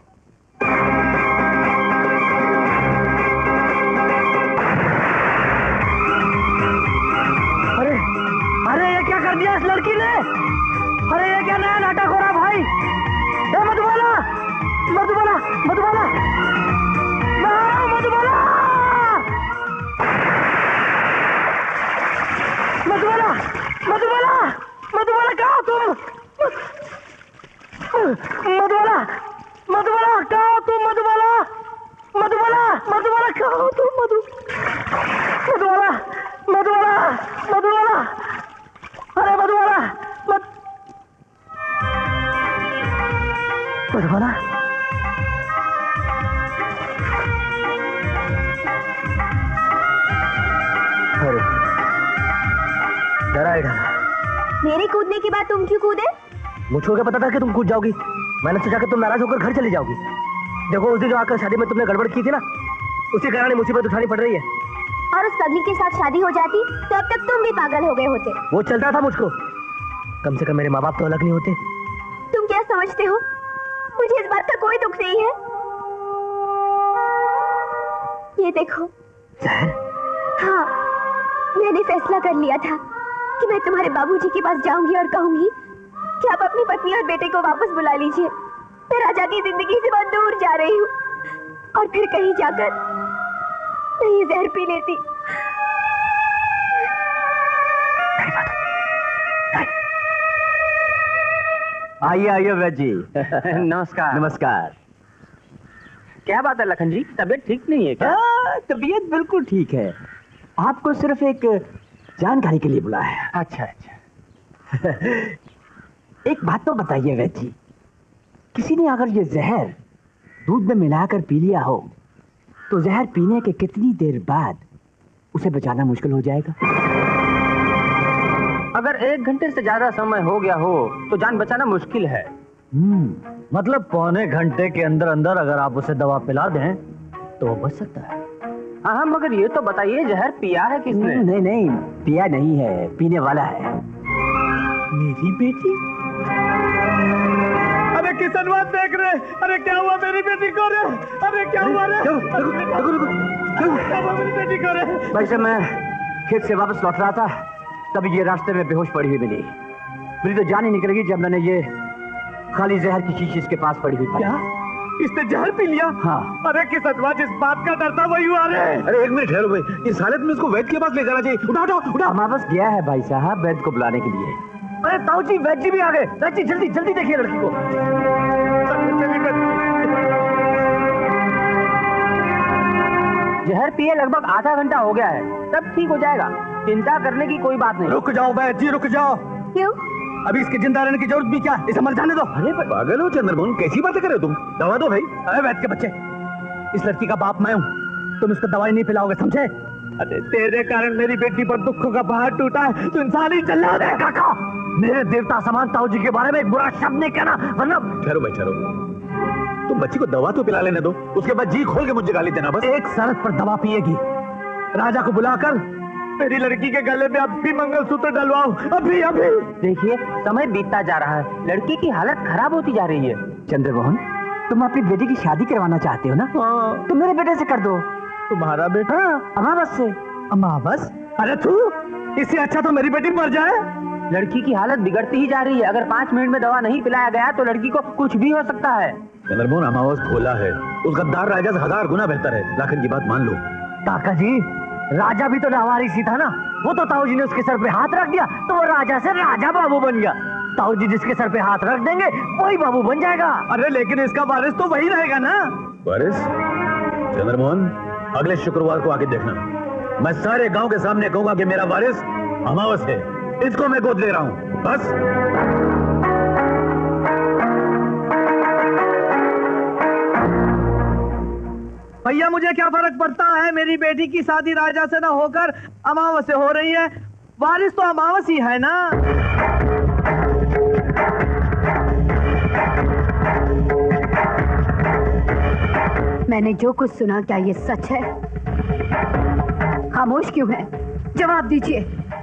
अरे अरे ये क्या कर दिया इस लड़की ने? अरे ये क्या नया नाटक हो रहा भाई? मधुबाला, मधुबाला, मधुबाला, मधुबाला, मधुबाला, मधुबाला, मधुबाला कहाँ हो तुम? मधुबाला, मधुबाला कहाँ हो तुम? मधुबाला, मधुबाला, मधुबाला कहाँ हो तुम? मधुबाला, मधुबाला, मधुबाला, अरे मधुबाला, परवाना अरे डरा ही डरा। मेरे कूदने के बाद तुम क्यों कूदे? मुझको क्या पता था कि तुम कूद जाओगी। मैंने सोचा कि तुम नाराज होकर घर चली जाओगी। देखो उस दिन जो आकर शादी में तुमने गड़बड़ की थी ना, उसी कारण मुसीबत उठानी पड़ रही है। और उस पगली के साथ शादी हो जाती तो अब तक तुम भी पागल हो गए होते। वो चलता था मुझको, कम से कम मेरे माँ बाप तो अलग नहीं होते। तुम क्या समझते हो? मुझे इस बात का कोई दुख नहीं है। ये देखो। जहर? हाँ, मैंने फैसला कर लिया था कि मैं तुम्हारे बाबूजी के पास जाऊंगी और कहूंगी कि आप अपनी पत्नी और बेटे को वापस बुला लीजिए। मैं राजा की जिंदगी से बहुत दूर जा रही हूँ और फिर कहीं जाकर मैं ये जहर पी लेती। आइए आइए वैद जी। नमस्कार। नमस्कार। क्या बात है लखन जी, तबीयत ठीक नहीं है क्या? तबीयत बिल्कुल ठीक है। आपको सिर्फ एक जानकारी के लिए बुलाया है। अच्छा अच्छा। एक बात तो बताइए वैद जी, किसी ने अगर ये जहर दूध में मिलाकर पी लिया हो तो जहर पीने के कितनी देर बाद उसे बचाना मुश्किल हो जाएगा? अगर 1 घंटे से ज्यादा समय हो गया हो तो जान बचाना मुश्किल है। मतलब पौने घंटे के अंदर अंदर अगर आप उसे दवा पिला दें तो वो बच सकता है। हाँ, मगर ये तो बताइए जहर पिया है किसने? नहीं नहीं, पिया नहीं है, पीने वाला है। मेरी बेटी? अरे किशन बात देख रहे? अरे क्या हुआ मेरी बेटी को रे? अरे क्या हुआ रे? क्या हुआ मेरी बेटी को रे? वैसे मैं खेत से वापस लौट रहा था, तभी ये रास्ते में बेहोश पड़ी हुई मिली। मेरी तो जान ही निकल गई जब मैंने ये खाली जहर की शीशी इसके पास पड़ी हुई। क्या इसने जहर पी लिया? हाँ। अरे किसनवा जिस बात का डर था वही हुआ रे। अरे एक मिनट ठहरो भाई, इस हालत में इसको वैद्य के पास ले जाना चाहिए। उठा उठा उठा। वापस गया है भाई साहब वैद्य को बुलाने के लिए। अरे ताऊ जी, वैद्य जी भी आ गए। वैद्य जी जल्दी जल्दी देखिए लड़की को। जहर पिए लगभग आधा घंटा हो गया है, सब ठीक हो जाएगा, चिंता करने की कोई बात नहीं। रुक जाओ वैद्य जी, रुक जाओ। क्यों? अभी इसके जिंदा रहने की जरूरत भी क्या? इसे मर जाने दो। अरे पागल हो चंद्रमोहन, कैसी बातें कर रहे हो तुम? दवा दो भाई। अरे वैद्य के बच्चे, इस लड़की का बाप मैं हूँ, तुम इसको दवाई नहीं पिलाओगे, समझे? अरे तेरे कारण मेरी बेटी पर दुखों का पहाड़ टूटा है, तू इंसान ही चला दे। काका, मेरे देवता समान ताऊ जी के बारे में एक बुरा शब्द नहीं कहना, वरना। ठहरो भाई ठहरो, तुम बच्ची को दवा तो पिला लेने दो, उसके बाद जी खोल के मुझे गाली देना बस। एक शर्त पर दवा पिएगी, राजा को बुलाकर मेरी लड़की के गले में अब भी मंगलसूत्र डलवाओ, अभी अभी। देखिए समय बीतता जा रहा है, लड़की की हालत खराब होती जा रही है। चंद्रमोहन, तुम अपनी बेटी की शादी करवाना चाहते हो ना? हाँ। तुम मेरे बेटे से कर दो। तुम्हारा बेटा? अमावस से। अमावस? अरे तू, इससे अच्छा तो मेरी बेटी मर जाए। लड़की की हालत बिगड़ती ही जा रही है, अगर 5 मिनट में दवा नहीं पिलाया गया तो लड़की को कुछ भी हो सकता है। चंद्रमोहन, अमावस खोला है, उस गद्दार राजा से 1000 गुना बेहतर है। लाखन की बात मान लो। काका जी, राजा भी तो लावारिस ही था ना, वो तो ताऊ जी ने उसके सर पे हाथ रख दिया तो वो राजा से राजा बाबू बन गया। ताऊ जी जिसके सर पे हाथ रख देंगे वही बाबू बन जाएगा। अरे लेकिन इसका वारिस तो वही रहेगा ना। वारिस? चंद्रमोहन, अगले शुक्रवार को आके देखना, मैं सारे गांव के सामने कहूंगा कि मेरा वारिस अमावस है, इसको मैं गोद ले रहा हूं, बस। भैया मुझे क्या फर्क पड़ता है, मेरी बेटी की शादी राजा से ना होकर अमावस से हो रही है, वारिस तो अमावस ही है ना। मैंने जो कुछ सुना क्या ये सच है? खामोश क्यों है? जवाब दीजिए।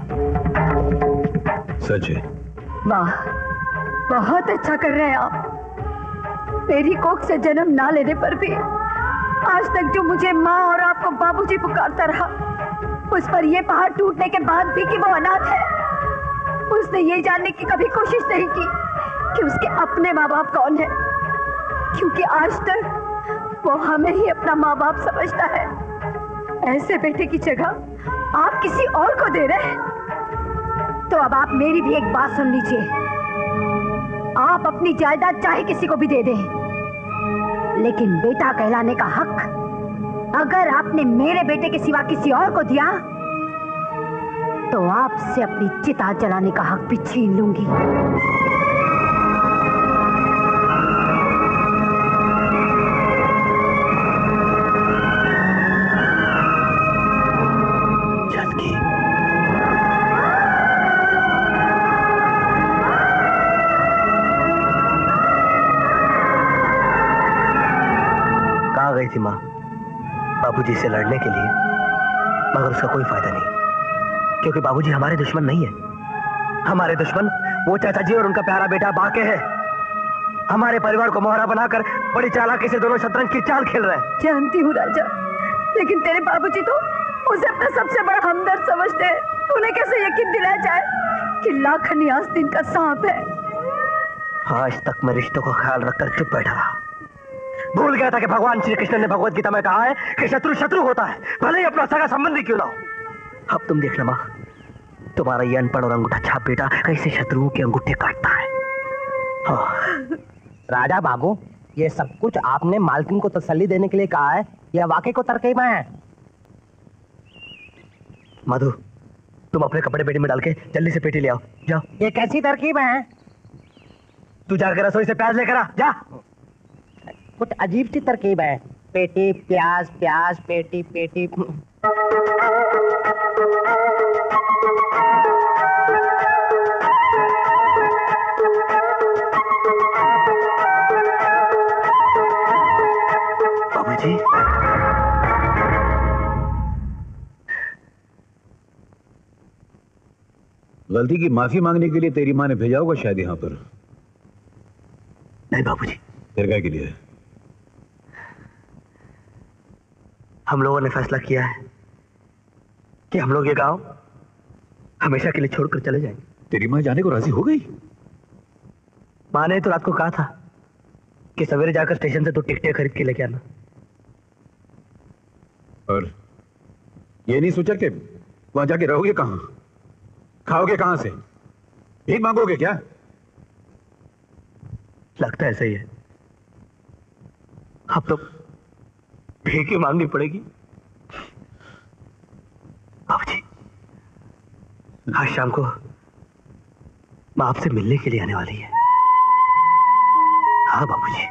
सच है। वाह, बहुत अच्छा कर रहे हैं आप। मेरी कोख से जन्म ना लेने पर भी आज तक जो मुझे माँ और आपको बाबूजी पुकारता रहा, उस पर यह पहाड़ टूटने के बाद भी कि वो अनाथ है, उसने ये जानने की कभी कोशिश नहीं की कि उसके अपने माँ बाप कौन है, क्योंकि आज तक वो हमें ही अपना माँ बाप समझता है। ऐसे बेटे की जगह आप किसी और को दे रहे हैं। तो अब आप मेरी भी एक बात सुन लीजिए, आप अपनी जायदाद चाहे किसी को भी दे दें, लेकिन बेटा कहलाने का हक अगर आपने मेरे बेटे के सिवा किसी और को दिया तो आपसे अपनी चिता जलाने का हक भी छीन लूंगी। थी माँ बाबूजी से लड़ने के लिए, मगर उसका कोई फायदा नहीं, क्योंकि बाबूजी हमारे दुश्मन नहीं है। हमारे दुश्मन वो चाचा जी और उनका प्यारा बेटा बाके है। हमारे परिवार को मोहरा बनाकर बड़ी चालाकी से दोनों शतरंज की चाल खेल रहे हैं। जानती हूँ राजा, लेकिन तेरे बाबूजी तो उसे अपना सबसे बड़ा हमदर्द समझते हैं। उन्हें कैसे यकीन दिलाया जाए कि लाखनी आस्तीन का सांप है। आज तक मैं रिश्तों का ख्याल रखकर चुप बैठा रहा। भूल गया था कि भगवान श्री कृष्ण ने भगवत गीता में कहा है कि शत्रु शत्रु होता है, भले ही अपना सगा संबंधी क्यों ना हो। अब तुम देखना माँ, तुम्हारा ये अनपढ़ और अंगूठा छाप बेटा कैसे शत्रुओं के अंगूठे काटता है। हाँ। राजा बाबू, ये सब कुछ आपने मालकिन को तसल्ली देने के लिए कहा है या वाकई को तरकीब है? मधु, तुम अपने कपड़े पेटी में डाल के जल्दी से पेटी ले आओ, जाओ। ये कैसी तरकीब है? तू जाकर रसोई से प्याज लेकर आ, जा। कुछ अजीब सी तरकीब है। पेटी प्याज, प्याज पेटी पेटी। बाबूजी, गलती की माफी मांगने के लिए तेरी माँ ने भेजा होगा शायद यहाँ पर। नहीं बाबूजी। फिर क्या के लिए? हम लोगों ने फैसला किया है कि हम लोग ये गांव हमेशा के लिए छोड़कर चले जाएंगे। तेरी माँ जाने को राजी हो गई? माँ ने तो रात को कहा था कि सवेरे जाकर स्टेशन से तो टिकटें खरीद के लेके आना। और ये नहीं सोचा कि वहां जाके रहोगे कहां, खाओगे कहां से, भीख मांगोगे क्या? लगता है सही है, अब तो भीख ही मांगनी पड़ेगी। बाबूजी, आज शाम को मां आपसे मिलने के लिए आने वाली है। हाँ बाबूजी,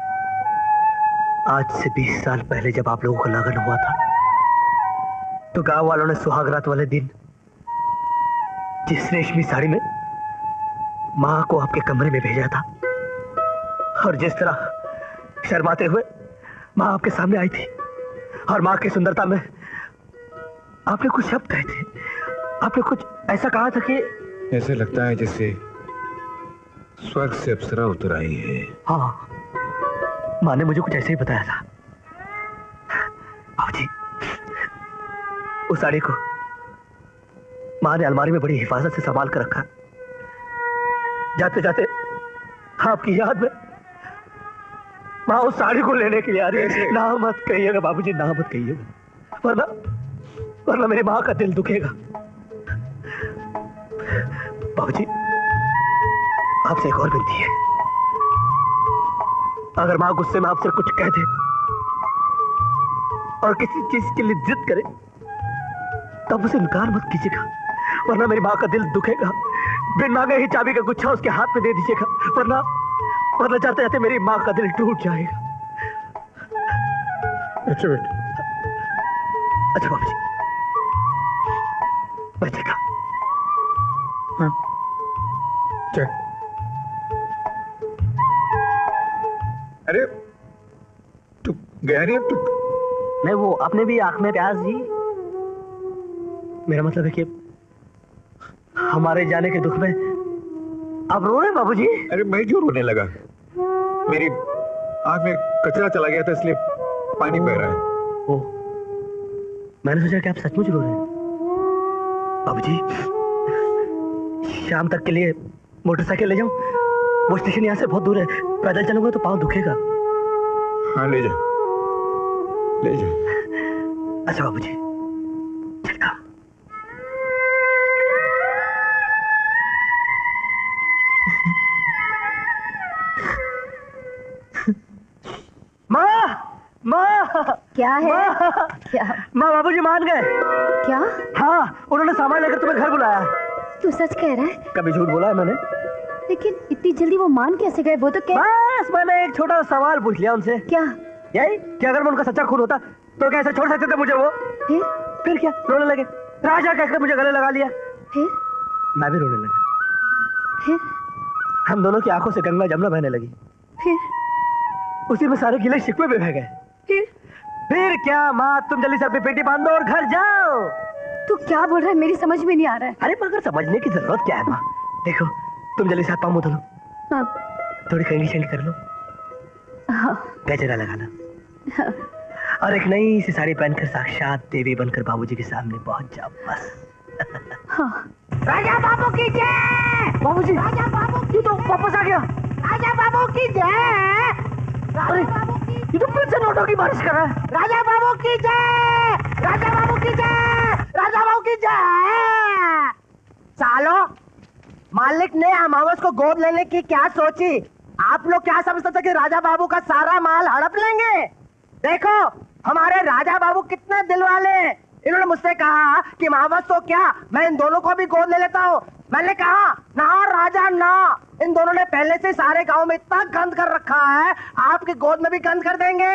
आज से 20 साल पहले जब आप लोगों का लगन हुआ था तो गांव वालों ने सुहागरात वाले दिन जिस रेशमी साड़ी में मां को आपके कमरे में भेजा था और जिस तरह शर्माते हुए मां आपके सामने आई थी और मां की सुंदरता में आपने कुछ शब्द कहे थे, आपने कुछ ऐसा कहा था कि ऐसे लगता है जैसे स्वर्ग से अप्सरा उतर आई है। हाँ, मां ने मुझे कुछ ऐसे ही बताया था। बाबूजी, उस साड़ी को मां ने अलमारी में बड़ी हिफाजत से संभाल कर रखा। जाते जाते आपकी याद में मां उस साड़ी को लेने के लिए आ रही है। ना मत कहिएगा बाबूजी, ना मत कहिएगा, वरना मेरी मां का दिल दुखेगा। बाबूजी, आपसे एक और विनती है, अगर मां गुस्से में आपसे कुछ कह दे और किसी चीज के लिए जिद करे तब उसे इनकार मत कीजिएगा, वरना मेरी मां का दिल दुखेगा। बिन मांगे ही चाबी का गुच्छा उसके हाथ में दे दीजिएगा, वरना जाते जाते मेरी मां का दिल टूट जाएगा। अच्छा बेटा। अच्छा बाबूजी, बचेगा। हाँ, चल। अरे तू गया नहीं अब तक? नहीं, वो अपने भी आंख में प्याज जी। मेरा मतलब है कि हमारे जाने के दुख में आप रो रहे हैं बाबूजी? अरे मैं क्यों रोने लगा? मेरी आंख में कचरा चला गया था इसलिए पानी बह रहा है। ओह, मैंने सोचा कि आप सचमुच रो रहे हैं। बाबूजी, शाम तक के लिए मोटरसाइकिल ले जाऊं? वो स्टेशन यहाँ से बहुत दूर है, पैदल चलूंगा तो पाँव दुखेगा। हाँ ले जा, ले जा। अच्छा बाबूजी, चलता। माँ, माँ, क्या है? क्या? माँ, बाबूजी मान गए। क्या? हाँ, उन्होंने सामान लेकर तुम्हें घर बुलाया। तू सच कह रहा है? कभी झूठ बोला है मैंने? लेकिन इतनी जल्दी वो मान कैसे गए? वो तो क्या? बस मैंने एक छोटा सवाल पूछ लिया उनसे। क्या? यही कि अगर मैं उनका सच्चा खून होता तो कैसे छोड़ सकते थे मुझे वो? फिर क्या? रोने लगे। राजा कहकर मुझे गले लगा लिया। फिर मैं भी रोने लगा। फिर हम दोनों की आंखों से गंगा जमुना बहने लगी। फिर उसी में सारे गिले शिकवे भी बह गए। फिर क्या माँ, तुम जल्दी से अपनी पेटी बांधो और घर जाओ। तू क्या बोल रहा है, मेरी समझ में नहीं आ रहा है। अरे मगर समझने की जरूरत क्या है माँ, देखो तुम जल्दी से हाथ पाँव मुँह धो लो। हाँ। थोड़ी कंघी शंघी कर लो। हाँ। गजरा लगा लो। हाँ। और एक नई सी साड़ी पहनकर साक्षात देवी बनकर बाबूजी के सामने पहुंच जाओ बस। हाँ। राजा बाबू की जय। बाबूजी, राजा बाबू ये तो वापस आ गया। राजा बाबू की जय। अरे ये तो फिर से नोटों की बारिश कर रहा है। राजा बाबू की जय। राजा बाबू की जय। राजा बाबू की जय। सालो, मालिक ने अमावस को गोद लेने की क्या सोची? आप लोग क्या समझते थे कि राजा बाबू का सारा माल हड़प लेंगे? देखो हमारे राजा बाबू कितने दिल वाले हैं। इन्होंने मुझसे कहा कि अमावस तो क्या, मैं इन दोनों को भी गोद ले लेता हूँ। मैंने कहा ना राजा ना, इन दोनों ने पहले से सारे गांव में इतना गंद कर रखा है, आपकी गोद में भी गंद कर देंगे।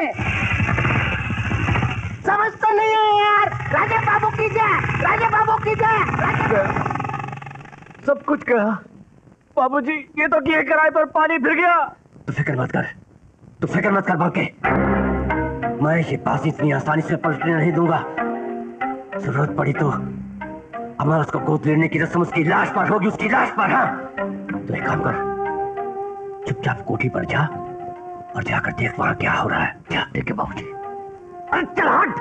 समझते नहीं है यार। राजा बाबू की जय। राजा बाबू की जय। सब कुछ कहा बाबूजी, ये तो किए किराए पर पानी फिर गया। तू फिक्र मत कर बाके, मैं ये बाजी इतनी आसानी से पलटने नहीं दूंगा। जरूरत पड़ी तो हमारा उसको गोद लेने की रस्म उसकी लाश पर होगी, उसकी लाश पर। हाँ तो एक काम कर, चुपचाप कोठी पर जा और जाकर देख वहां क्या हो रहा है। क्या देखे बाबूजी? अरे चल हट।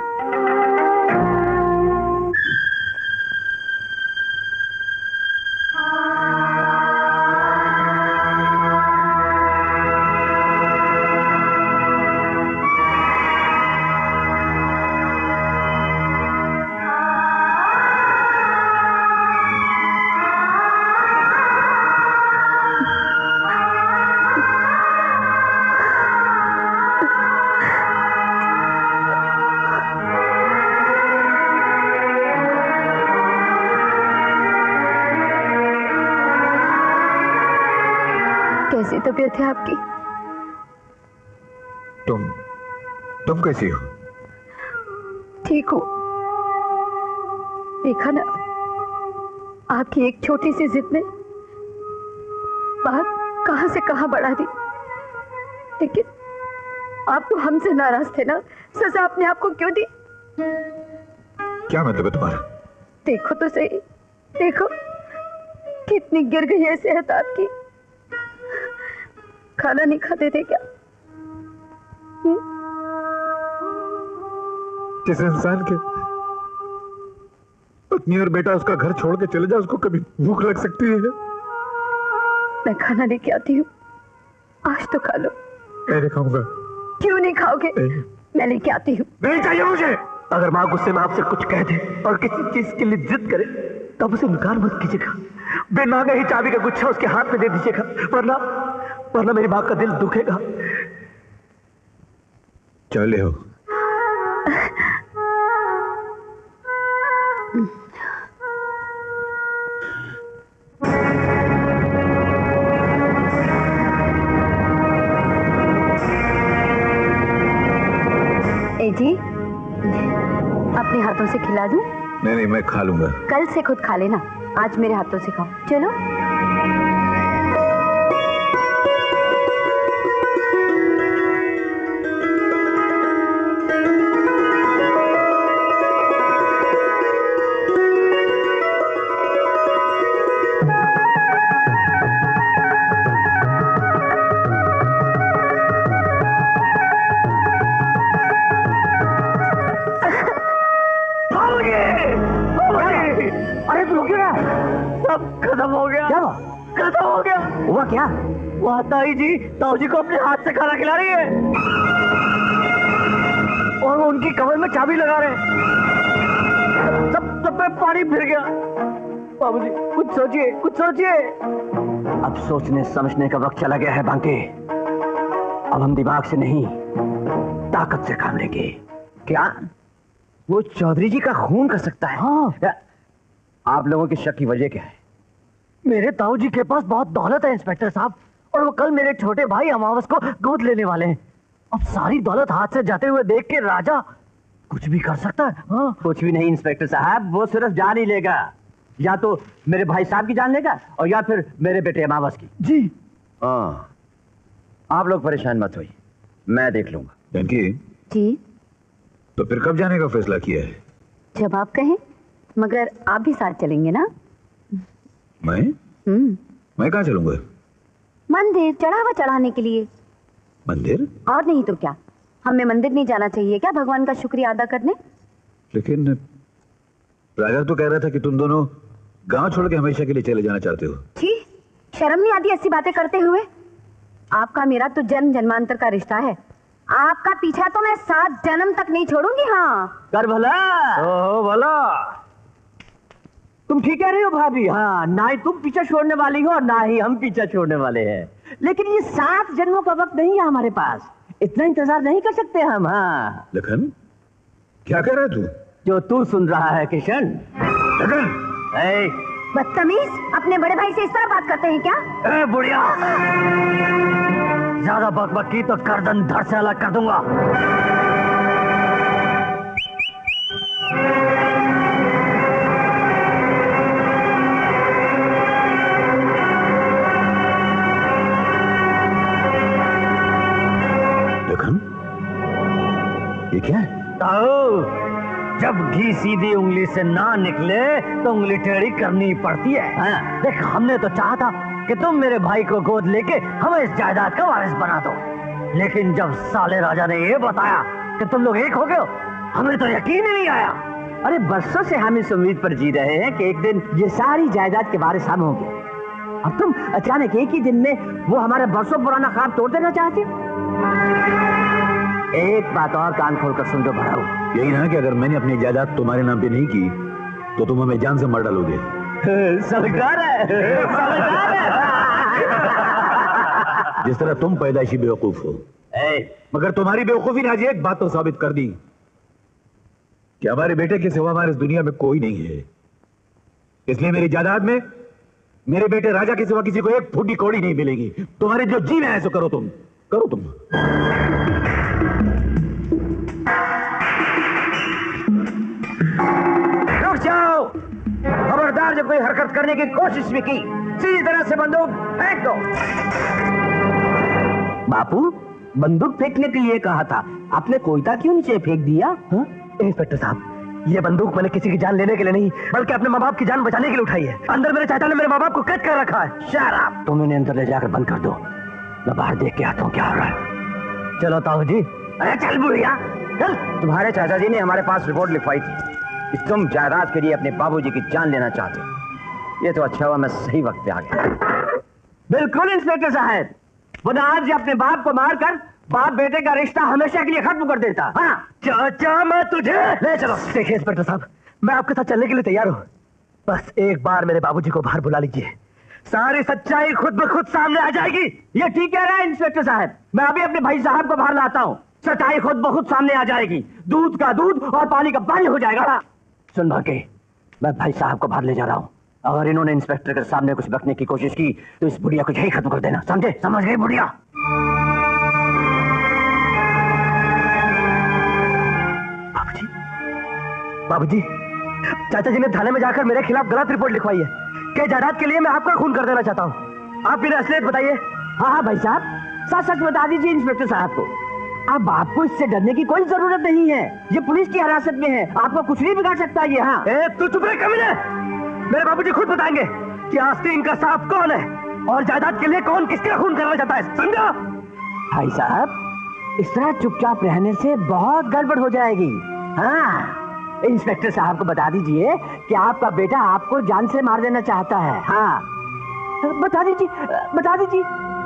कैसी तबीयत है आपकी? तुम कैसी हो? ठीक हूँ। देखा ना, आपकी एक छोटी सी जिद ने बात कहां से कहां बढ़ा दी। लेकिन आप तो हमसे नाराज थे ना, सजा आपने आपको क्यों दी? क्या मतलब है तुम्हारा? देखो तो सही, देखो कितनी गिर गई है सेहत आपकी। खाना नहीं खाते थे क्या? जिस इंसान के पत्नी और बेटा उसका घर छोड़ के चले जाए, उसको कभी भूख लग सकती है? मैं खाना लेके आती हूँ, आज तो खा लो। नहीं खाऊंगा। क्यों नहीं खाओगे? मैं लेके आती हूँ। नहीं चाहिए मुझे। अगर माँ गुस्से में आपसे कुछ कह दे और किसी चीज के लिए जिद करे तब उसे इनकार मत कीजिएगा। बिन मांगे ही चाबी का गुच्छा उसके हाथ में दे दीजिएगा, वरना मेरी माँ का दिल दुखेगा। चले हो। जी, अपने हाथों से खिला दूं? नहीं, मैं खा लूंगा। कल से खुद खा लेना, आज मेरे हाथों से खाओ। चलो। हुआ क्या? वो ताई जी ताऊजी को अपने हाथ से खाना खिला रही है और वो उनकी कमर में चाबी लगा रहे हैं। सब पे पानी फिर गया। बाबूजी कुछ सोचिए। अब सोचने समझने का वक्त चला गया है बांके। अब हम दिमाग से नहीं, ताकत से काम लेंगे। क्या वो चौधरी जी का खून कर सकता है? हाँ। आप लोगों की शक की वजह क्या है? मेरे ताऊ जी के पास बहुत दौलत है इंस्पेक्टर साहब, और वो कल मेरे छोटे भाई अमावस को गोद लेने वाले हैं। अब सारी दौलत हाथ से जाते हुए देख के राजा कुछ भी कर सकता है। हाँ। कुछ भी नहीं इंस्पेक्टर साहब, वो सिर्फ जान ही लेगा। या तो मेरे भाई साहब की जान लेगा और या फिर मेरे बेटे अमावस की। जी हाँ, आप लोग परेशान मत होइए, मैं देख लूंगा। जानकी जी, तो फिर कब जाने का फैसला किया है? जब आप कहें, मगर आप भी साथ चलेंगे ना? मैं कहाँ चलूंगा? मंदिर चढ़ावा चढ़ाने के लिए। मंदिर? और नहीं तो क्या, हमें मंदिर नहीं जाना चाहिए क्या भगवान का शुक्रिया अदा करने? लेकिन राजा तो कह रहा था कि तुम दोनों गांव छोड़ के हमेशा के लिए चले जाना चाहते हो। छी, शर्म नहीं आती ऐसी बातें करते हुए? आपका मेरा तो जन्म जन्मांतर का रिश्ता है। आपका पीछा तो मैं 7 जन्म तक नहीं छोड़ूंगी। हाँ कर भला। ओहो भला, तुम ठीक कह रही हो भाभी। हाँ, ना ही तुम पीछा छोड़ने वाली हो और ना ही हम पीछा छोड़ने वाले हैं। लेकिन ये 7 जन्मों का वक्त नहीं है हमारे पास, इतना इंतजार नहीं कर सकते हम। हाँ लखन, क्या कर रहा है तू? जो तू सुन रहा है किशन। लखन, बदतमीज, अपने बड़े भाई से इस तरह बात करते हैं क्या? ए बुढ़िया, ज्यादा बकबक की तो गर्दन धड़ से अलग कर दूंगा। लखन, ये क्या है? जब घी सीधी उंगली से ना निकले तो उंगली टेढ़ी करनी पड़ती है। हाँ, देख, हमने तो चाहा था कि तुम मेरे भाई को गोद लेके हमें इस जायदाद का वारिस बना दो, लेकिन जब साले राजा ने ये बताया कि तुम लोग एक हो गए हो, हमें तो यकीन ही नहीं आया। अरे बरसों से हम इस उम्मीद पर जी रहे हैं कि एक दिन ये सारी जायदाद के वारिस हम होंगे। अब तुम अचानक एक ही दिन में वो हमारा बरसों पुराना ख्वाब तोड़ देना चाहते हो? एक बात और कान खोलकर सुन लो भड़ाऊ, यही ना कि अगर मैंने अपनी जायदाद तुम्हारे नाम पे नहीं की तो तुम हमें जान से मार डालोगे। सरकार है, सरकार है। जिस तरह तुम पैदाइशी बेवकूफ हो, मगर तुम्हारी बेवकूफी ने आज एक बात तो साबित कर दी कि हमारे बेटे के सिवा हमारे इस दुनिया में कोई नहीं है। इसलिए मेरी जायदाद में मेरे बेटे राजा के सिवा किसी को एक फूटी कौड़ी नहीं मिलेगी। तुम्हारे जो जी में है सो करो तुम, करो तुम। रुक जाओ, खबरदार, जब कोई हरकत करने की कोशिश भी की सीधी तरह से बंदूक फेंक दो। बापू, बंदूक फेंकने के लिए कहा था, आपने कोयता क्यों नीचे फेंक दिया? इंस्पेक्टर साहब, ये बंदूक मैंने किसी की जान लेने के लिए नहीं, बल्कि अपने माँ बाप की जान बचाने के लिए उठाई है। अंदर मेरे चाचा ने मेरे माँ बाप को कैद कर रखा है। शराब तुम इन्हें अंदर ले जाकर बंद कर दो, मैं बाहर देख के आता हूँ क्या हो रहा है। चलो ताऊ जी। अरे चल बुढ़िया चल। तुम्हारे चाचा जी ने हमारे पास रिपोर्ट लिखवाई थी कि तुम जायदाद के लिए अपने बाबूजी की जान लेना चाहते हो। ये तो अच्छा हुआ मैं सही वक्त पे आ गया। बिल्कुल इंस्पेक्टर साहब, वरना आज अपने बाप को मारकर बाप बेटे का रिश्ता हमेशा के लिए खत्म कर देता। हाँ चाचा, मैं तुझे ले चलो। देखिए इंस्पेक्टर साहब, मैं आपके साथ चलने के लिए तैयार हूँ, बस एक बार मेरे बाबूजी को बाहर बुला लीजिए, सारी सच्चाई खुद ब खुद सामने आ जाएगी। ये ठीक कह रहा है इंस्पेक्टर साहब, मैं अभी अपने भाई साहब को बाहर लाता हूँ, सच्चाई खुद ब खुद सामने आ जाएगी, दूध का दूध और पानी का पानी हो जाएगा। सुन भागे, मैं भाई साहब को बाहर ले जा रहा हूँ, अगर इन्होंने इंस्पेक्टर के सामने कुछ बकने की कोशिश की तो इस बुढ़िया को यही खत्म कर देना, समझे? समझ गई बुढ़िया? बाबूजी, बाबूजी, चाचा जी ने थाने में जाकर मेरे खिलाफ गलत रिपोर्ट लिखवाई है कि जायदाद के लिए मैं आपका खून कर देना चाहता हूँ। आप मेरी असलियत बताइए। हाँ भाई साहब, सच सच बता दीजिए इंस्पेक्टर साहब को। अब आपको इससे डरने की कोई जरूरत नहीं है, ये पुलिस की हिरासत में है, आपको कुछ नहीं बिगाड़ सकता ये। हाँ तू चुप रह कमीने, मेरे बाबूजी खुद बताएंगे कि आस्तीन का सांप कौन है और जायदाद के लिए कौन किसका खून करना चाहता है, समझा? भाई साहब, इस तरह चुपचाप रहने से बहुत गड़बड़ हो जाएगी। हाँ, इंस्पेक्टर साहब को बता दीजिए कि आपका बेटा आपको जान से मार देना चाहता है। हाँ बता दीजिए, बता दीजिए।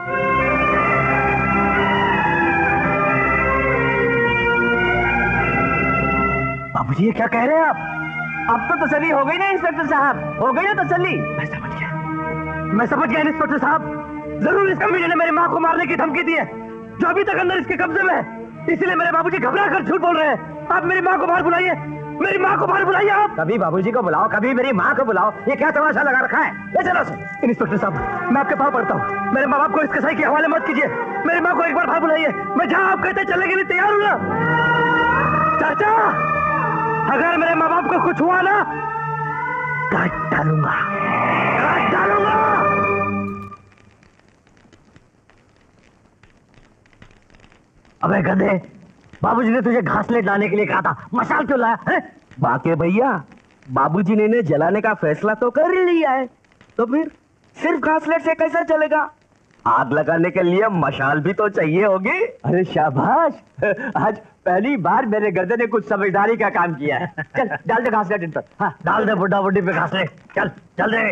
बाबूजी ये क्या कह रहे हैं आप? अब तो तसल्ली हो गई ना इंस्पेक्टर साहब, हो गई ना तसल्ली? मैं समझ गया इंस्पेक्टर साहब, जरूर इस कमीने ने मेरी माँ को मारने की धमकी दी है जो अभी तक अंदर इसके कब्जे में है, इसलिए मेरे बाबूजी घबरा कर झूठ बोल रहे हैं। आप मेरी माँ को बाहर बुलाइए, मेरी माँ को बाहर बुलाइए। आप कभी बाबूजी को बुलाओ, कभी मेरी माँ को बुलाओ, ये क्या तमाशा लगा रखा है? ले चलो से। इंस्पेक्टर साहब, मैं आपके पाँव पड़ता हूँ, मेरे माँ बाप को इस कसाई के हवाले मत कीजिए, मेरी माँ को एक बार बाहर बुलाइए, मैं जहाँ आप कहते चलने के लिए तैयार हूँ ना। चाचा, अगर मेरे माँ बाप को कुछ हुआ ना, काट डालूंगा, काट डालूंगा। अबे गधे, बाबूजी ने तुझे घासलेट लाने के लिए कहा था, मशाल क्यों लाया है? बाके भैया, बाबूजी ने इन्हें जलाने का फैसला तो कर ही लिया है, तो फिर सिर्फ घासलेट से कैसा चलेगा? आग लगाने के लिए मशाल भी तो चाहिए होगी। अरे शाबाश, आज पहली बार मेरे गर्दन ने कुछ समझदारी का काम किया है। चल डाल दे घासलेट इन पर। हाँ, डाल दे बुड्ढा बुड्ढी पे घासलेट। चल चल दे।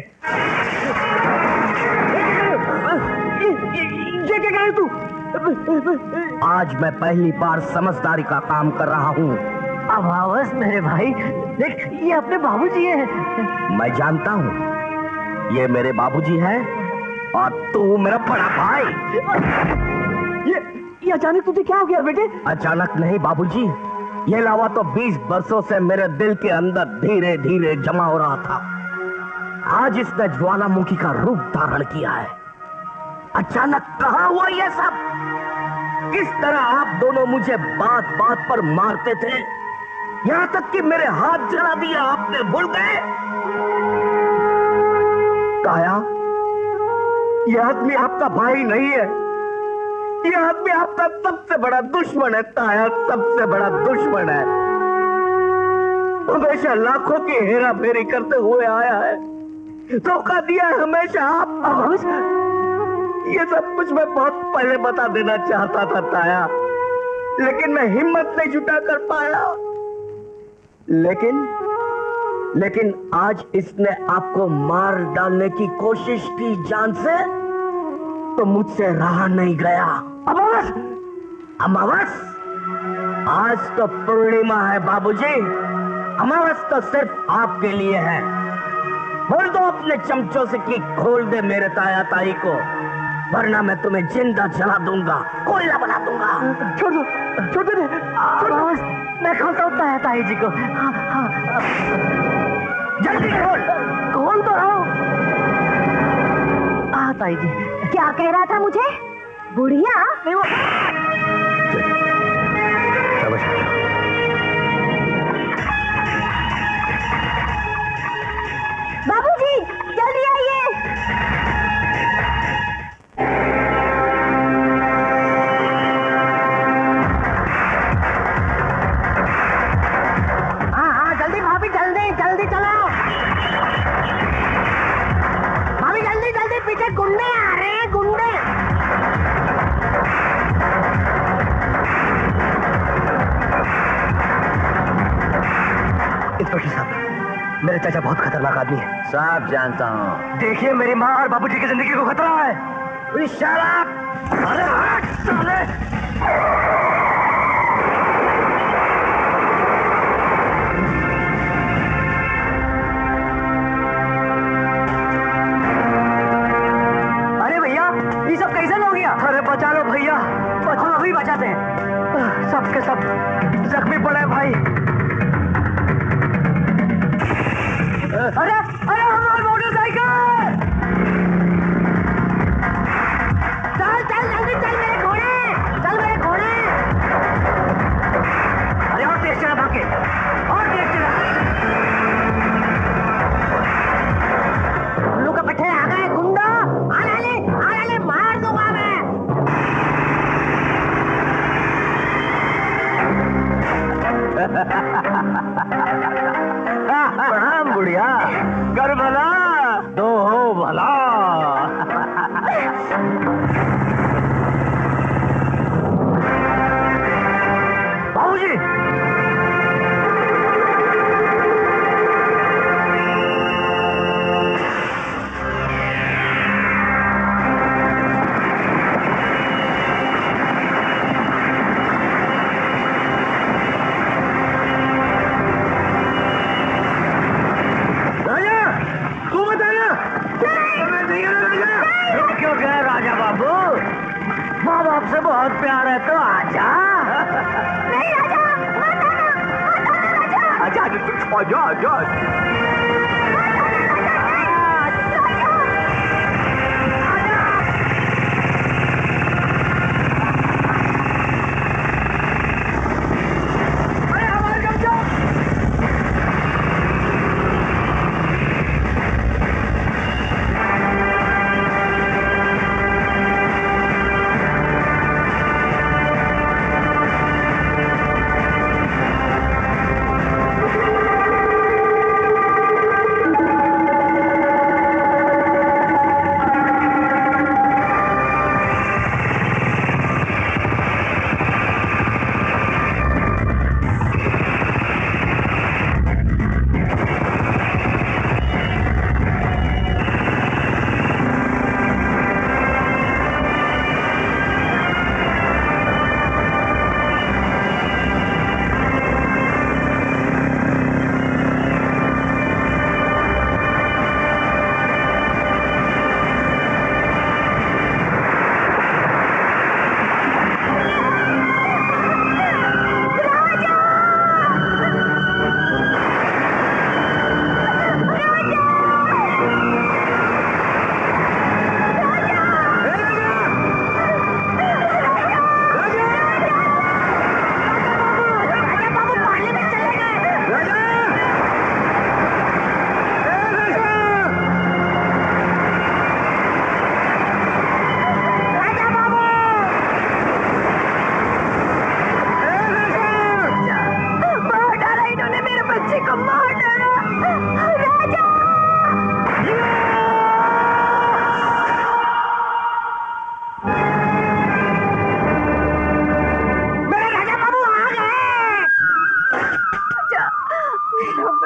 ये क्या कह रही तू? आज मैं पहली बार समझदारी का काम कर रहा हूँ। अब आवाज मेरे भाई, देख ये अपने बाबूजी हैं। मैं जानता हूँ ये मेरे बाबूजी हैं और तू मेरा बड़ा भाई। ये अचानक तुझे क्या हो गया बेटे? अचानक नहीं बाबूजी, ये लावा तो 20 वर्षों से मेरे दिल के अंदर धीरे धीरे जमा हो रहा था। आज इसने ज्वालामुखी का रूप धारण किया है। अचानक कहाँ हुआ ये सब? किस तरह आप दोनों मुझे बात बात पर मारते थे, यहां तक कि मेरे हाथ जला दिया आपने, भूल गए? काया, ये आदमी आपका भाई नहीं है, ये आदमी आपका सबसे बड़ा दुश्मन है। काया सबसे बड़ा दुश्मन है। हमेशा लाखों की हेरा फेरी करते हुए आया है, धोखा दिया है हमेशा आप। ये सब कुछ मैं बहुत पहले बता देना चाहता था ताया, लेकिन मैं हिम्मत नहीं जुटा कर पाया। लेकिन आज इसने आपको मार डालने की कोशिश की जान से, तो मुझसे रहा नहीं गया। अमावस, आज तो पूर्णिमा है बाबूजी। अमावस तो सिर्फ आपके लिए है। बोल दो अपने चमचों से कि खोल दे मेरे ताया ताई को, वरना मैं तुम्हें जिंदा जला दूंगा, कोयला बना दूंगा। छोड़ दो, छोड़ दे। मैं खोलता हूँ ताया ताई जी को। जल्दी खोल तो रहा हूँ। ताई जी क्या कह रहा था मुझे? बुढ़िया? नहीं, वो बाबूजी जल्दी आइए। हाँ जल्दी भाभी, जल्दी जल्दी चलो भाभी, जल्दी जल्दी, पीछे गुंडे आ रहे हैं, गुंडे। इंस्पेक्टर साहब, मेरे चाचा बहुत खतरनाक आदमी है। सब जानता हूँ। देखिए मेरी माँ और बाबूजी की जिंदगी को खतरा है। शराब, अरे हट साले। अरे भैया, ये सब कैसे हो गया? अरे बचा लो भैया, अभी बचाते हैं। सबके सब जख्मी पड़े भाई। अरे अरे हमारी मोटरसाइकिल! चल चल जल्दी चल मेरे घोड़े, चल मेरे घोड़े। अरे और तेज चला भागे, और तेज चला। उल्लू के पट्टे आ गए गुंडा, आने ले, मार दूंगा मैं। प्रणाम बुढ़िया, कर भला दो हो भला। बाबूजी, राजा बाबू, माँ बाप से बहुत प्यार है तो आजा। नहीं राजा, मत आना राजा। आजा।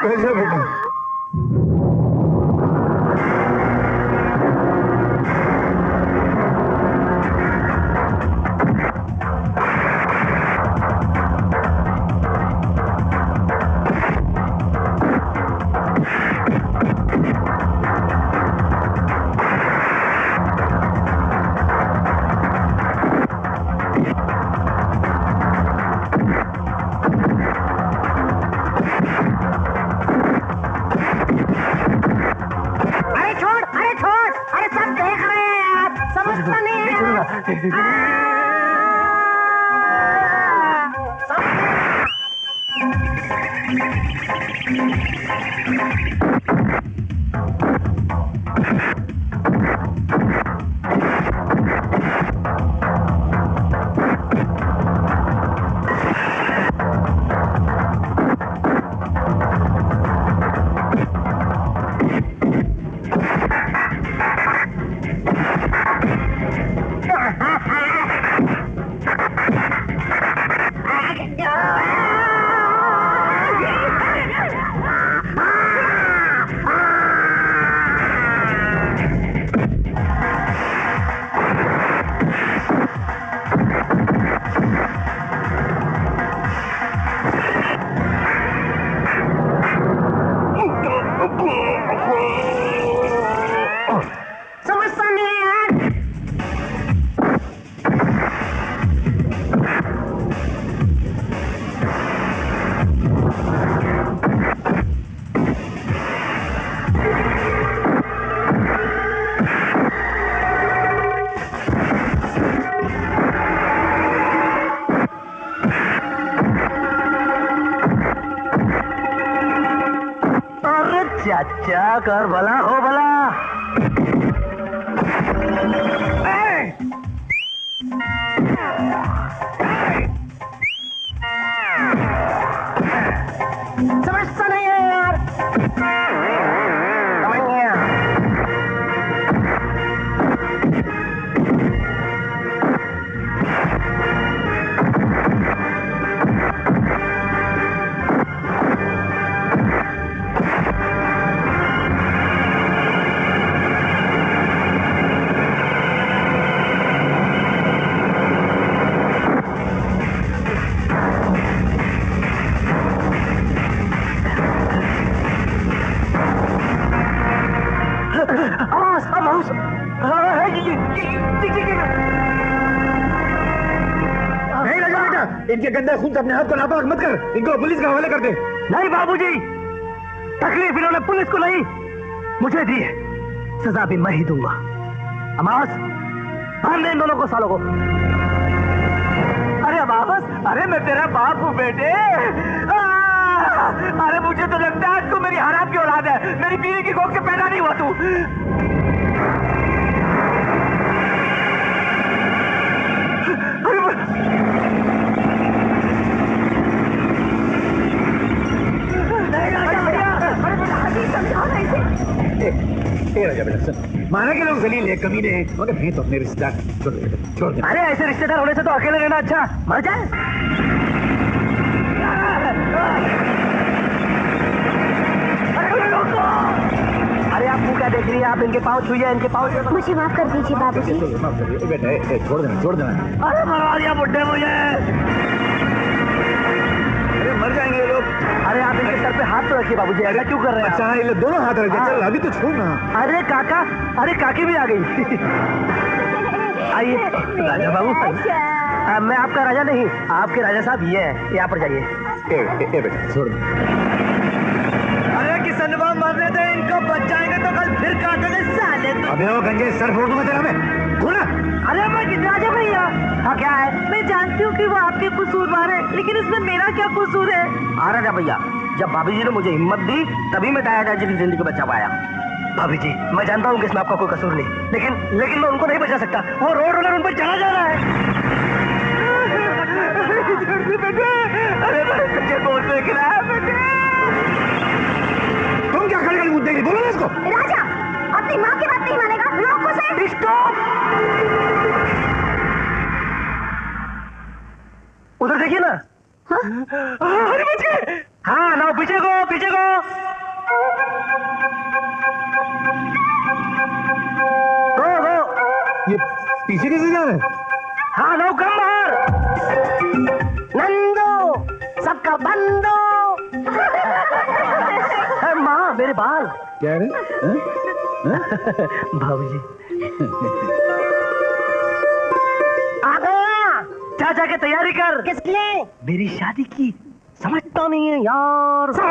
बैठ जा बेटा। चाचा कर भला हो भला। समझता नहीं है यार। समझ गया। नहीं लगा बेटा, इनके गंदे खून से अपने हाथ को नापाक मत कर, इनको पुलिस के हवाले कर दे। नहीं बाबूजी, तकलीफ इन्होंने पुलिस को नहीं मुझे दी है, सजा भी मैं ही दूंगा। अमास, बांध दे इन दोनों को, सालों को। अरे अमास, अरे मैं तेरा बाप हूँ बेटे। अरे मुझे तो लगता है तू मेरी हराम की औलाद है, मेरी बीवी की कोख से पैदा नहीं हुआ तू। राजा बेटा सुन, माना कि लोग जलील है, कमीने हैं, मगर हैं तो अपने रिश्तेदार। छोड़ दे। अरे ऐसे रिश्तेदार होने से तो अकेले रहना अच्छा, मर जाए। अरे आप मुँह क्या देख रही है? आप इनके पाँव छुइए, इनके पाँव। मुझे माफ कर दीजिए बाबूजी। माफ कर दीजिए बेटा, छोड़ देना, छोड़ देना। अरे मरवा दिया बुड्ढे मुझे। अरे मर जाएंगे लोग। अरे आप इनके सर पे हाथ तो रखिए बाबूजी, ऐसा क्यों कर रहे हैं? अच्छा ये लोग दोनों हाथ रखिए, चल अभी तो छोड़ ना। अरे काका, अरे काकी भी आ गई। आइए राजा बाबू। मैं आपका राजा नहीं, आपके राजा साहब ये हैं, यहाँ पर जाइए। बेटा छोड़ दे। अरे किसनवा मरने दे इनको, बच जाएंगे तो कल फिर काटेंगे साले। अबे वो गंजे सर फोड़ दूंगा तेरा मैं, खोला। अरे मैं राजा भैया। हाँ क्या है? मैं जानती हूँ कि वो आपके कसूरवार है, लेकिन इसमें मेरा क्या कसूर है? हाँ राजा भैया, जब भाभी जी ने मुझे हिम्मत दी तभी मैं दाया जी की जिंदगी बचा पाया। भाभी जी, मैं जानता हूँ कि इसमें आपका कोई कसूर नहीं, लेकिन मैं उनको नहीं बचा सकता। वो रोड रोलर उन पर चला जा रहा है। अरे मैंने तुझे बहुत देख रहा है बेटे। तुम क्या खड़े खड़े मुद्दे बोलो ना इसको। राजा, अपनी माँ की बात नहीं मानेगा, रोको से। उधर देखिए ना। हाँ? अरे बच गए। हाँ ना, पीछे को, पीछे को। गो गो। ये पीछे कैसे जा रहे हैं? हाँ ना, कम बाहर। नंदू सबका बंदो। माँ मेरे बाल। क्या रे? बाबूजी आ गया। जा जाके तैयारी कर। किसके लिए? मेरी शादी की। समझता नहीं है यार।